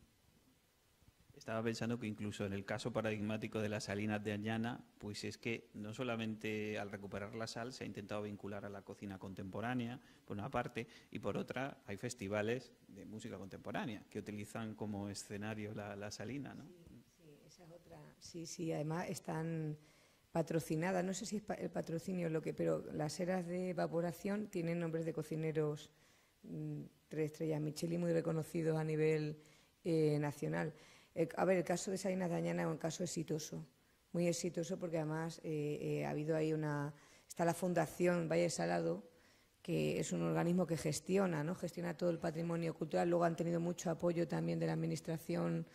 Estaba pensando que incluso en el caso paradigmático de las salinas de Añana, pues es que no solamente al recuperar la sal se ha intentado vincular a la cocina contemporánea, por una parte, y por otra hay festivales de música contemporánea que utilizan como escenario la, la salina, ¿no? Sí, sí, esa es otra. Sí, sí, además están patrocinadas, no sé si es pa el patrocinio lo que, pero las eras de evaporación tienen nombres de cocineros mmm, tres estrellas Michelin muy reconocidos a nivel eh, nacional. El, a ver, el caso de Salinas de Añana es un caso exitoso, muy exitoso porque además eh, eh, ha habido ahí una... Está la Fundación Valle Salado, que es un organismo que gestiona, ¿no?, gestiona todo el patrimonio cultural. Luego han tenido mucho apoyo también de la administración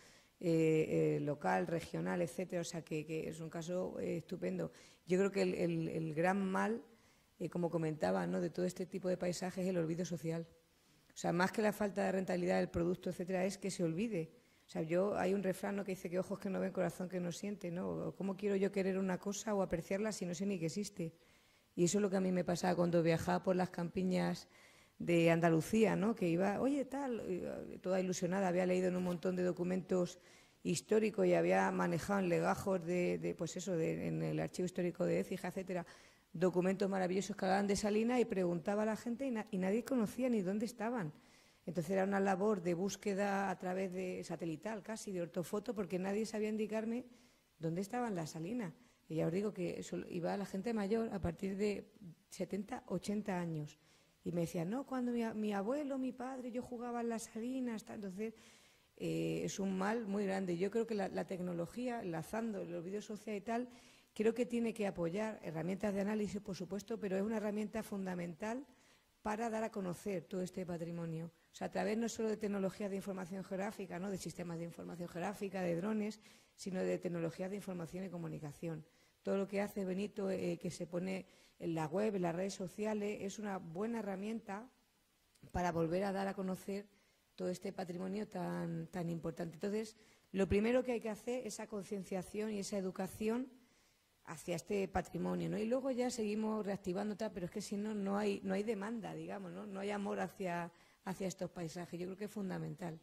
eh, eh, local, regional, etcétera. O sea, que, que es un caso eh, estupendo. Yo creo que el, el, el gran mal, eh, como comentaba, ¿no?, de todo este tipo de paisajes es el olvido social. O sea, más que la falta de rentabilidad del producto, etcétera, es que se olvide. O sea, yo, hay un refrán, ¿no?, que dice que ojos que no ven, corazón que no siente, ¿no? ¿Cómo quiero yo querer una cosa o apreciarla si no sé ni que existe? Y eso es lo que a mí me pasaba cuando viajaba por las campiñas de Andalucía, ¿no?, que iba, oye, tal, toda ilusionada, había leído en un montón de documentos históricos y había manejado en legajos de, de pues eso, de, en el archivo histórico de Écija, etcétera, documentos maravillosos que hablaban de Salina, y preguntaba a la gente y, na y nadie conocía ni dónde estaban. Entonces era una labor de búsqueda a través de satelital, casi, de ortofoto, porque nadie sabía indicarme dónde estaban las salinas. Y ya os digo que eso iba a la gente mayor a partir de setenta, ochenta años. Y me decían, no, cuando mi, mi abuelo, mi padre, yo jugaba en las salinas. Tal. Entonces eh, es un mal muy grande. Yo creo que la, la tecnología, enlazando el olvido social y tal, creo que tiene que apoyar herramientas de análisis, por supuesto, pero es una herramienta fundamental para dar a conocer todo este patrimonio. O sea, a través no solo de tecnologías de información geográfica, ¿no?, de sistemas de información geográfica, de drones, sino de tecnologías de información y comunicación. Todo lo que hace Benito, eh, que se pone en la web, en las redes sociales, es una buena herramienta para volver a dar a conocer todo este patrimonio tan, tan importante. Entonces, lo primero que hay que hacer es esa concienciación y esa educación hacia este patrimonio, ¿no? Y luego ya seguimos reactivando tal, pero es que si no, no hay, no hay demanda, digamos, ¿no? No hay amor hacia, hacia estos paisajes. Yo creo que es fundamental.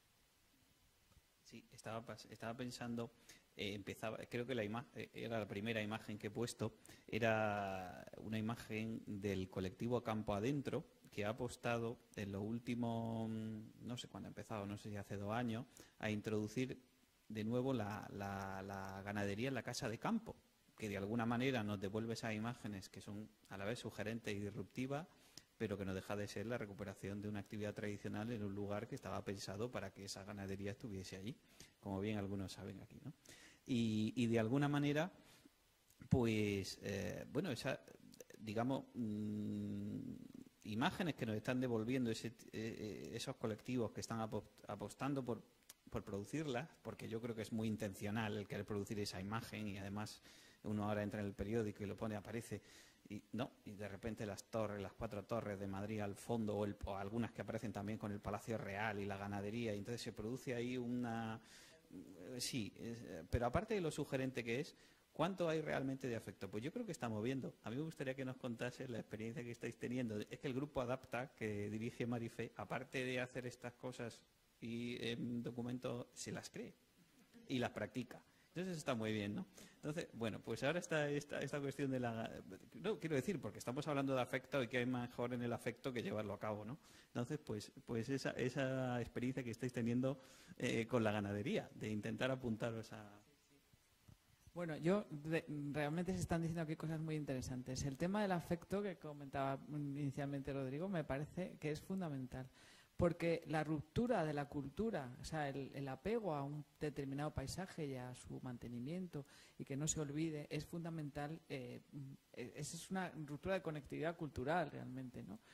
Sí, estaba, estaba pensando, eh, empezaba, creo que la imagen, era la primera imagen que he puesto, era una imagen del colectivo Campo Adentro, que ha apostado en lo último, no sé cuándo ha empezado, no sé si hace dos años, a introducir de nuevo la, la, la ganadería en la casa de campo, que de alguna manera nos devuelve esas imágenes que son a la vez sugerentes y disruptivas, pero que no deja de ser la recuperación de una actividad tradicional en un lugar que estaba pensado para que esa ganadería estuviese allí, como bien algunos saben aquí, ¿no? Y, y de alguna manera, pues, eh, bueno, esa, digamos, mmm, imágenes que nos están devolviendo ese, eh, esos colectivos que están apostando por, por producirlas, porque yo creo que es muy intencional el querer producir esa imagen, y además uno ahora entra en el periódico y lo pone, aparece, y no, y de repente las torres, las cuatro torres de Madrid al fondo, o, el, o algunas que aparecen también con el Palacio Real y la ganadería, y entonces se produce ahí una... Sí, es, pero aparte de lo sugerente que es, ¿cuánto hay realmente de afecto? Pues yo creo que estamos viendo. A mí me gustaría que nos contase la experiencia que estáis teniendo. Es que el grupo Adapta, que dirige Marifé, aparte de hacer estas cosas y en documentos, se las cree y las practica. Entonces está muy bien, ¿no? Entonces, bueno, pues ahora está esta, esta cuestión de la... No, quiero decir, porque estamos hablando de afecto y que hay mejor en el afecto que llevarlo a cabo, ¿no? Entonces, pues pues esa, esa experiencia que estáis teniendo eh, con la ganadería, de intentar apuntaros a... Bueno, yo de, realmente se están diciendo aquí cosas muy interesantes. El tema del afecto que comentaba inicialmente Rodrigo me parece que es fundamental. Porque la ruptura de la cultura, o sea, el, el apego a un determinado paisaje y a su mantenimiento y que no se olvide, es fundamental. Eh, es, es una ruptura de conectividad cultural realmente, ¿no?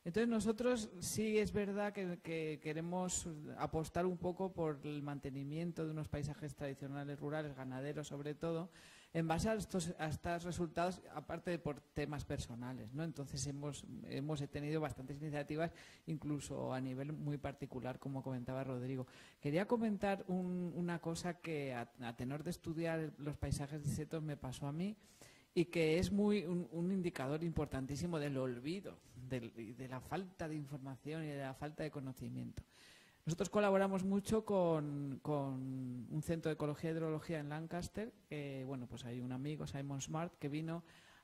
Entonces nosotros sí es verdad que, que queremos apostar un poco por el mantenimiento de unos paisajes tradicionales rurales, ganaderos sobre todo, en base a estos, a estos resultados, aparte de por temas personales, ¿no? Entonces hemos, hemos tenido bastantes iniciativas, incluso a nivel muy particular, como comentaba Rodrigo. Quería comentar un, una cosa que a, a tenor de estudiar los paisajes de setos me pasó a mí, y que es muy un, un indicador importantísimo del olvido, del, de la falta de información y de la falta de conocimiento. Nosotros colaboramos mucho con, con un centro de ecología y hidrología en Lancaster, que bueno, pues hay un amigo, Simon Smart, que vino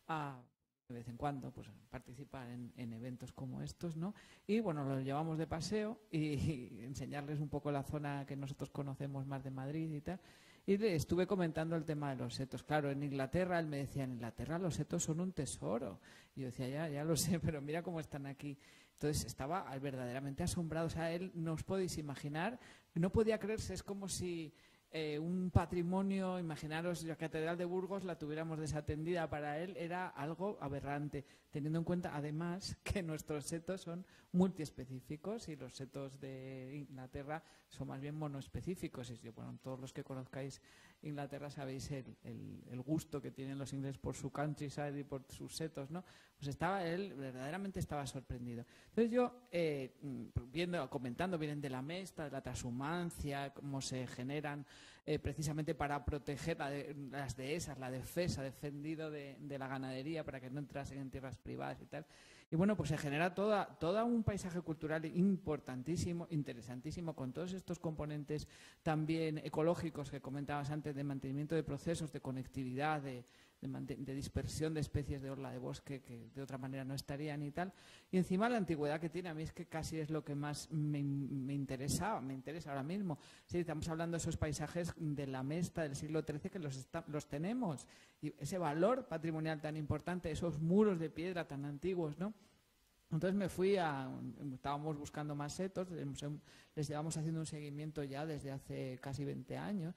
a de vez en cuando pues participar en, en eventos como estos, ¿no? Y bueno, los llevamos de paseo y, y enseñarles un poco la zona que nosotros conocemos más de Madrid y tal. Y le estuve comentando el tema de los setos. Claro, en Inglaterra, él me decía, en Inglaterra los setos son un tesoro. Y yo decía, ya, ya lo sé, pero mira cómo están aquí. Entonces estaba verdaderamente asombrado. O sea, él, no os podéis imaginar, no podía creerse, es como si eh, un patrimonio, imaginaros, la Catedral de Burgos la tuviéramos desatendida. Para él era algo aberrante, teniendo en cuenta además que nuestros setos son multiespecíficos y los setos de Inglaterra son más bien monoespecíficos. Y bueno, todos los que conozcáis Inglaterra sabéis el, el, el gusto que tienen los ingleses por su countryside y por sus setos, ¿no? Pues estaba él, verdaderamente estaba sorprendido. Entonces yo, eh, viendo, comentando, vienen de la mesta, de la transhumancia, cómo se generan eh, precisamente para proteger la de, las dehesas, la defensa, defendido de, de la ganadería para que no entrasen en tierras privadas y tal. Y bueno, pues se genera toda, toda un paisaje cultural importantísimo, interesantísimo, con todos estos componentes también ecológicos que comentabas antes, de mantenimiento de procesos, de conectividad, de, de, de dispersión de especies de orla de bosque que de otra manera no estarían y tal. Y encima la antigüedad que tiene, a mí es que casi es lo que más me, me interesaba, me interesa ahora mismo. Sí, estamos hablando de esos paisajes de la mesta del siglo trece que los, está, los tenemos. Y ese valor patrimonial tan importante, esos muros de piedra tan antiguos, ¿no? Entonces me fui a... Estábamos buscando más setos, les llevamos haciendo un seguimiento ya desde hace casi veinte años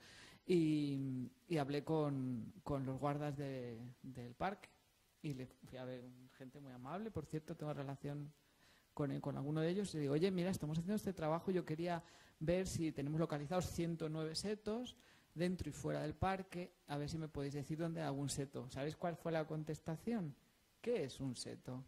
y, y hablé con, con los guardas de, del parque y le fui a ver gente muy amable, por cierto, tengo relación con, con alguno de ellos y digo, oye, mira, estamos haciendo este trabajo, yo quería ver si tenemos localizados ciento nueve setos dentro y fuera del parque, a ver si me podéis decir dónde hay algún seto. ¿Sabéis cuál fue la contestación? ¿Qué es un seto?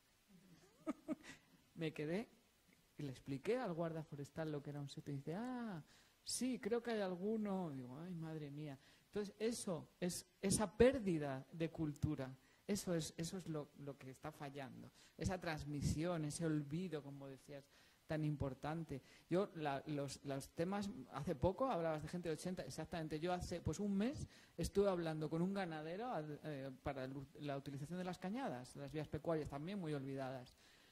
Me quedé y le expliqué al guarda forestal lo que era un seto y dice, ah, sí, creo que hay alguno. Y digo, ay, madre mía. Entonces, eso es esa pérdida de cultura. Eso es, eso es lo, lo que está fallando. Esa transmisión, ese olvido, como decías, tan importante. Yo, la, los, los temas, hace poco hablabas de gente de ochenta, exactamente. Yo hace pues un mes estuve hablando con un ganadero eh, para el, la utilización de las cañadas, las vías pecuarias también muy olvidadas.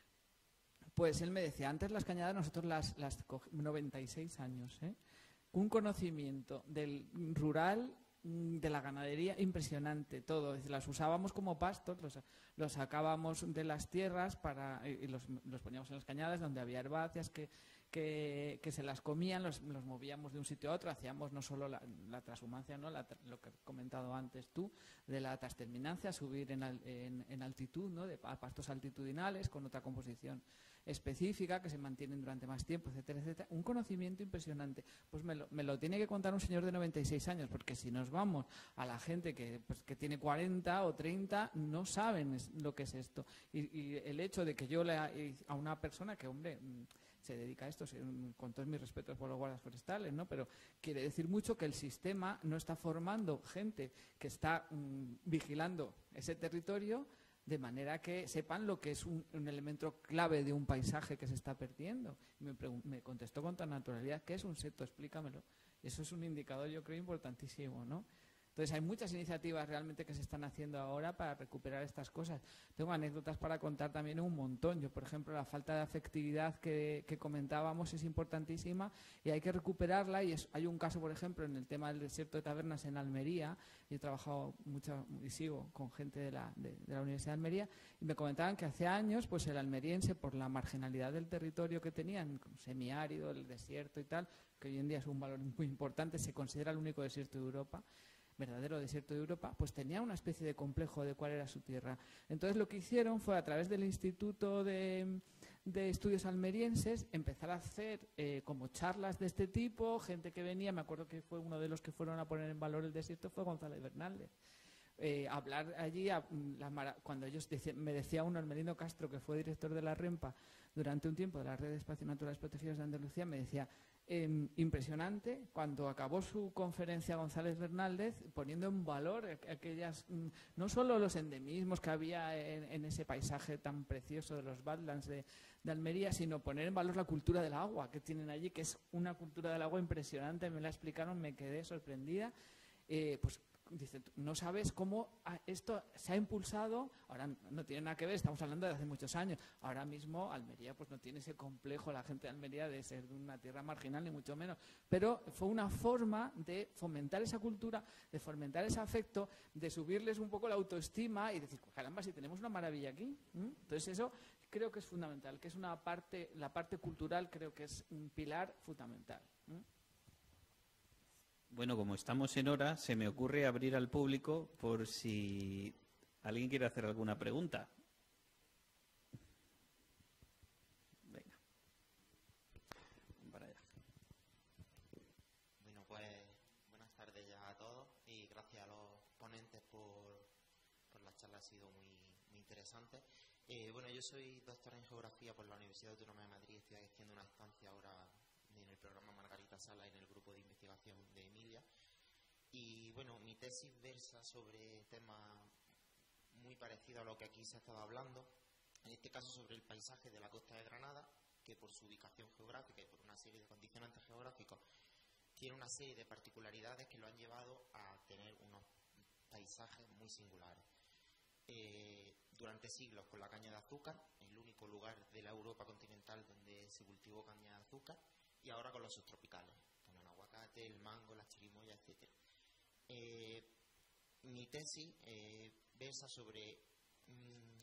Pues él me decía, antes las cañadas nosotros las, las noventa y seis años, ¿eh? Un conocimiento del rural, de la ganadería impresionante, todo. Las usábamos como pastos, los, los sacábamos de las tierras para, y los, los poníamos en las cañadas donde había herbáceas que, que, que se las comían, los, los movíamos de un sitio a otro, hacíamos no solo la, la transhumancia, ¿no? La, lo que he comentado antes tú, de la trasterminancia, subir en, en, en altitud, ¿no? De a pastos altitudinales con otra composición específica que se mantienen durante más tiempo, etcétera, etcétera. Un conocimiento impresionante. Pues me lo, me lo tiene que contar un señor de noventa y seis años, porque si nos vamos a la gente que, pues, que tiene cuarenta o treinta, no saben lo que es esto. Y, y el hecho de que yo le, a una persona que, hombre, se dedica a esto, con todos mis respetos por los guardas forestales, ¿no? Pero quiere decir mucho que el sistema no está formando gente que está mmm, vigilando ese territorio, de manera que sepan lo que es un, un elemento clave de un paisaje que se está perdiendo. Y me, me contestó con toda naturalidad, ¿qué es un seto? Explícamelo. Eso es un indicador, yo creo, importantísimo, ¿no? Entonces hay muchas iniciativas realmente que se están haciendo ahora para recuperar estas cosas. Tengo anécdotas para contar también un montón. Yo, por ejemplo, la falta de afectividad que, que comentábamos es importantísima y hay que recuperarla. Y es, hay un caso, por ejemplo, en el tema del desierto de tabernas en Almería. Yo he trabajado mucho y sigo con gente de la, de, de la Universidad de Almería y me comentaban que hace años pues el almeriense, por la marginalidad del territorio que tenían, semiárido, el desierto y tal, que hoy en día es un valor muy importante, se considera el único desierto de Europa, verdadero desierto de Europa, pues tenía una especie de complejo de cuál era su tierra. Entonces lo que hicieron fue, a través del Instituto de, de estudios almerienses, empezar a hacer eh, como charlas de este tipo, gente que venía, me acuerdo que fue uno de los que fueron a poner en valor el desierto, fue González Bernaldez. Eh, hablar allí, a, la, cuando ellos decían, me decía uno, el Merino Castro, que fue director de la REMPA durante un tiempo de la Red de Espacios Naturales Protegidos de Andalucía, me decía, eh, impresionante, cuando acabó su conferencia González Bernaldez, poniendo en valor aquellas, no solo los endemismos que había en, en ese paisaje tan precioso de los Badlands de, de Almería, sino poner en valor la cultura del agua que tienen allí, que es una cultura del agua impresionante, me la explicaron, me quedé sorprendida. Eh, pues dice, no sabes cómo esto se ha impulsado, ahora no tiene nada que ver, estamos hablando de hace muchos años, ahora mismo Almería pues no tiene ese complejo, la gente de Almería, de ser una tierra marginal, ni mucho menos, pero fue una forma de fomentar esa cultura, de fomentar ese afecto, de subirles un poco la autoestima y decir, caramba, si tenemos una maravilla aquí. ¿Mm? Entonces eso creo que es fundamental, que es una parte, la parte cultural creo que es un pilar fundamental. ¿Mm? Bueno, como estamos en hora, se me ocurre abrir al público por si alguien quiere hacer alguna pregunta. Venga. Para allá. Bueno, pues buenas tardes ya a todos y gracias a los ponentes por, por la charla, ha sido muy, muy interesante. Eh, bueno, yo soy doctor en Geografía por la Universidad Autónoma de Madrid, estoy haciendo una estancia ahora en el programa Margarita Sala en el grupo de investigación de Emilia. Y bueno, mi tesis versa sobre temas muy parecidos a lo que aquí se ha estado hablando, en este caso sobre el paisaje de la costa de Granada, que por su ubicación geográfica y por una serie de condicionantes geográficos tiene una serie de particularidades que lo han llevado a tener unos paisajes muy singulares. Eh, durante siglos con la caña de azúcar, el único lugar de la Europa continental donde se cultivó caña de azúcar, y ahora con los subtropicales, con el aguacate, el mango, las chirimoyas, etcétera. Eh, mi tesis eh, versa sobre mmm,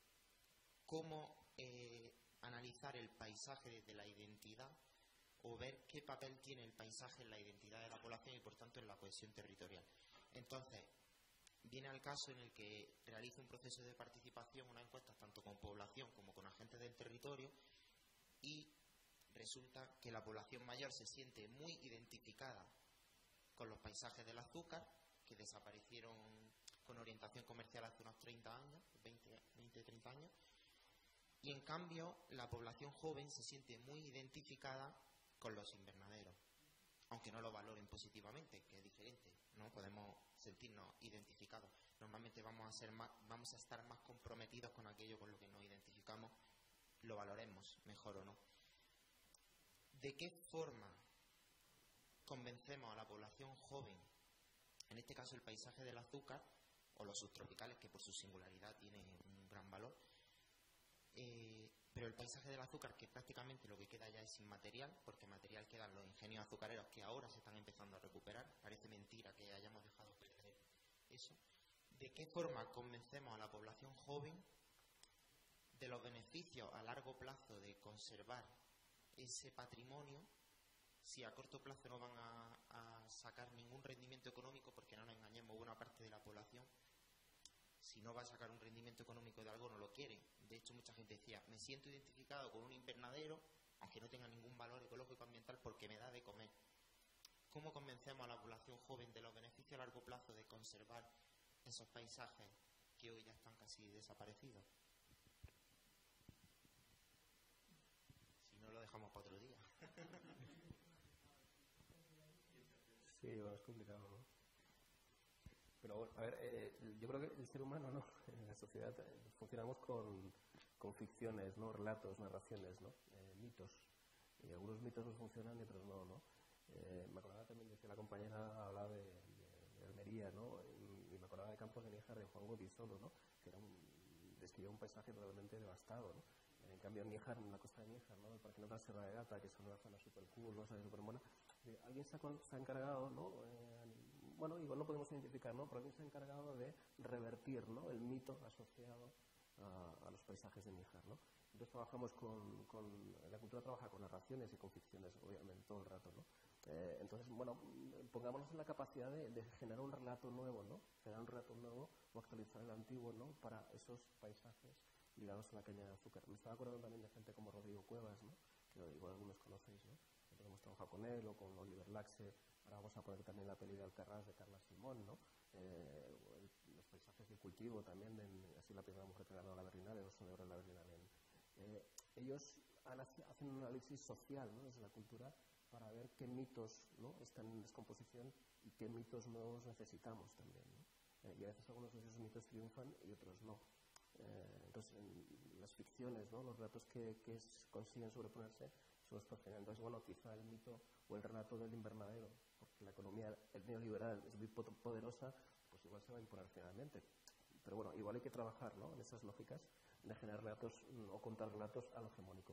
cómo eh, analizar el paisaje desde la identidad o ver qué papel tiene el paisaje en la identidad de la población y por tanto en la cohesión territorial. Entonces, viene al caso en el que realizo un proceso de participación, una encuesta tanto con población como con agentes del territorio, y resulta que la población mayor se siente muy identificada con los paisajes del azúcar, que desaparecieron con orientación comercial hace unos treinta años, veinte, treinta años, y en cambio la población joven se siente muy identificada con los invernaderos, aunque no lo valoren positivamente, que es diferente, ¿no? Podemos sentirnos identificados. Normalmente vamos a, ser más, vamos a estar más comprometidos con aquello con lo que nos identificamos, lo valoremos, mejor o no. ¿De qué forma convencemos a la población joven, en este caso el paisaje del azúcar o los subtropicales, que por su singularidad tiene un gran valor, eh, pero el paisaje del azúcar, que prácticamente lo que queda ya es inmaterial, porque material quedan los ingenios azucareros que ahora se están empezando a recuperar, parece mentira que hayamos dejado perder eso? ¿De qué forma convencemos a la población joven de los beneficios a largo plazo de conservar ese patrimonio, si a corto plazo no van a, a sacar ningún rendimiento económico, porque no nos engañemos, buena parte de la población, si no va a sacar un rendimiento económico de algo, no lo quiere? De hecho, mucha gente decía, me siento identificado con un invernadero, aunque no tenga ningún valor ecológico ambiental, porque me da de comer. ¿Cómo convencemos a la población joven de los beneficios a largo plazo de conservar esos paisajes que hoy ya están casi desaparecidos? Si no, lo dejamos para otro día. Sí, bueno, es complicado, ¿no? Pero bueno, a ver, eh, yo creo que el ser humano, ¿no? En la sociedad eh, funcionamos con, con ficciones, ¿no? Relatos, narraciones, ¿no? Eh, mitos. Y algunos mitos nos funcionan y otros no, ¿no? Eh, me acordaba también de que la compañera hablaba de, de, de Almería, ¿no? Y, y me acordaba de Campos de Níjar de Juan Goytisolo, ¿no? Que era un, describía un paisaje totalmente devastado, ¿no? En cambio, en Níjar, en la costa de Níjar, ¿no? El Parque Natural Sierra de Gata, que es una zona súper cool, ¿no? Súper buena. Eh, alguien se ha, se ha encargado, ¿no? Eh, bueno, igual no podemos identificar, ¿no? Pero alguien se ha encargado de revertir, ¿no? El mito asociado a, a los paisajes de Níjar, ¿no? Entonces trabajamos con, con... La cultura trabaja con narraciones y con ficciones, obviamente, todo el rato, ¿no? Eh, entonces, bueno, pongámonos en la capacidad de, de generar un relato nuevo, ¿no? Generar un relato nuevo o actualizar el antiguo, ¿no? Para esos paisajes ligados a la caña de azúcar. Me estaba acordando también de gente como Rodrigo Cuevas, ¿no? Que igual algunos conocéis, ¿no? Nosotros hemos trabajado con él o con Oliver Laxe. Ahora vamos a poner también la peli de Alcarrás de Carla Simón, ¿no? Eh, el, los paisajes de cultivo también, de, así la primera mujer que ganó la Berlinale, el oso de oro en la Berlinale. Eh, ellos han, hacen un análisis social, ¿no? Desde la cultura, para ver qué mitos, ¿no? Están en descomposición y qué mitos nuevos necesitamos también, ¿no? Eh, y a veces algunos de esos mitos triunfan y otros no. Eh, entonces, en las ficciones, ¿no? Los relatos que, que es, consiguen sobreponerse son los progenitor. Entonces, bueno, quizá el mito o el relato del invernadero, porque la economía el neoliberal es muy poderosa, pues igual se va a imponer finalmente. Pero bueno, igual hay que trabajar, ¿no? En esas lógicas de generar relatos mm, o contar relatos a lo hegemónico.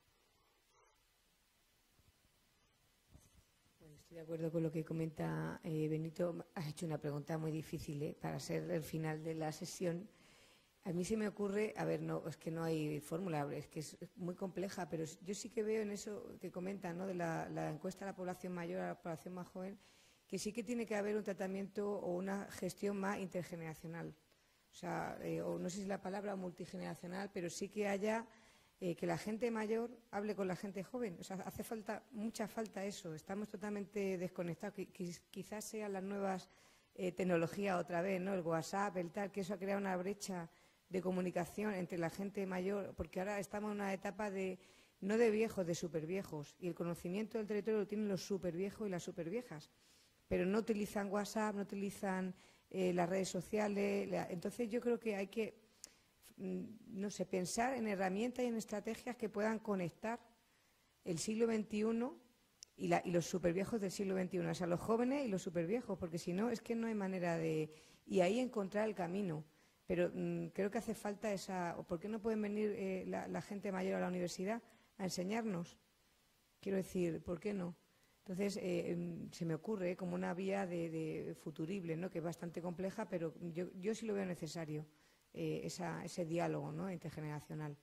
Pues estoy de acuerdo con lo que comenta eh, Benito. Has hecho una pregunta muy difícil, ¿eh? Para ser el final de la sesión. A mí se me ocurre, a ver, no, es que no hay fórmula, es que es muy compleja, pero yo sí que veo en eso que comentan, ¿no? De la, la encuesta a la población mayor, a la población más joven, que sí que tiene que haber un tratamiento o una gestión más intergeneracional. O sea, eh, o no sé si es la palabra multigeneracional, pero sí que haya eh, que la gente mayor hable con la gente joven. O sea, hace falta, mucha falta eso. Estamos totalmente desconectados. Quizás sean las nuevas eh, tecnologías otra vez, ¿no? El WhatsApp, el tal, que eso ha creado una brecha de comunicación entre la gente mayor, porque ahora estamos en una etapa de, no de viejos, de superviejos, y el conocimiento del territorio lo tienen los superviejos y las superviejas, pero no utilizan WhatsApp, no utilizan eh, las redes sociales. La, entonces yo creo que hay que, no sé, pensar en herramientas y en estrategias que puedan conectar el siglo veintiuno y, la, y los superviejos del siglo veintiuno, o sea, los jóvenes y los superviejos, porque si no, es que no hay manera de... Y ahí encontrar el camino. Pero mmm, creo que hace falta esa... ¿Por qué no pueden venir eh, la, la gente mayor a la universidad a enseñarnos? Quiero decir, ¿por qué no? Entonces, eh, se me ocurre eh, como una vía de, de futurible, ¿no? Que es bastante compleja, pero yo, yo sí lo veo necesario, eh, esa, ese diálogo, ¿no? Intergeneracional.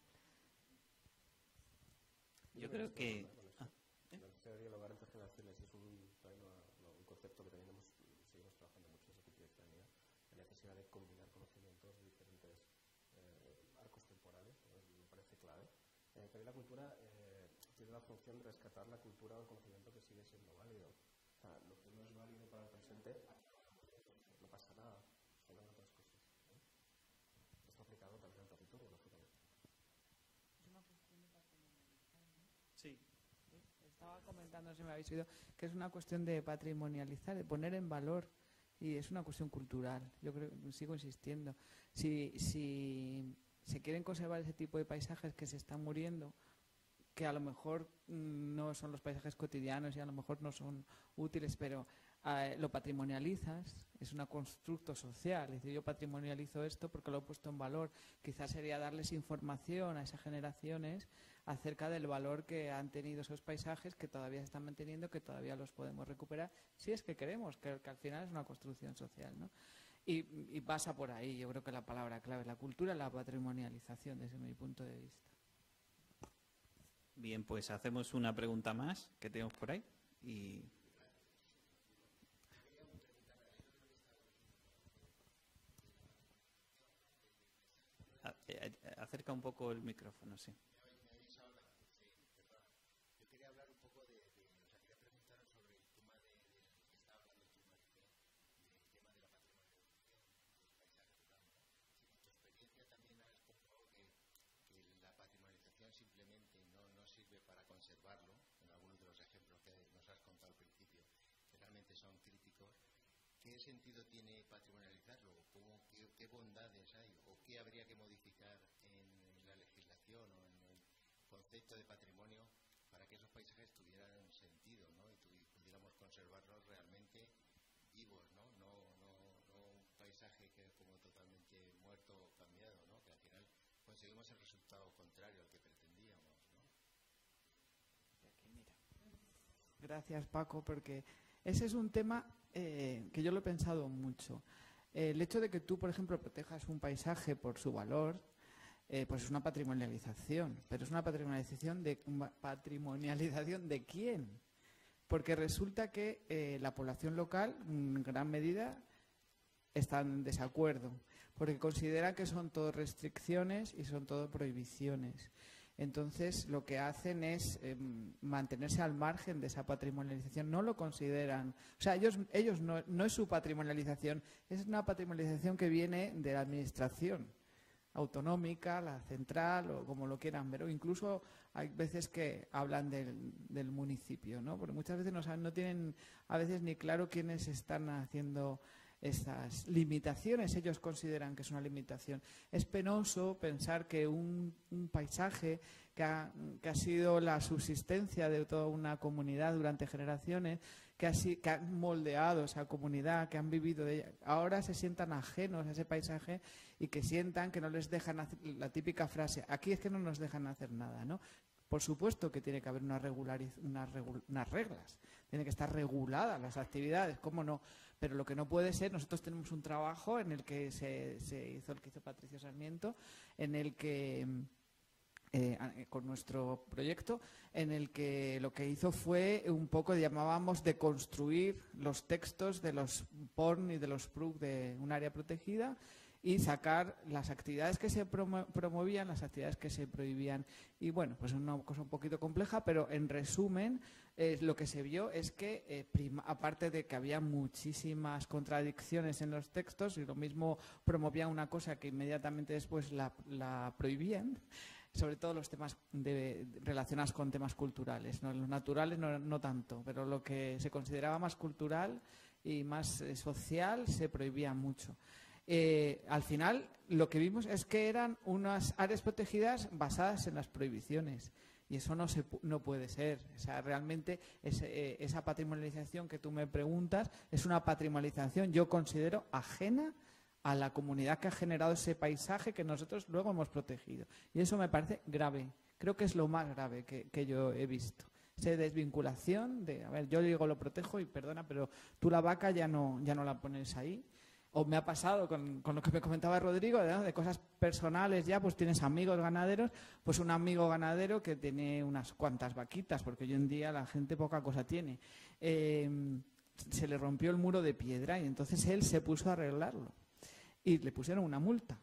Yo creo que... Ah. La necesidad de dialogar entre generaciones es un, un concepto que también hemos, seguimos trabajando mucho desde Cultura y Ciudadanía, la necesidad de combinar conocimientos de diferentes eh, arcos temporales, ¿no? Me parece clave. Eh, pero la cultura eh, tiene la función de rescatar la cultura o el conocimiento que sigue siendo válido. O sea, lo que no es válido para el presente, no pasa nada, son otras cosas, ¿eh? Está aplicado también al territorio, lógicamente. Es una cuestión de patrimonializar, ¿no? Sí. Sí. Estaba comentando, si me habéis oído, que es una cuestión de patrimonializar, de poner en valor. Y es una cuestión cultural, yo creo, sigo insistiendo. Si, si se quieren conservar ese tipo de paisajes que se están muriendo, que a lo mejor mmm, no son los paisajes cotidianos y a lo mejor no son útiles, pero eh, lo patrimonializas, es un constructo social. Es decir, yo patrimonializo esto porque lo he puesto en valor. Quizás sería darles información a esas generaciones acerca del valor que han tenido esos paisajes, que todavía se están manteniendo, que todavía los podemos recuperar, si es que queremos, que, que al final es una construcción social, ¿no? Y, y pasa por ahí, yo creo que la palabra clave, la cultura, la patrimonialización, desde mi punto de vista. Bien, pues hacemos una pregunta más que tenemos por ahí. Y... Acerca un poco el micrófono, sí. Simplemente no, no sirve para conservarlo, en algunos de los ejemplos que nos has contado al principio, que realmente son críticos. ¿Qué sentido tiene patrimonializarlo? ¿Cómo, qué, ¿Qué bondades hay? ¿O qué habría que modificar en la legislación o en el concepto de patrimonio para que esos paisajes tuvieran sentido, ¿no? Y, tu, y pudiéramos conservarlos realmente vivos, ¿no? No, no, no un paisaje que es como totalmente muerto o cambiado, ¿no? Que al final conseguimos el resultado contrario al que pretendíamos, ¿no? Gracias, Paco, porque ese es un tema eh, que yo lo he pensado mucho. Eh, el hecho de que tú, por ejemplo, protejas un paisaje por su valor, eh, pues es una patrimonialización. Pero es una patrimonialización de, patrimonialización ¿de quién? Porque resulta que eh, la población local, en gran medida, está en desacuerdo. porque consideran que son todo restricciones y son todo prohibiciones. Entonces, lo que hacen es eh, mantenerse al margen de esa patrimonialización. No lo consideran. O sea, ellos, ellos no, no es su patrimonialización, es una patrimonialización que viene de la administración autonómica, la central o como lo quieran ver. O incluso hay veces que hablan del, del municipio, ¿no? Porque muchas veces no saben, no tienen a veces ni claro quiénes están haciendo esas limitaciones. Ellos consideran que es una limitación. Es penoso pensar que un, un paisaje que ha, que ha sido la subsistencia de toda una comunidad durante generaciones, que, ha, que han moldeado esa comunidad, que han vivido de ella, ahora se sientan ajenos a ese paisaje y que sientan que no les dejan hacer la típica frase, aquí es que no nos dejan hacer nada, ¿no? Por supuesto que tiene que haber una regulariz unas, regul unas reglas, tiene que estar reguladas las actividades, ¿cómo no? Pero lo que no puede ser, nosotros tenemos un trabajo en el que se, se hizo el que hizo Patricio Sarmiento, en el que, eh, con nuestro proyecto, en el que lo que hizo fue un poco, llamábamos, de construir los textos de los P O R N y de los P R U C de un área protegida y sacar las actividades que se promo promovían, las actividades que se prohibían. Y bueno, pues es una cosa un poquito compleja, pero en resumen, eh, lo que se vio es que, eh, prima, aparte de que había muchísimas contradicciones en los textos, y lo mismo promovían una cosa que inmediatamente después la, la prohibían, sobre todo los temas de, relacionados con temas culturales, ¿no? Los naturales no, no tanto, pero lo que se consideraba más cultural y más eh, social se prohibía mucho. Eh, al final lo que vimos es que eran unas áreas protegidas basadas en las prohibiciones y eso no, se, no puede ser. O sea, realmente es, eh, esa patrimonialización que tú me preguntas es una patrimonialización, yo considero, ajena a la comunidad que ha generado ese paisaje que nosotros luego hemos protegido. Y eso me parece grave, creo que es lo más grave que, que yo he visto. Esa desvinculación de, a ver, yo digo lo protejo y perdona, pero tú la vaca ya no, ya no la pones ahí. O me ha pasado con, con lo que me comentaba Rodrigo, ¿no? De cosas personales ya, pues tienes amigos ganaderos, pues un amigo ganadero que tiene unas cuantas vaquitas, porque hoy en día la gente poca cosa tiene. Eh, se le rompió el muro de piedra y entonces él se puso a arreglarlo y le pusieron una multa.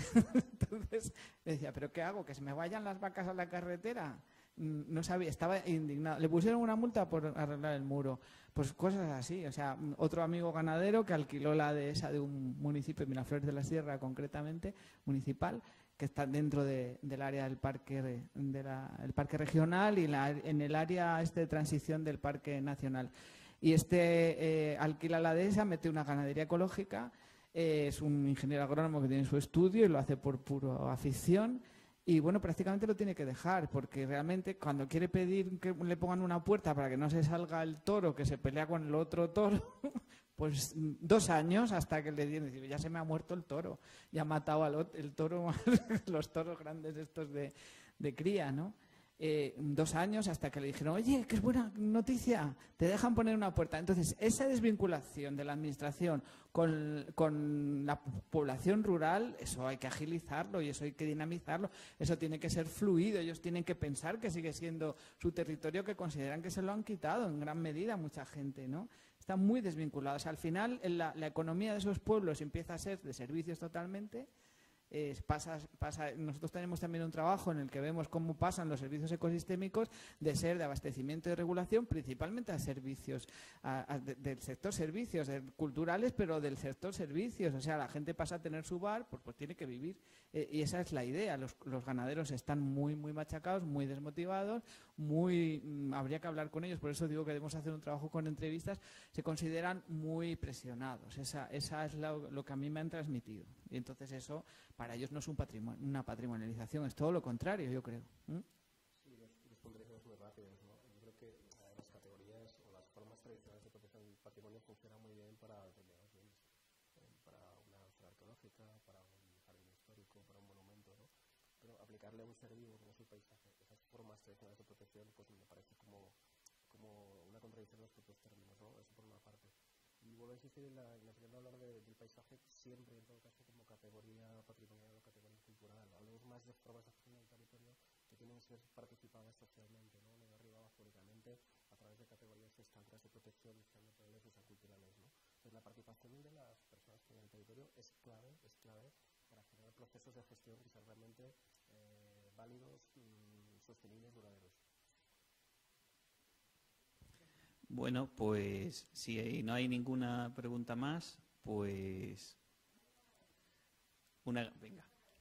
Entonces le decía, ¿pero qué hago? ¿Que se me vayan las vacas a la carretera? No sabía, estaba indignado. Le pusieron una multa por arreglar el muro. Pues cosas así. O sea, otro amigo ganadero que alquiló la dehesa de un municipio, Miraflores de la Sierra concretamente, municipal, que está dentro de, del área del parque, de la, el parque regional y la, en el área este de transición del parque nacional. Y este eh, alquila la dehesa, mete una ganadería ecológica, eh, es un ingeniero agrónomo que tiene su estudio y lo hace por pura afición. Y bueno, prácticamente lo tiene que dejar, porque realmente cuando quiere pedir que le pongan una puerta para que no se salga el toro que se pelea con el otro toro, pues dos años hasta que le dieron, ya se me ha muerto el toro, ya ha matado al otro, el toro, los toros grandes estos de, de cría, ¿no? Eh, dos años hasta que le dijeron, oye, qué buena noticia, te dejan poner una puerta. Entonces, esa desvinculación de la administración con, con la población rural, eso hay que agilizarlo y eso hay que dinamizarlo, eso tiene que ser fluido, ellos tienen que pensar que sigue siendo su territorio, que consideran que se lo han quitado en gran medida mucha gente, ¿no? Están muy desvinculados. Al final, la, la economía de esos pueblos empieza a ser de servicios totalmente. Eh, pasa, pasa, nosotros tenemos también un trabajo en el que vemos cómo pasan los servicios ecosistémicos de ser de abastecimiento y regulación principalmente a servicios, a, a, de, del sector servicios de, culturales, pero del sector servicios. O sea, la gente pasa a tener su bar, pues, pues tiene que vivir. Eh, y esa es la idea. Los, los ganaderos están muy, muy machacados, muy desmotivados, muy mmm, habría que hablar con ellos, por eso digo que debemos hacer un trabajo con entrevistas, se consideran muy presionados. Esa, esa es lo, lo que a mí me han transmitido. Y entonces eso para ellos no es un patrimonio, una patrimonialización, es todo lo contrario, yo creo. ¿Mm? Sí, los, los pondremos muy rápidos, ¿no? Yo creo que eh, las categorías o las formas tradicionales de protección del patrimonio funcionan muy bien para determinados bienes, eh, para una zona arqueológica, para un jardín histórico, para un monumento, ¿no? Pero aplicarle a un ser vivo como es el paisaje, esas formas tradicionales de protección, pues me parece como, como una contradicción en los propios términos, ¿no? Eso por una parte. Y vuelvo a insistir en la necesidad de hablar de, del paisaje siempre, en todo caso, como categoría patrimonial o categoría cultural. Hablemos más de formas de gestión del territorio que tienen que ser participadas socialmente, ¿no? No de arriba abajo únicamente a través de categorías estándar de protección, están naturales y están culturales, ¿no? Entonces, la participación de las personas que viven en el territorio es clave, es clave para generar procesos de gestión que sean realmente eh, válidos, mmm, sostenibles, duraderos. Bueno, pues si no hay ninguna pregunta más, pues una, venga.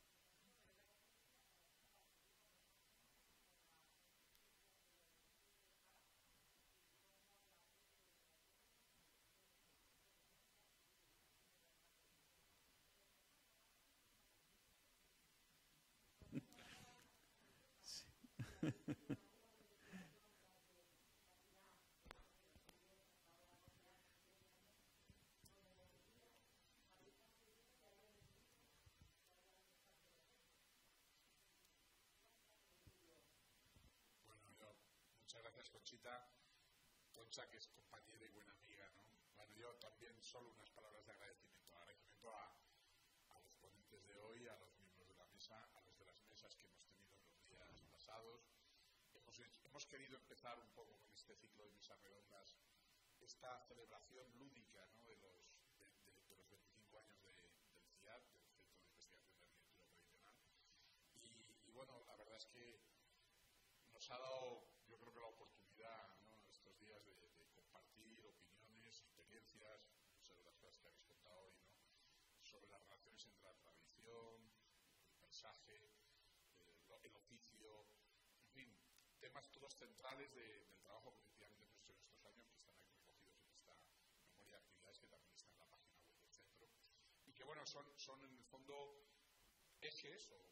Muchas gracias, Conchita. Concha, que es compañera y buena amiga, ¿no? Bueno, yo también solo unas palabras de agradecimiento. Agradecimiento a, a los ponentes de hoy, a los miembros de la mesa, a los de las mesas que hemos tenido en los días pasados. Hemos, hemos querido empezar un poco con este ciclo de mesas redondas, esta celebración lúdica, ¿no?, de, los, de, de, de los veinticinco años de, del C I A D, del Centro de Investigación de Arquitectura Tradicional. Y, y bueno, la verdad es que nos ha dado, yo creo que la oportunidad, ¿no?, estos días de, de compartir opiniones, experiencias, muchas de las cosas que habéis contado hoy, ¿no?, sobre las relaciones entre la tradición, el paisaje, eh, lo, el oficio, en fin, temas todos centrales de, del trabajo que efectivamente hemos hecho en estos años, que están aquí recogidos en esta memoria de actividades que también está en la página web del centro, y que bueno, son, son en el fondo ejes o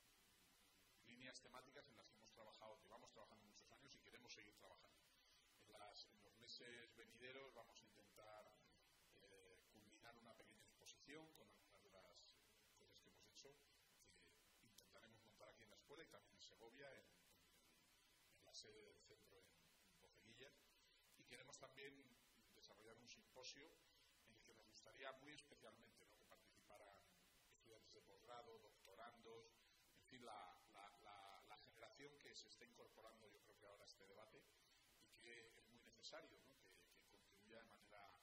líneas temáticas en las que hemos trabajado, que vamos trabajando muchos años y queremos seguir trabajando. En, las, en los meses venideros vamos a intentar eh, culminar una pequeña exposición con algunas de las cosas que hemos hecho, que intentaremos montar aquí en la escuela y también en Segovia, en, en, en la sede del centro en, en Poceguillas. Y queremos también desarrollar un simposio en el que nos gustaría muy especialmente, ¿no?, que participaran estudiantes de posgrado, doctorandos, en fin, la, la, la, la generación que se está incorporando, yo creo que ahora a este debate, y que es muy necesario, ¿no?, que, que contribuya de manera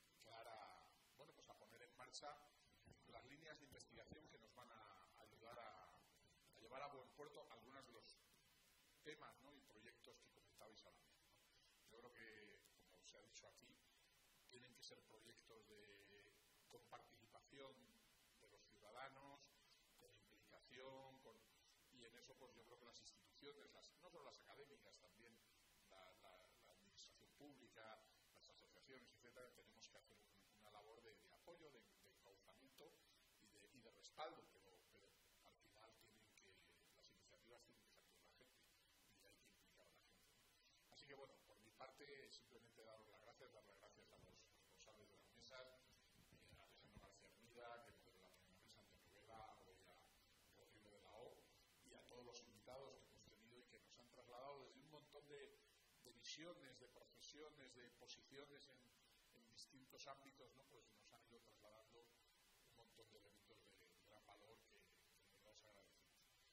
clara, bueno, pues a poner en marcha las líneas de investigación que nos van a ayudar a, a llevar a buen puerto algunos de los temas, ¿no?, y proyectos que comentabais ahora mismo, ¿no? Yo creo que, como se ha dicho aquí, tienen que ser proyectos de, con participación de los ciudadanos, con implicación, con, y en eso pues yo creo que las instituciones, las, no solo las académicas, también la, la, la administración pública, las asociaciones, etcétera, tenemos que hacer un, una labor de, de apoyo, de, de encauzamiento y de, y de respaldo, pero, pero al final tienen que, las iniciativas tienen que salir de la gente y hay que implicar a la gente, ¿no? Así que bueno, por mi parte, simplemente daros las gracias, dar las gracias a los responsables de las mesas, eh, a Alejandro García Hermida, que moderó la primera mesa, Antonio Vega, hoy a Rodrigo de la O, y a todos los invitados que hemos tenido y que nos han trasladado desde un montón de, de visiones, de profesiones, de posiciones en, en distintos ámbitos, ¿no?, pues nos han ido trasladando un montón de elementos de, de gran valor que, que de verdad os agradecemos.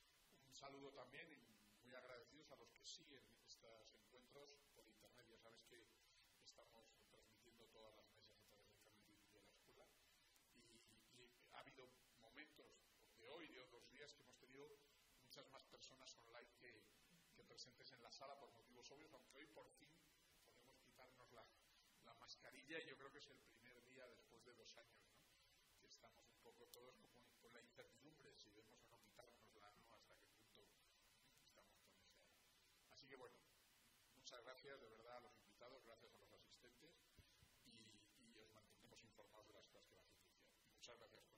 Un saludo también y muy agradecidos a los que siguen estos encuentros por internet. Ya sabes que estamos transmitiendo todas las mesas a través del canal de YouTube de la escuela y, y ha habido momentos de hoy, de otros días, que hemos tenido muchas más personas online que, que presentes en la sala por motivos obvios, aunque hoy por fin podemos quitarnos la, la mascarilla y yo creo que es el primer día después de dos años, ¿no?, que estamos un poco todos como con la incertidumbre si debemos o no quitárnosla, ¿no?, hasta qué punto estamos con esa. Así que bueno, muchas gracias de verdad a los invitados, gracias a los asistentes y, y os mantendremos informados de las cosas que van a suceder. Muchas gracias.